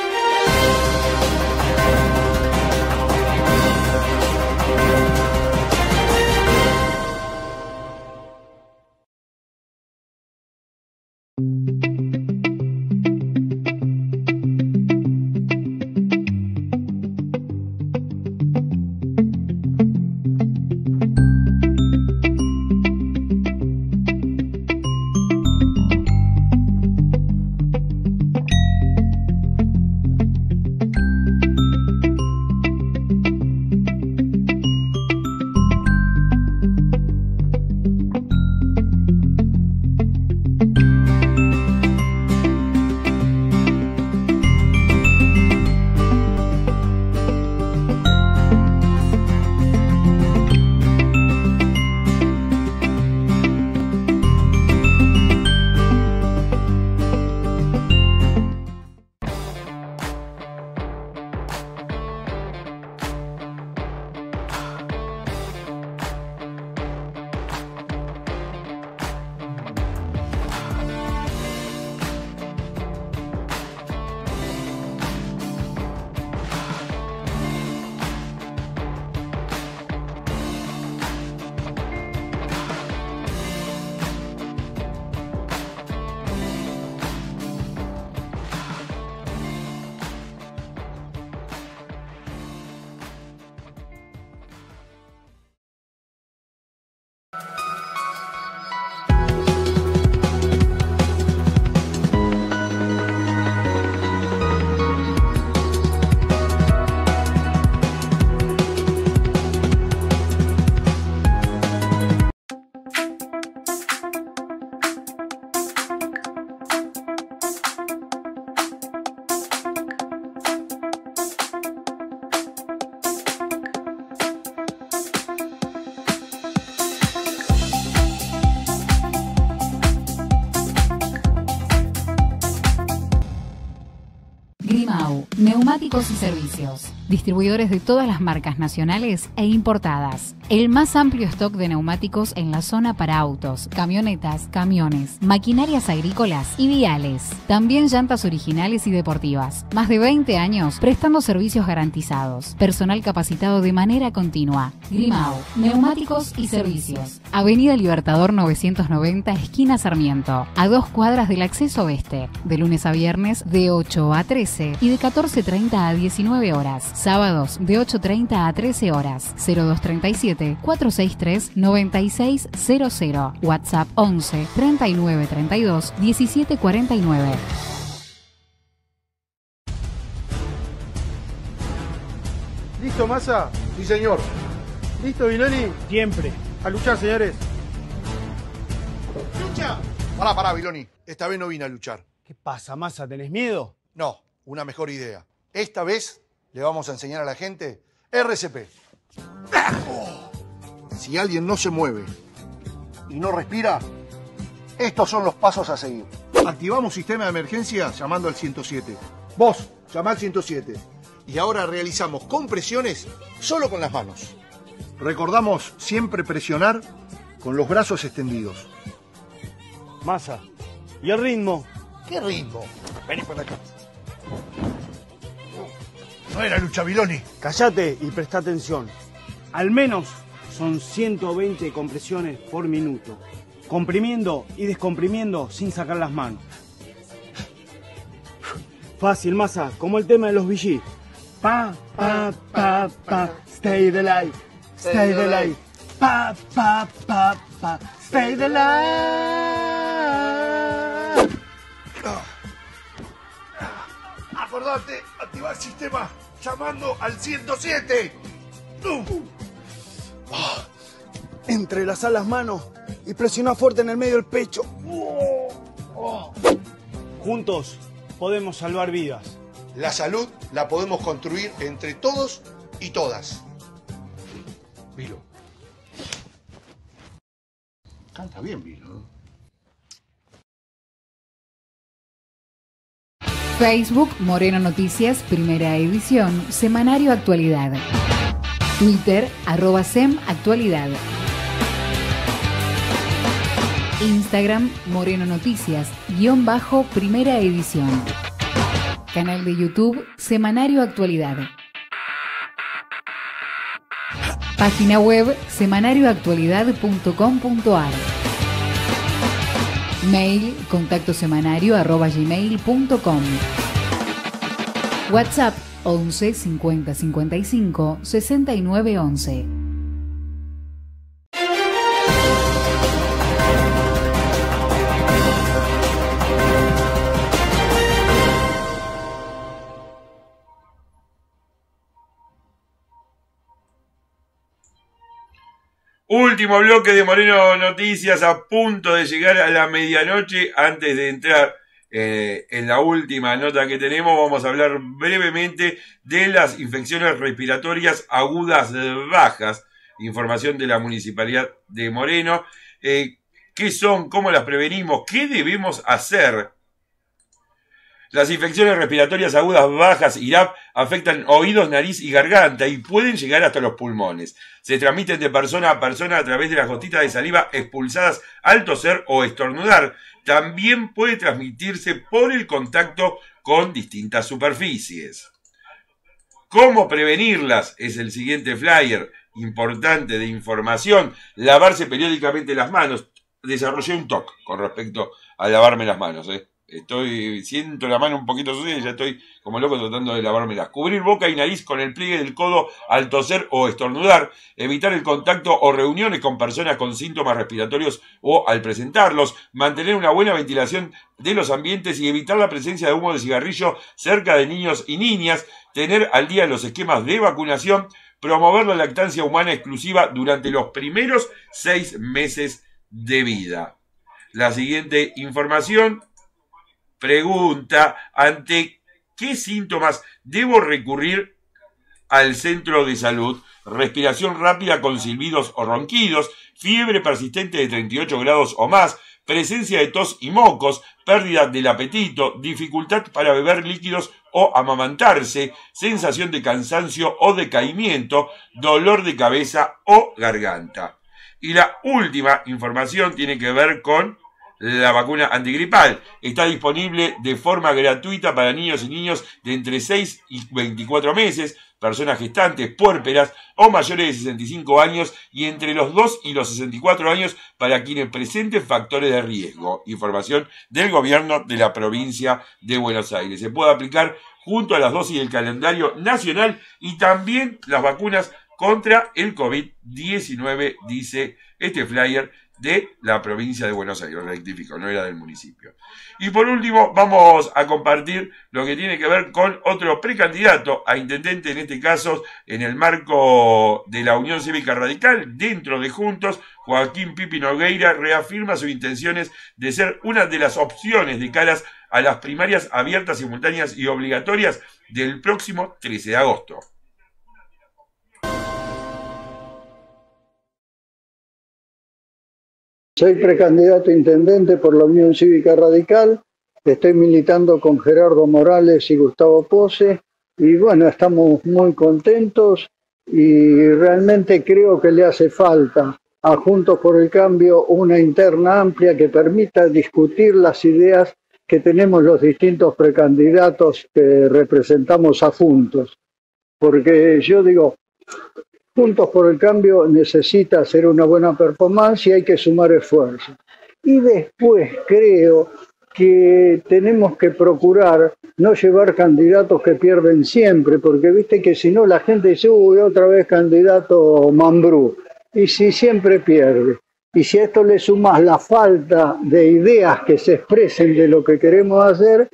B: Neumáticos y servicios. Distribuidores de todas las marcas nacionales e importadas. El más amplio stock de neumáticos en la zona para autos, camionetas, camiones, maquinarias agrícolas y viales. También llantas originales y deportivas. Más de 20 años prestando servicios garantizados. Personal capacitado de manera continua. Grimau, neumáticos y servicios. Avenida Libertador 990, esquina Sarmiento. A 2 cuadras del acceso oeste. De lunes a viernes de 8 a 13 y de 14:30 a 19 horas. Sábados de 8:30 a 13 horas. 0237-463-9600. WhatsApp 11 39 32 17 49.
T: ¿Listo, Massa? Sí, señor. ¿Listo, Viloni? Siempre. A luchar, señores. ¡Lucha!
U: Pará, Viloni. Esta vez no vine a luchar.
T: ¿Qué pasa, Massa? ¿Tenés miedo?
U: No, una mejor idea. Esta vez le vamos a enseñar a la gente RCP. Si alguien no se mueve y no respira, Estos son los pasos a seguir. Activamos sistema de emergencia llamando al 107. Vos, llama al 107. Y ahora realizamos compresiones solo con las manos. Recordamos siempre presionar con los brazos extendidos.
T: Massa, ¿y el ritmo?
U: ¿Qué ritmo? Vení por acá. No era Lucha Viloni.
T: Cállate y presta atención. Al menos son 120 compresiones por minuto. Comprimiendo y descomprimiendo sin sacar las manos. Fácil, Massa, como el tema de los VG. Pa, pa, pa, pa, stay the light, stay the light. Pa, pa, pa, pa, stay the light.
U: Acordate, activar sistema llamando al 107.
T: Entrelazar las manos y presionar fuerte en el medio del pecho. Juntos podemos salvar vidas.
U: La salud la podemos construir entre todos y todas. Vilo. Canta bien, Vilo.
B: Facebook Moreno Noticias, primera edición, Semanario Actualidad. Twitter, @SEMActualidad. Instagram, Moreno Noticias, _ primera edición. Canal de YouTube, Semanario Actualidad. Página web, semanarioactualidad.com.ar. Mail, contactosemanario@gmail.com. WhatsApp, 11 50 55 69 11.
A: Último bloque de Moreno Noticias, a punto de llegar a la medianoche. Antes de entrar en la última nota que tenemos, vamos a hablar brevemente de las infecciones respiratorias agudas bajas. Información de la Municipalidad de Moreno. ¿Qué son? ¿Cómo las prevenimos? ¿Qué debemos hacer? Las infecciones respiratorias agudas bajas, IRAP, afectan oídos, nariz y garganta y pueden llegar hasta los pulmones. Se transmiten de persona a persona a través de las gotitas de saliva expulsadas al toser o estornudar. También puede transmitirse por el contacto con distintas superficies. ¿Cómo prevenirlas? Es el siguiente flyer importante de información. Lavarse periódicamente las manos. Desarrollé un TOC con respecto a lavarme las manos, siento la mano un poquito sucia y ya estoy como loco tratando de lavármelas. Cubrir boca y nariz con el pliegue del codo al toser o estornudar. Evitar el contacto o reuniones con personas con síntomas respiratorios o al presentarlos. Mantener una buena ventilación de los ambientes y evitar la presencia de humo de cigarrillo cerca de niños y niñas. Tener al día los esquemas de vacunación. Promover la lactancia humana exclusiva durante los primeros 6 meses de vida. La siguiente información pregunta: ¿ante qué síntomas debo recurrir al centro de salud? Respiración rápida con silbidos o ronquidos, fiebre persistente de 38 grados o más, presencia de tos y mocos, pérdida del apetito, dificultad para beber líquidos o amamantarse, sensación de cansancio o decaimiento, dolor de cabeza o garganta. Y la última información tiene que ver con la vacuna antigripal. Está disponible de forma gratuita para niños y niños de entre 6 y 24 meses, personas gestantes, puérperas o mayores de 65 años y entre los 2 y los 64 años para quienes presenten factores de riesgo. Información del gobierno de la provincia de Buenos Aires. Se puede aplicar junto a las dosis del calendario nacional y también las vacunas contra el COVID-19, dice este flyer de la provincia de Buenos Aires, rectifico, no era del municipio. Y por último, vamos a compartir lo que tiene que ver con otro precandidato a intendente, en este caso, en el marco de la Unión Cívica Radical, dentro de Juntos. Joaquín Pipi Nogueira reafirma sus intenciones de ser una de las opciones de caras a las primarias abiertas, simultáneas y obligatorias del próximo 13 de agosto.
C: Soy precandidato a intendente por la Unión Cívica Radical, estoy militando con Gerardo Morales y Gustavo Pose, y bueno, estamos muy contentos y realmente creo que le hace falta a Juntos por el Cambio una interna amplia que permita discutir las ideas que tenemos los distintos precandidatos que representamos a Juntos. Porque yo digo, Juntos por el Cambio necesita hacer una buena performance y hay que sumar esfuerzos. Y después creo que tenemos que procurar no llevar candidatos que pierden siempre, porque viste que si no la gente dice, uy, otra vez candidato Mambrú, y si siempre pierde. Y si a esto le sumas la falta de ideas que se expresen de lo que queremos hacer,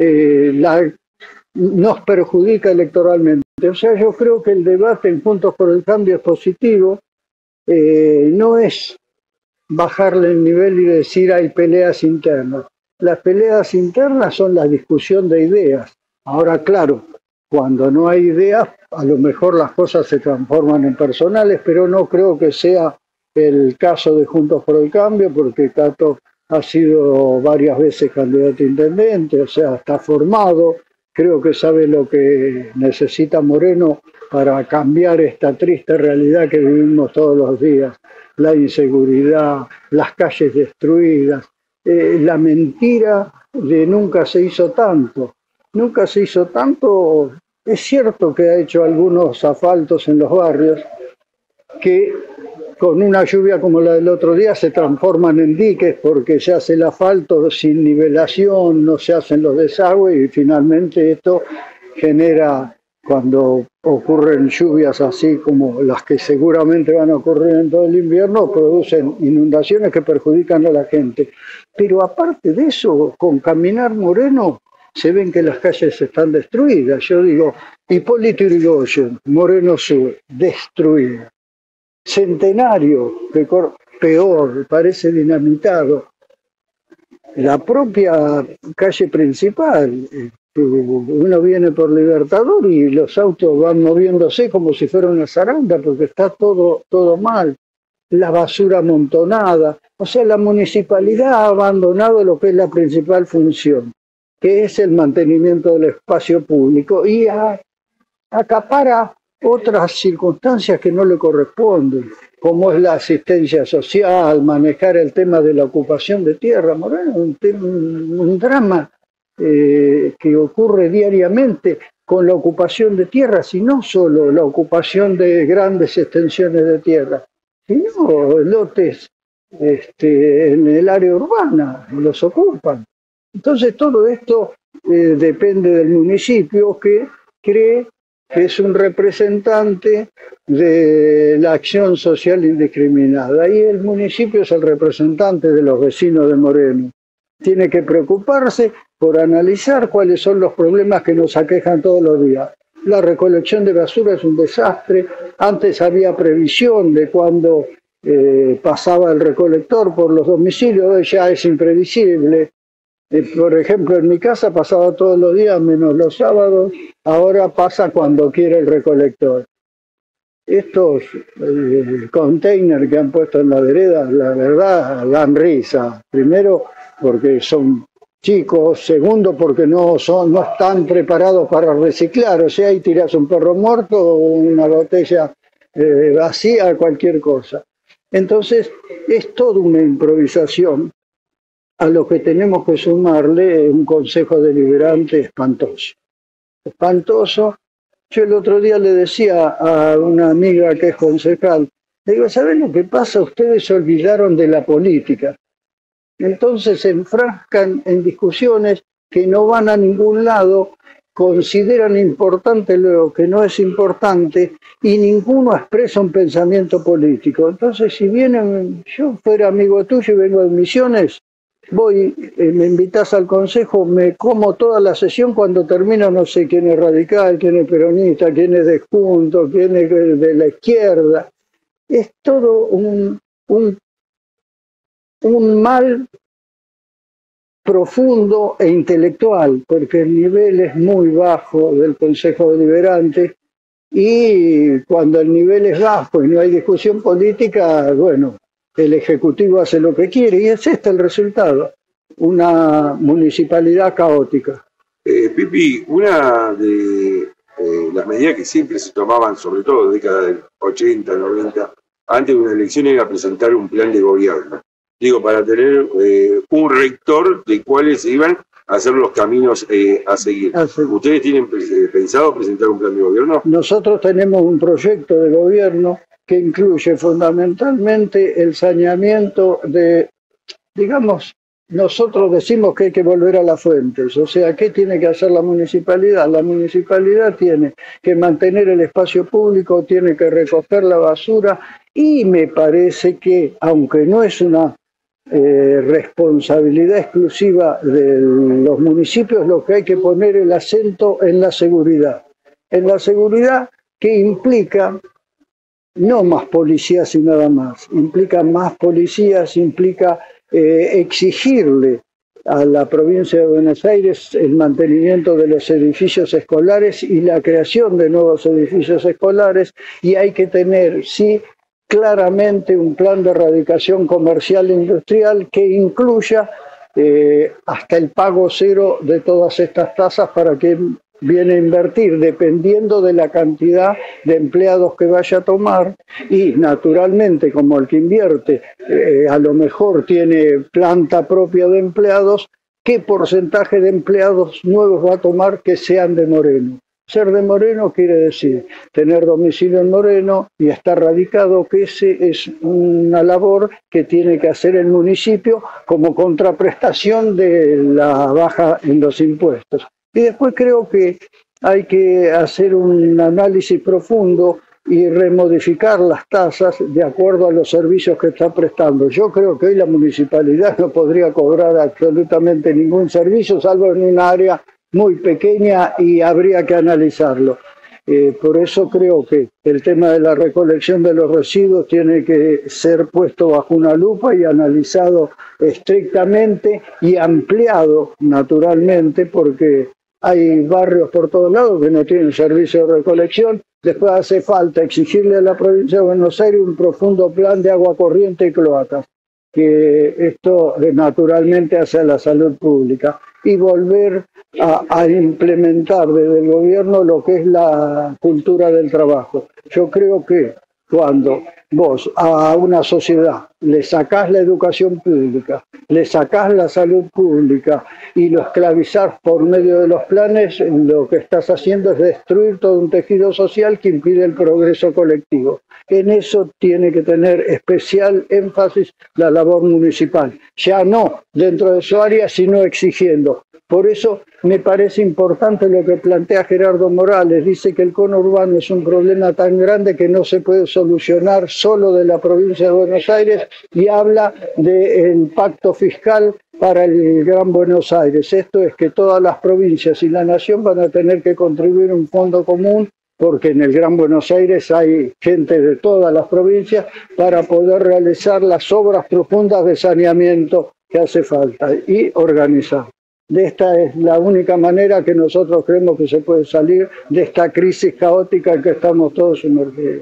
C: nos perjudica electoralmente. O sea, yo creo que el debate en Juntos por el Cambio es positivo, no es bajarle el nivel y decir hay peleas internas. Las peleas internas son la discusión de ideas. Ahora, claro, cuando no hay ideas, a lo mejor las cosas se transforman en personales, pero no creo que sea el caso de Juntos por el Cambio, porque Tato ha sido varias veces candidato a intendente, o sea, está formado, creo que sabe lo que necesita Moreno para cambiar esta triste realidad que vivimos todos los días, la inseguridad, las calles destruidas, la mentira de nunca se hizo tanto. Nunca se hizo tanto, es cierto que ha hecho algunos asfaltos en los barrios que con una lluvia como la del otro día se transforman en diques porque se hace el asfalto sin nivelación, no se hacen los desagües y finalmente esto genera, cuando ocurren lluvias así como las que seguramente van a ocurrir en todo el invierno, producen inundaciones que perjudican a la gente. Pero aparte de eso, con Caminar Moreno se ven que las calles están destruidas. Yo digo, Hipólito Yrigoyen, Moreno Sur, destruida. Centenario, peor, parece dinamitado. La propia calle principal, uno viene por Libertador y los autos van moviéndose como si fuera una zaranda porque está todo mal. La basura amontonada. O sea, la municipalidad ha abandonado lo que es la principal función, que es el mantenimiento del espacio público, y acapara otras circunstancias que no le corresponden, como es la asistencia social, manejar el tema de la ocupación de tierra. Moreno, un drama que ocurre diariamente con la ocupación de tierras, y no solo la ocupación de grandes extensiones de tierra, sino lotes en el área urbana, los ocupan. Entonces todo esto depende del municipio, que cree que es un representante de la acción social indiscriminada, y el municipio es el representante de los vecinos de Moreno. Tiene que preocuparse por analizar cuáles son los problemas que nos aquejan todos los días. La recolección de basura es un desastre. Antes había previsión de cuándo pasaba el recolector por los domicilios, hoy ya es imprevisible. Por ejemplo, en mi casa pasaba todos los días menos los sábados, ahora pasa cuando quiere el recolector. Estos containers que han puesto en la vereda, la verdad, dan risa. Primero, porque son chicos. Segundo, porque no están preparados para reciclar. O sea, ahí tiras un perro muerto o una botella vacía, cualquier cosa. Entonces, es toda una improvisación a lo que tenemos que sumarle un consejo deliberante espantoso. Espantoso. Yo el otro día le decía a una amiga que es concejal, le digo, ¿saben lo que pasa? Ustedes se olvidaron de la política. Entonces se enfrascan en discusiones que no van a ningún lado, consideran importante lo que no es importante y ninguno expresa un pensamiento político. Entonces, si vienen, yo fuera amigo tuyo y vengo de Misiones, voy, me invitas al consejo, me como toda la sesión, cuando termino no sé quién es radical, quién es peronista, quién es de Juntos, quién es de la izquierda. Es todo un mal profundo e intelectual, porque el nivel es muy bajo del Consejo Deliberante, y cuando el nivel es bajo y no hay discusión política, bueno, el Ejecutivo hace lo que quiere y es este el resultado, una municipalidad caótica.
F: Pipi, una de las medidas que siempre se tomaban, sobre todo en la década del 80, 90, antes de una elección era presentar un plan de gobierno. Digo, para tener un rector de cuáles iban a ser los caminos a seguir. ¿Ustedes tienen pensado presentar un plan de gobierno?
C: Nosotros tenemos un proyecto de gobierno que incluye fundamentalmente el saneamiento de, digamos, nosotros decimos que hay que volver a las fuentes, o sea, ¿qué tiene que hacer la municipalidad? La municipalidad tiene que mantener el espacio público, tiene que recoger la basura y me parece que, aunque no es una responsabilidad exclusiva de los municipios, lo que hay que poner el acento en la seguridad que implica no más policías y nada más, implica más policías, implica exigirle a la provincia de Buenos Aires el mantenimiento de los edificios escolares y la creación de nuevos edificios escolares, y hay que tener, sí, claramente un plan de erradicación comercial e industrial que incluya hasta el pago cero de todas estas tasas para que viene a invertir dependiendo de la cantidad de empleados que vaya a tomar y naturalmente como el que invierte a lo mejor tiene planta propia de empleados, ¿qué porcentaje de empleados nuevos va a tomar que sean de Moreno? Ser de Moreno quiere decir tener domicilio en Moreno y estar radicado, que ese es una labor que tiene que hacer el municipio como contraprestación de la baja en los impuestos. Y después creo que hay que hacer un análisis profundo y remodificar las tasas de acuerdo a los servicios que está prestando. Yo creo que hoy la municipalidad no podría cobrar absolutamente ningún servicio, salvo en un área muy pequeña y habría que analizarlo. Por eso creo que el tema de la recolección de los residuos tiene que ser puesto bajo una lupa y analizado estrictamente y ampliado naturalmente, porque hay barrios por todos lados que no tienen servicio de recolección. Después hace falta exigirle a la provincia de Buenos Aires un profundo plan de agua corriente y cloacas, que esto naturalmente hace a la salud pública, y volver a implementar desde el gobierno lo que es la cultura del trabajo. Yo creo que cuando vos a una sociedad le sacás la educación pública, le sacás la salud pública y lo esclavizás por medio de los planes, lo que estás haciendo es destruir todo un tejido social que impide el progreso colectivo. En eso tiene que tener especial énfasis la labor municipal, ya no dentro de su área, sino exigiendo. Por eso me parece importante lo que plantea Gerardo Morales. Dice que el conurbano es un problema tan grande que no se puede solucionar solo de la provincia de Buenos Aires, y habla del pacto fiscal para el Gran Buenos Aires. Esto es que todas las provincias y la nación van a tener que contribuir a un fondo común, porque en el Gran Buenos Aires hay gente de todas las provincias para poder realizar las obras profundas de saneamiento que hace falta y organizar. De esta es la única manera que nosotros creemos que se puede salir de esta crisis caótica en que estamos todos sumergidos.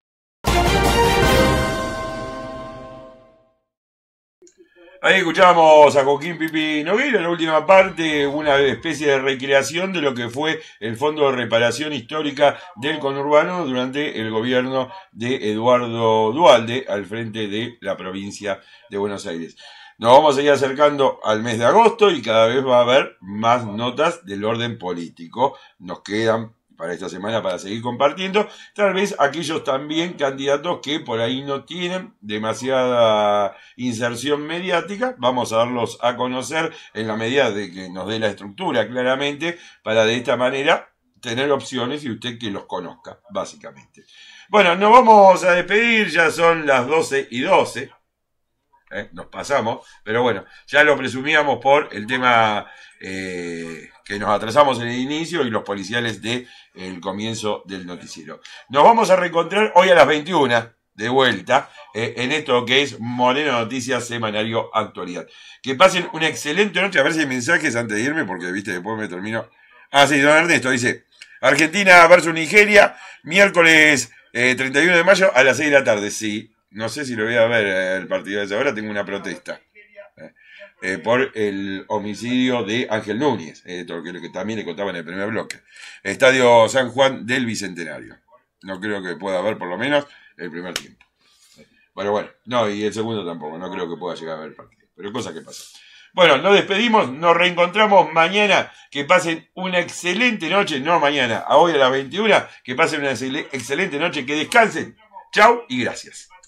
A: Ahí escuchamos a Joaquín Pipi Nogueira en la última parte, una especie de recreación de lo que fue el Fondo de Reparación Histórica del Conurbano durante el gobierno de Eduardo Duhalde al frente de la provincia de Buenos Aires. Nos vamos a ir acercando al mes de agosto y cada vez va a haber más notas del orden político. Nos quedan para esta semana para seguir compartiendo. Tal vez aquellos también candidatos que por ahí no tienen demasiada inserción mediática, vamos a darlos a conocer en la medida de que nos dé la estructura claramente, para de esta manera tener opciones y usted que los conozca, básicamente. Bueno, nos vamos a despedir, ya son las 12:12. Nos pasamos, pero bueno, ya lo presumíamos por el tema que nos atrasamos en el inicio y los policiales del comienzo del noticiero. Nos vamos a reencontrar hoy a las 21 de vuelta en esto que es Moreno Noticias Semanario Actualidad. Que pasen una excelente noche. A ver si hay mensajes antes de irme, porque viste, después me termino. Ah, sí, don Ernesto dice: Argentina versus Nigeria, miércoles 31 de mayo a las 6 de la tarde. Sí, no sé si lo voy a ver el partido de esa hora, tengo una protesta por el homicidio de Ángel Núñez, lo que también le contaba en el primer bloque. Estadio San Juan del Bicentenario. No creo que pueda haber por lo menos el primer tiempo. Bueno, no, y el segundo tampoco, no creo que pueda llegar a ver el partido, pero cosas que pasan. Bueno, nos despedimos, nos reencontramos mañana, que pasen una excelente noche, no mañana, a hoy a las 21, que pasen una excelente noche, que descansen. Chau y gracias.